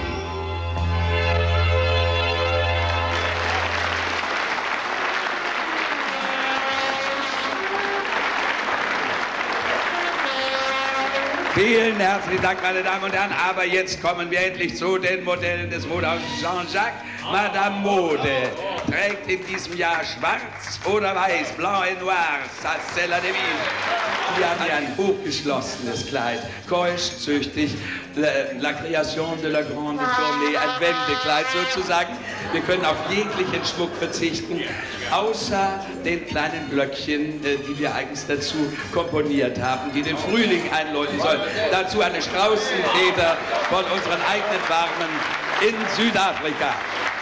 Vielen herzlichen Dank, meine Damen und Herren. Aber jetzt kommen wir endlich zu den Modellen des Modehauses Jean-Jacques. Madame Mode trägt in diesem Jahr schwarz oder weiß, blanc et noir, ça c'est la devise. Wir haben hier ein hochgeschlossenes Kleid, keusch, züchtig, la, la création de la grande tournée, ein Wendekleid sozusagen. Wir können auf jeglichen Schmuck verzichten, außer den kleinen Glöckchen, die wir eigens dazu komponiert haben, die den Frühling einläuten sollen. Dazu eine Straußenfeder von unseren eigenen Farmen in Südafrika.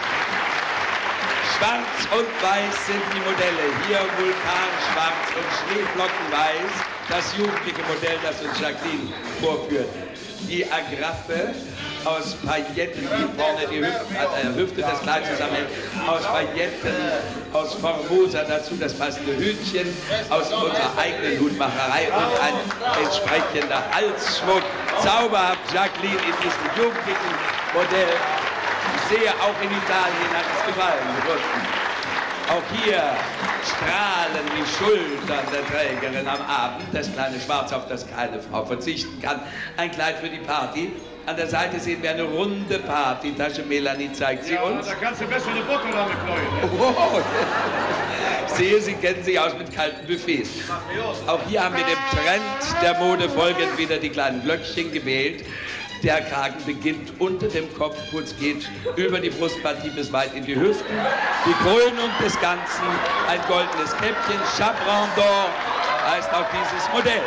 Schwarz und weiß sind die Modelle. Hier Vulkanschwarz und Schneeflockenweiß, das jugendliche Modell, das uns Jacqueline vorführt. Die Agraffe aus Pailletten, die vorne die Hüfte, äh, Hüfte des Kleids zusammenhält, aus Pailletten, aus Formosa, dazu das passende Hütchen, aus unserer eigenen Hutmacherei und ein entsprechender Halsschmuck. Zauberhaft Jacqueline in diesem jugendlichen Modell. Ich sehe, auch in Italien hat es gefallen. Auch hier strahlen die Schultern der Trägerin am Abend, das kleine Schwarz, auf das keine Frau verzichten kann. Ein Kleid für die Party. An der Seite sehen wir eine runde Partytasche. Melanie zeigt sie uns. Ja, da kannst du besser eine Butter damit knäuen. Oh, ich sehe, Sie kennen sich aus mit kalten Buffets. Auch hier haben wir dem Trend der Mode folgend wieder die kleinen Glöckchen gewählt. Der Kragen beginnt unter dem Kopfputz, geht über die Brustpartie bis weit in die Hüften. Die Krönung des Ganzen, ein goldenes Käppchen, Chaperon d'Or heißt auch dieses Modell.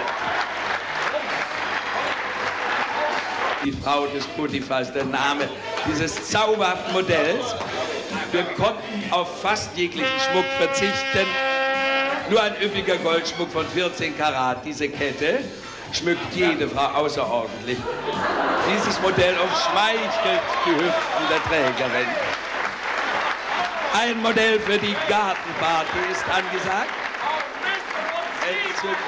Die Frau des Potiphars, der Name dieses zauberhaften Modells. Wir konnten auf fast jeglichen Schmuck verzichten. Nur ein üppiger Goldschmuck von vierzehn Karat, diese Kette, schmückt jede Frau außerordentlich. Dieses Modell umschmeichelt die Hüften der Trägerin. Ein Modell für die Gartenparty ist angesagt. Entzückend.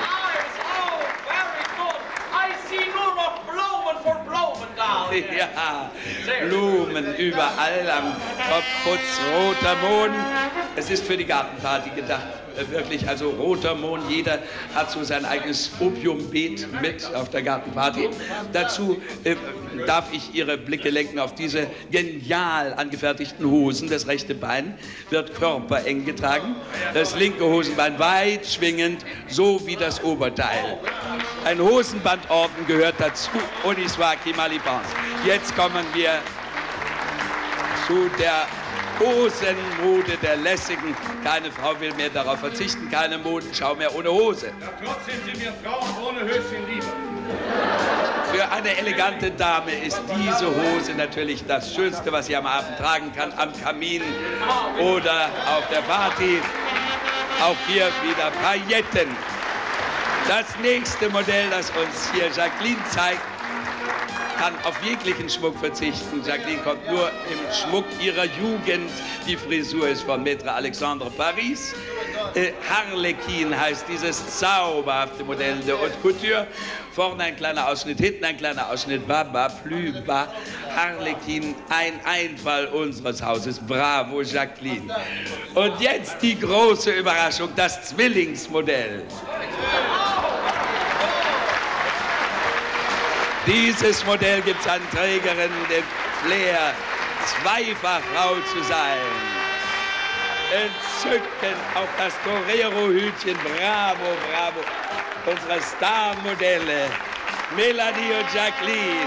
Ja, Blumen überall am Kopfputz, roter Mohn. Es ist für die Gartenparty gedacht, wirklich, also roter Mohn. Jeder hat so sein eigenes Opiumbeet mit auf der Gartenparty. Dazu äh, darf ich Ihre Blicke lenken auf diese genial angefertigten Hosen. Das rechte Bein wird körpereng getragen, das linke Hosenbein weit schwingend, so wie das Oberteil. Ein Hosenbandorden gehört dazu, Oniswaki Malibans. Jetzt kommen wir zu der Hosenmode der Lässigen. Keine Frau will mehr darauf verzichten, keine Modenschau mehr ohne Hose. Ja, trotzdem sind wir Frauen ohne Höschen lieber. Für eine elegante Dame ist diese Hose natürlich das Schönste, was sie am Abend tragen kann, am Kamin oder auf der Party. Auch hier wieder Pailletten. Das nächste Modell, das uns hier Jacqueline zeigt, kann auf jeglichen Schmuck verzichten. Jacqueline kommt nur im Schmuck ihrer Jugend. Die Frisur ist von Maître Alexandre Paris. Äh, Harlequin heißt dieses zauberhafte Modell de Haute Couture. Vorne ein kleiner Ausschnitt, hinten ein kleiner Ausschnitt, baba, plus bas. Harlequin, ein Einfall unseres Hauses. Bravo, Jacqueline. Und jetzt die große Überraschung, das Zwillingsmodell. Dieses Modell gibt es an Trägerinnen den Flair, zweifach Frau zu sein. Entzückend auch das Torero-Hütchen, bravo, bravo. Unsere Starmodelle, Melanie und Jacqueline.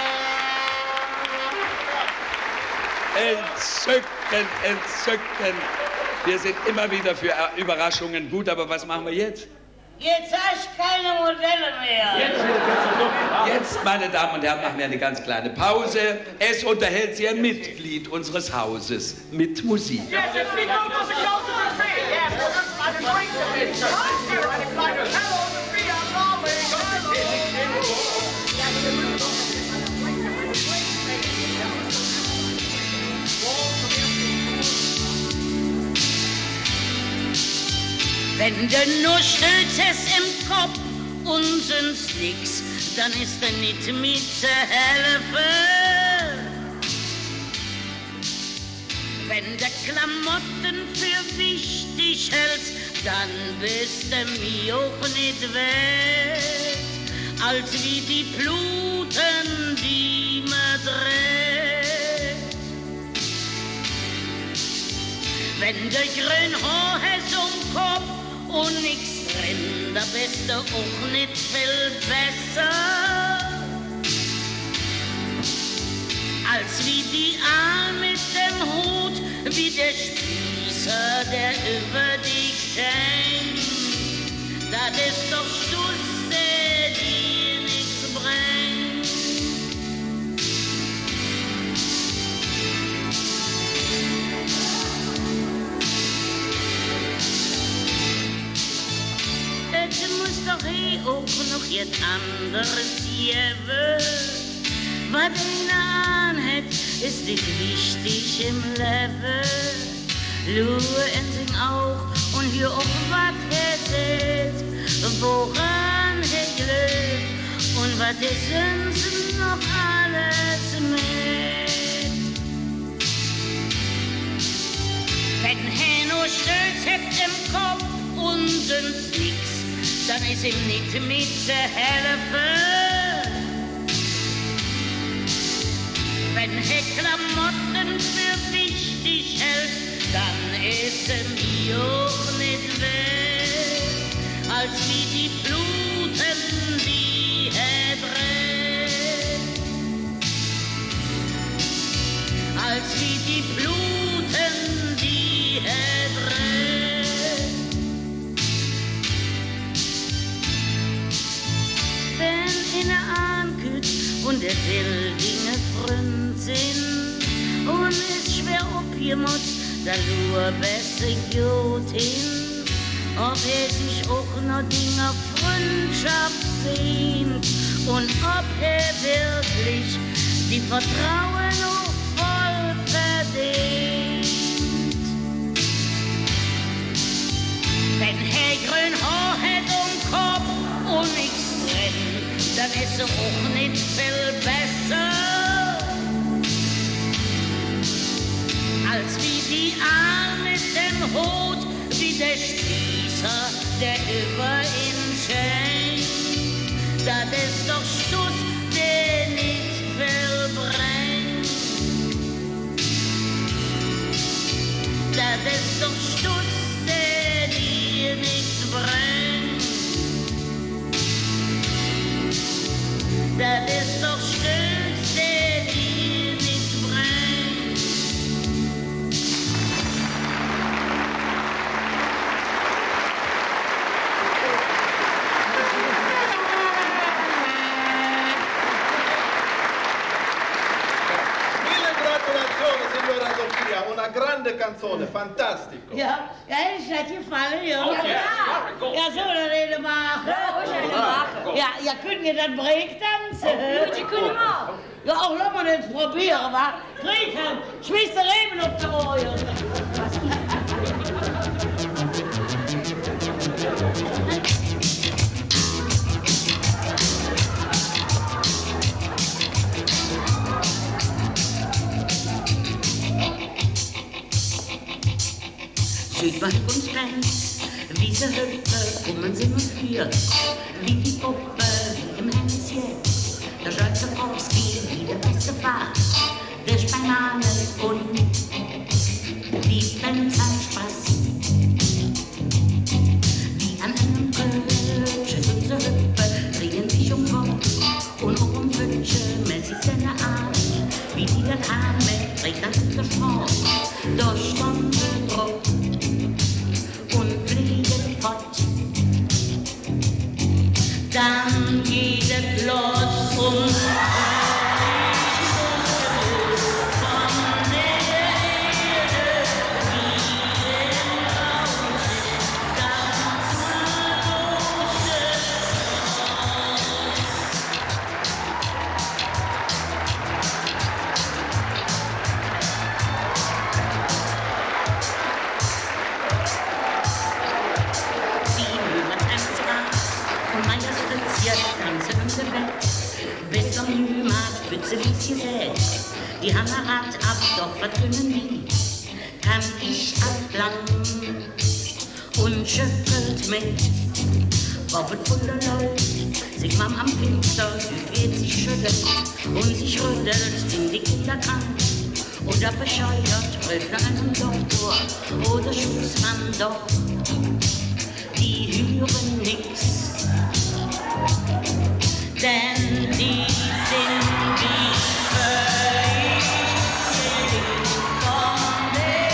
Entzückend, entzückend. Wir sind immer wieder für Überraschungen gut, aber was machen wir jetzt? Jetzt hast du keine Modelle mehr. Jetzt, jetzt, Jetzt, meine Damen und Herren, machen wir eine ganz kleine Pause. Es unterhält Sie ein Mitglied unseres Hauses mit Musik. Yes, it's me, go to the culture of the sea. Yes, well, that's my drink to me. Here, I decline to hello, the sea, I'm rolling. Wenn du nur stößt im Kopf und sonst nix, dann ist er nicht mit zu helfen. Wenn der Klamotten für wichtig hältst, dann bist du mir auch nicht wert, als wie die Bluten, die man dreht. Wenn der grün Haar hast um Kopf und nix drin, da bist du auch nicht viel besser, als wie die Aal mit dem Hut, wie der Spießer, der über dich schenkt. Das ist doch Stuss, der dir nichts bringt. Du musst doch eh auch noch jetzt anderes geben. Was einer anhat, ist nicht wichtig im Leben. Schauen Sie auch und hier auch was er sieht, woran er glaubt und was er sonst noch alles mit. Wenn er nur Stolz hat im Kopf und sonst nix, dann ist ihm nicht mit zu helfen. Wenn er Klamotten für wichtig hält, dann ist er mir auch nicht wert, als wie die Bluten, die er dreht. Als wie die Bluten, die er dreht. Wenn einer anküsst und er will Dinge fremd sind und ist schwer abgemut, dann nur besser gut hin, ob er sich auch noch Dinge Freundschaft sehnt und ob er wirklich die Vertrauen noch voll verdient. Wenn er grün Haar hat um Kopf und nichts drin, dann ist er auch nicht viel besser, als wie die Aal mit dem Hut, wie der Spießer, der über ihn schenkt. Das ist doch Stuss, der nicht viel bringt. Das ist doch Stuss, der dir nichts bringt. Das ist doch Stuss, der dir nichts bringt. Mille gratulazioni, signora Sofia, una grande canzone, fantastico. Ja, ja, ist das gefallen, ja? Okay. Ja, ja so eine Rede machen. Ja, ruhig eine machen. Ja, ja, könnt ihr dann Breaktanzen? Gut, die können wir auch. Ja, auch lassen wir das probieren, wa? Friedhelm, schmiss der Reben auf der Ohren. Sieht man uns ganz, wie sie hüpfen, kommen sie mit für, wie die Puppe, wie im Hänschen. Der Schulze Kowski, wie der beste Fahrt, der Spanane und die Benzanspaß. Wie an einem Kölsch, sind sie hüpfen, drehen sich um Kopf und auch um Wünsche, mehr sieht seine Art, wie die dann Arme, trägt das der Sport, durch Stunde drauf. Und fliegen fort. Katze ließ gesät, die Hanna hat ab, doch was können die? Kann ich ablangen und schüttelt mit, Robert Fuller läuft, sich Mam am Fenster, wird sich schüttelt und sich rüttelt, sind die Kinder krank oder bescheuert, ruft nach einem Doktor oder Schussmann doch, die hören nix, denn die sind wie völlig von der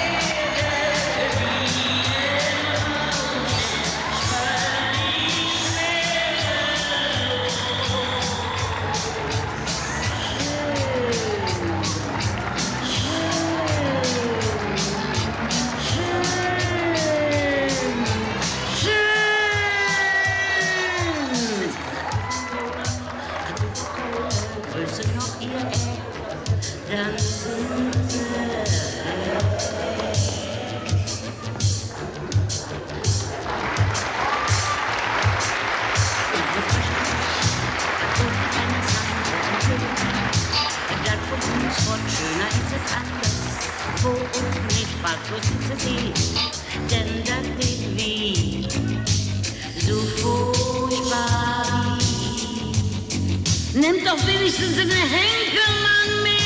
denn das ist wie so furchtbar. Nimm doch wenigstens einen Henkelmann mit.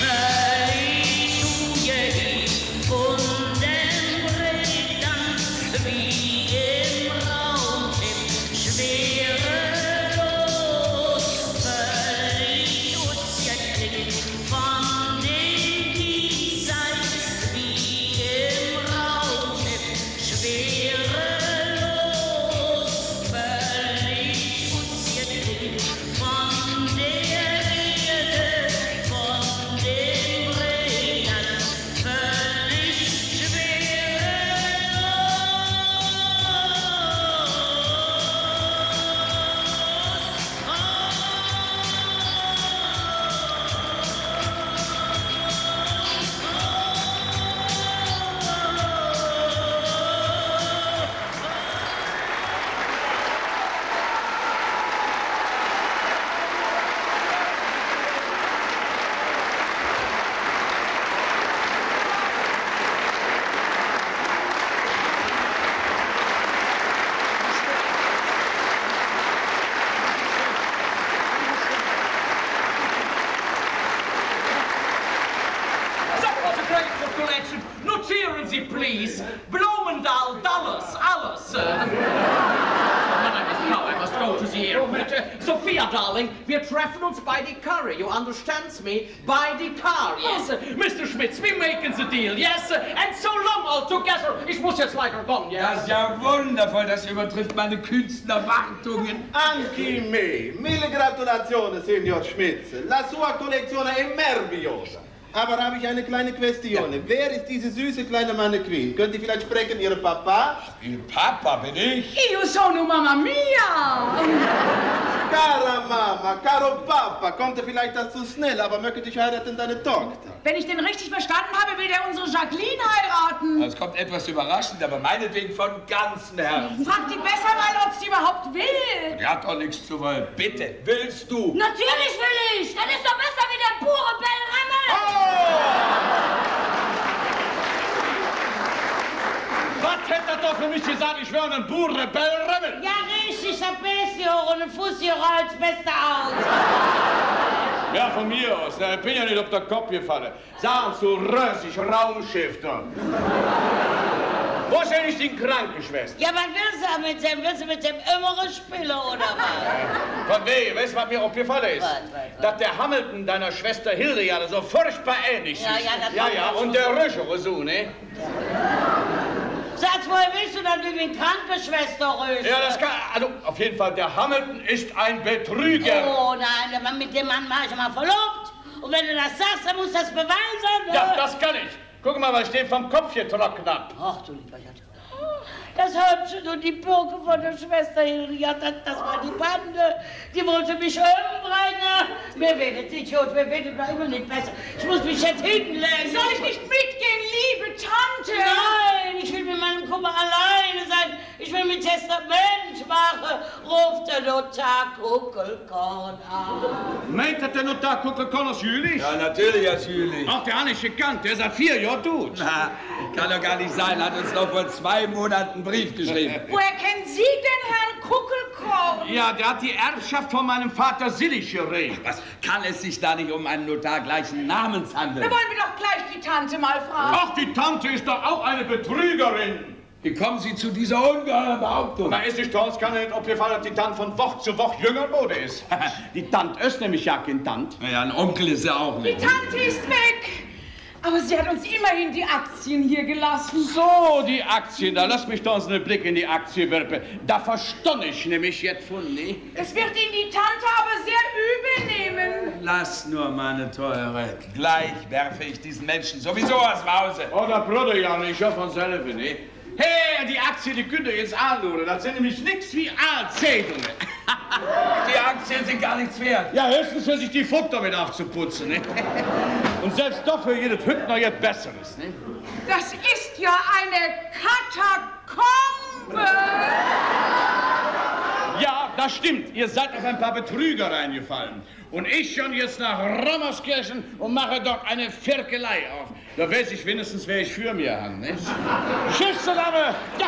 Und dann bricht dann wie im Raumschiff schwerelos, völlig unschädlich von den Diesseits wie im Raumschiff schwerelos, völlig unschädlich von der Erde, von den Rädern, völlig Notieren Sie, please. Blumendal, Dallas, alles. Uh, I must go to the airport. Uh, Sophia, darling, wir treffen uns bei die Curry. You understand me? Bei die Car, yes. Uh, Mister Schmitz, we making the deal, yes. Uh, and so long all together. Ich muss jetzt leider gehen, yes. Das ist ja wundervoll, das übertrifft meine kühnsten Erwartungen. Anche me. Mille gratulazioni, Signor Schmitz. La sua collezione è meravigliosa. Aber habe ich eine kleine Question. Ja. Wer ist diese süße kleine Mannequin? Könnt ihr vielleicht sprechen, Ihr Papa? Ihr Papa bin ich. Io sono Mamma Mia! Cara Mama, caro Papa, kommt er vielleicht das zu schnell, aber möchte dich heiraten, deine Tochter? Wenn ich den richtig verstanden habe, will der unsere Jacqueline heiraten. Das kommt etwas überraschend, aber meinetwegen von ganzem Herzen. Frag die besser mal, ob sie überhaupt will. Die hat doch nichts zu wollen. Bitte, willst du? Natürlich will ich. Das ist doch besser wie der pure Bellrammel. Oh! Was hätte er doch für mich gesagt, ich wäre ein pure Bellrammel? Ja, richtig, ein bisschen und ein Fußjäger als Beste aus. Ja, von mir aus. Ich bin ja nicht auf den Kopf gefallen. Sagen so rösig Raumschiff da. Wo ist eigentlich die Krankenschwester? Ja, was willst du mit dem? Willst du mit dem immer spielen, oder was? Von wem? Weißt du, was mir aufgefallen ist? Was, was, was? Dass der Hamilton deiner Schwester Hilde ja so furchtbar ähnlich ist. Ja, ja, das ja, ja. Und der Röschere so, ne? Sag, woher willst du dann mit der Krankenschwester röschen? Ja, das kann... Also, auf jeden Fall, der Hamilton ist ein Betrüger. Oh, nein, der Mann, mit dem Mann war ich mal verlobt. Und wenn du das sagst, dann musst du das beweisen. Ja, das kann ich. Guck mal, was steht vom Kopf hier trocken ab. Ach, du lieber Gott. Das Häubchen und die Birke von der Schwester Hilja, das, das war die Bande. Die wollte mich umbringen. Mir wird es nicht gut, mir wird es noch immer nicht besser. Ich muss mich jetzt hinlegen. Soll ich nicht mitgehen, liebe Tante? Nein, ich will mit meinem Kummer alleine sein. Ich will mit Testament mache, ruft der Notar Kuckelkorn an. Meint das der Notar Kuckelkorn aus Jülich? Ja, natürlich aus Jülich. Ach, der hat nicht gekannt, der ist seit vier Jahren tot. Na, kann doch gar nicht sein, hat uns doch vor zwei Monaten einen Brief geschrieben. Woher kennen Sie denn Herrn Kuckelkorn? Ja, der hat die Erbschaft von meinem Vater Sillig geregt. Was, kann es sich da nicht um einen Notar gleichen Namens handeln? Da wollen wir doch gleich die Tante mal fragen. Ach, die Tante ist doch auch eine Betrügerin. Wie kommen Sie zu dieser ungeheuren Behauptung? Na, ist nicht toll, kann nicht aufgefallen, dass die Tante von Woche zu Woche jünger wurde ist. Die Tante ist nämlich ja kein Tante. Ja, ein Onkel ist ja auch nicht. Die Tante ist weg. Aber sie hat uns immerhin die Aktien hier gelassen. So, die Aktien, da lass mich doch einen Blick in die Aktie werfen. Da verstande ich nämlich jetzt von nie. Es wird Ihnen die Tante aber sehr übel nehmen. Lass nur, meine Teure. Gleich werfe ich diesen Menschen sowieso aus dem Hause. Oh, der Bruder ja nicht, ich von selber, ne? Hey, die Aktie, die könnt ihr jetzt anschauen. Das sind nämlich nichts wie Aalzettel. Die Aktien sind gar nichts wert. Ja, höchstens für sich die Futter mit aufzuputzen, ne? Und selbst doch für jedes Hüttner jetzt Besseres, ne? Das ist ja eine Katakombe. Ja, das stimmt. Ihr seid auf ein paar Betrüger reingefallen. Und ich schon jetzt nach Rammerskirchen und mache dort eine Ferkelei auf. Da weiß ich wenigstens, wer ich für mir habe, nicht? Tschüss zusammen! Ja.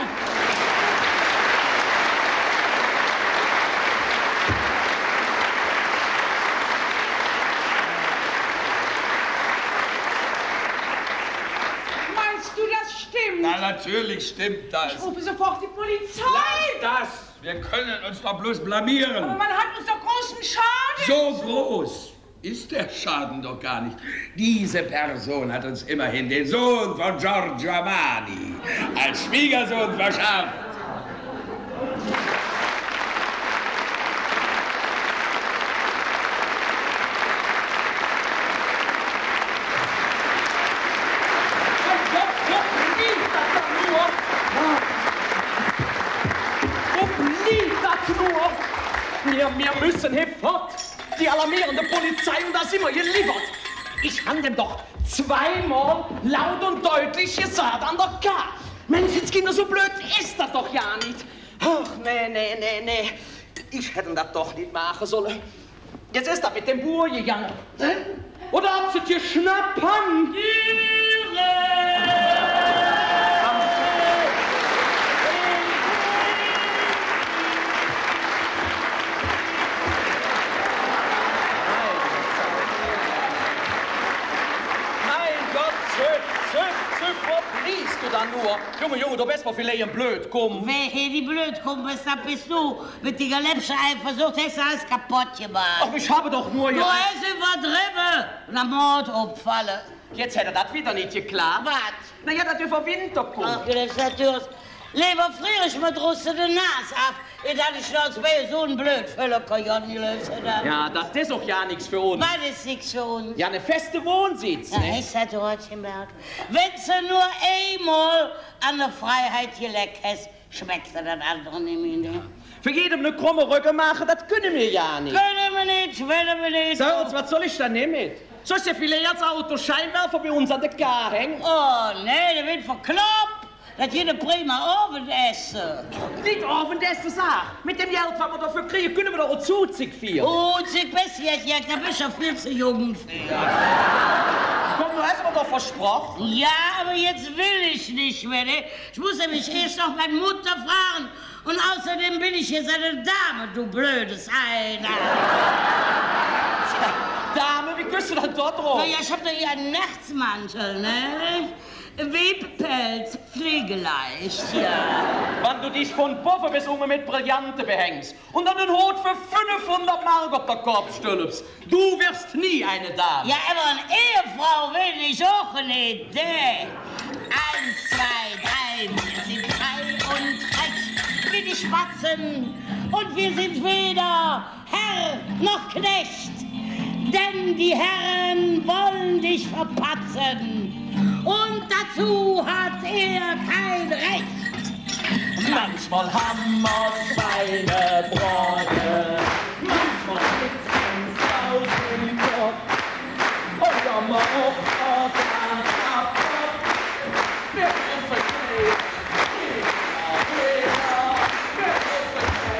Meinst du, das stimmt? Na, natürlich stimmt das. Ich rufe sofort die Polizei. Lass das! Wir können uns doch bloß blamieren. Aber man hat uns doch großen Schaden. So groß ist der Schaden doch gar nicht. Diese Person hat uns immerhin den Sohn von Giorgio Armani als Schwiegersohn verschafft. Wir, wir müssen hier fort. Die alarmierende Polizei und da sind wir geliefert. Ich habe dem doch zweimal laut und deutlich gesagt an der K. Menschenskinder, so blöd ist das doch ja nicht. Ach, nee, nee, nee, nee. Ich hätte das doch nicht machen sollen. Jetzt ist das mit dem Bur gegangen. Oder habt ihr dir schnappen? Liest du dann nur? Junge, Junge, du bist mal vielleicht blöd, komm. Wer hier die blöd kommt, das bist du. Mit der Läppsche versucht, hast du alles kaputt gemacht. Ach, ich habe doch nur... Du hast übertrieben und am Mord abfallen. Jetzt hätte das wieder nicht geklappt. Was? Na ja, dass du vor Winter kommst. Ach, das ist natürlich... Lieber friere ich mit Russe die Nase ab. Ich dachte, ich als bei so ein blöd Völler kann ja nicht lösen. Ja, das ist doch ja nichts für uns. Was ist nichts für uns? Ja, eine feste Wohnsitz. Ja, ne? ist das Rotchenberg. Wenn du nur einmal an der Freiheit geleckt hast, schmeckt dir das andere nicht mehr. Für jedem eine krumme Rücke machen, das können wir ja nicht. Können wir nicht, wollen wir nicht. So, und was soll ich da nehmen? Soll ich dir vielleicht als Autoscheinwerfer bei uns an der K hängen? Oh, nee, der wird verkloppt. Das jeder prima Abendessen. Nicht Abendessen, sag. Mit dem Geld, was wir dafür kriegen, können wir doch auch zuzig vier. Oh, zig bis jetzt, ja, da bist du ja viel zu jung für. Komm, du hast mir doch versprochen. Ja, aber jetzt will ich nicht mehr, ne? Ich muss nämlich erst noch meine Mutter fragen. Und außerdem bin ich jetzt eine Dame, du blödes Einer. Dame, wie kriegst du dann dort drauf? Na ja, ich hab doch hier einen Nachtsmantel, ne? Webpelz, pflegeleicht, ja. Wenn du dich von Poffe bis um mit Brillanten behängst und dann den Hut für fünfhundert Mark auf der Kopf stülpst, du wirst nie eine Dame. Ja, aber eine Ehefrau will ich auch nicht, ne? Eins, zwei, drei, wir sind frei und frech wie die Spatzen und wir sind weder Herr noch Knecht, denn die Herren wollen dich verpatzen. Und dazu hat er kein Recht. Manchmal haben wir Schweine Bräune, manchmal gibt's uns aus dem Kopf. Und dann mal auch auf den Abkopf. Wer ist verkehrt? Jeder, jeder, wer ist verkehrt?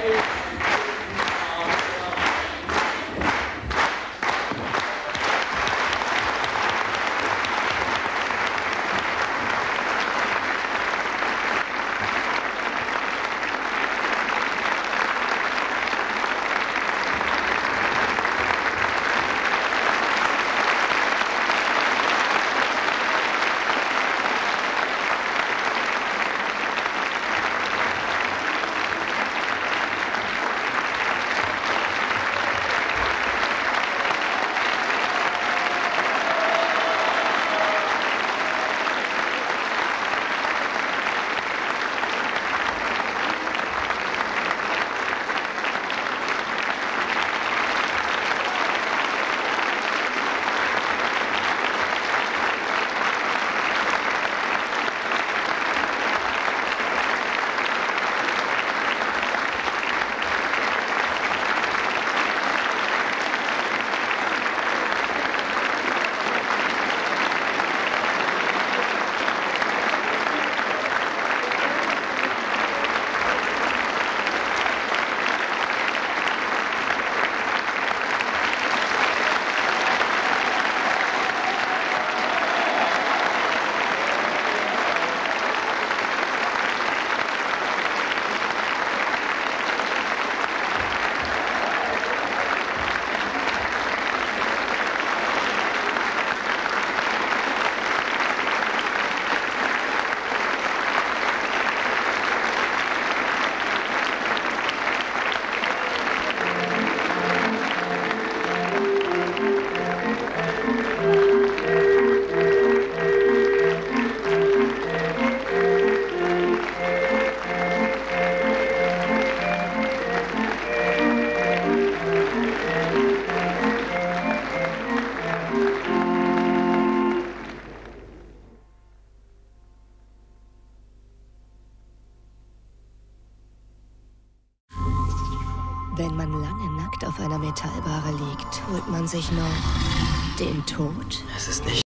Wenn man lange nackt auf einer Metallbarre liegt, holt man sich noch den Tod. Es ist nicht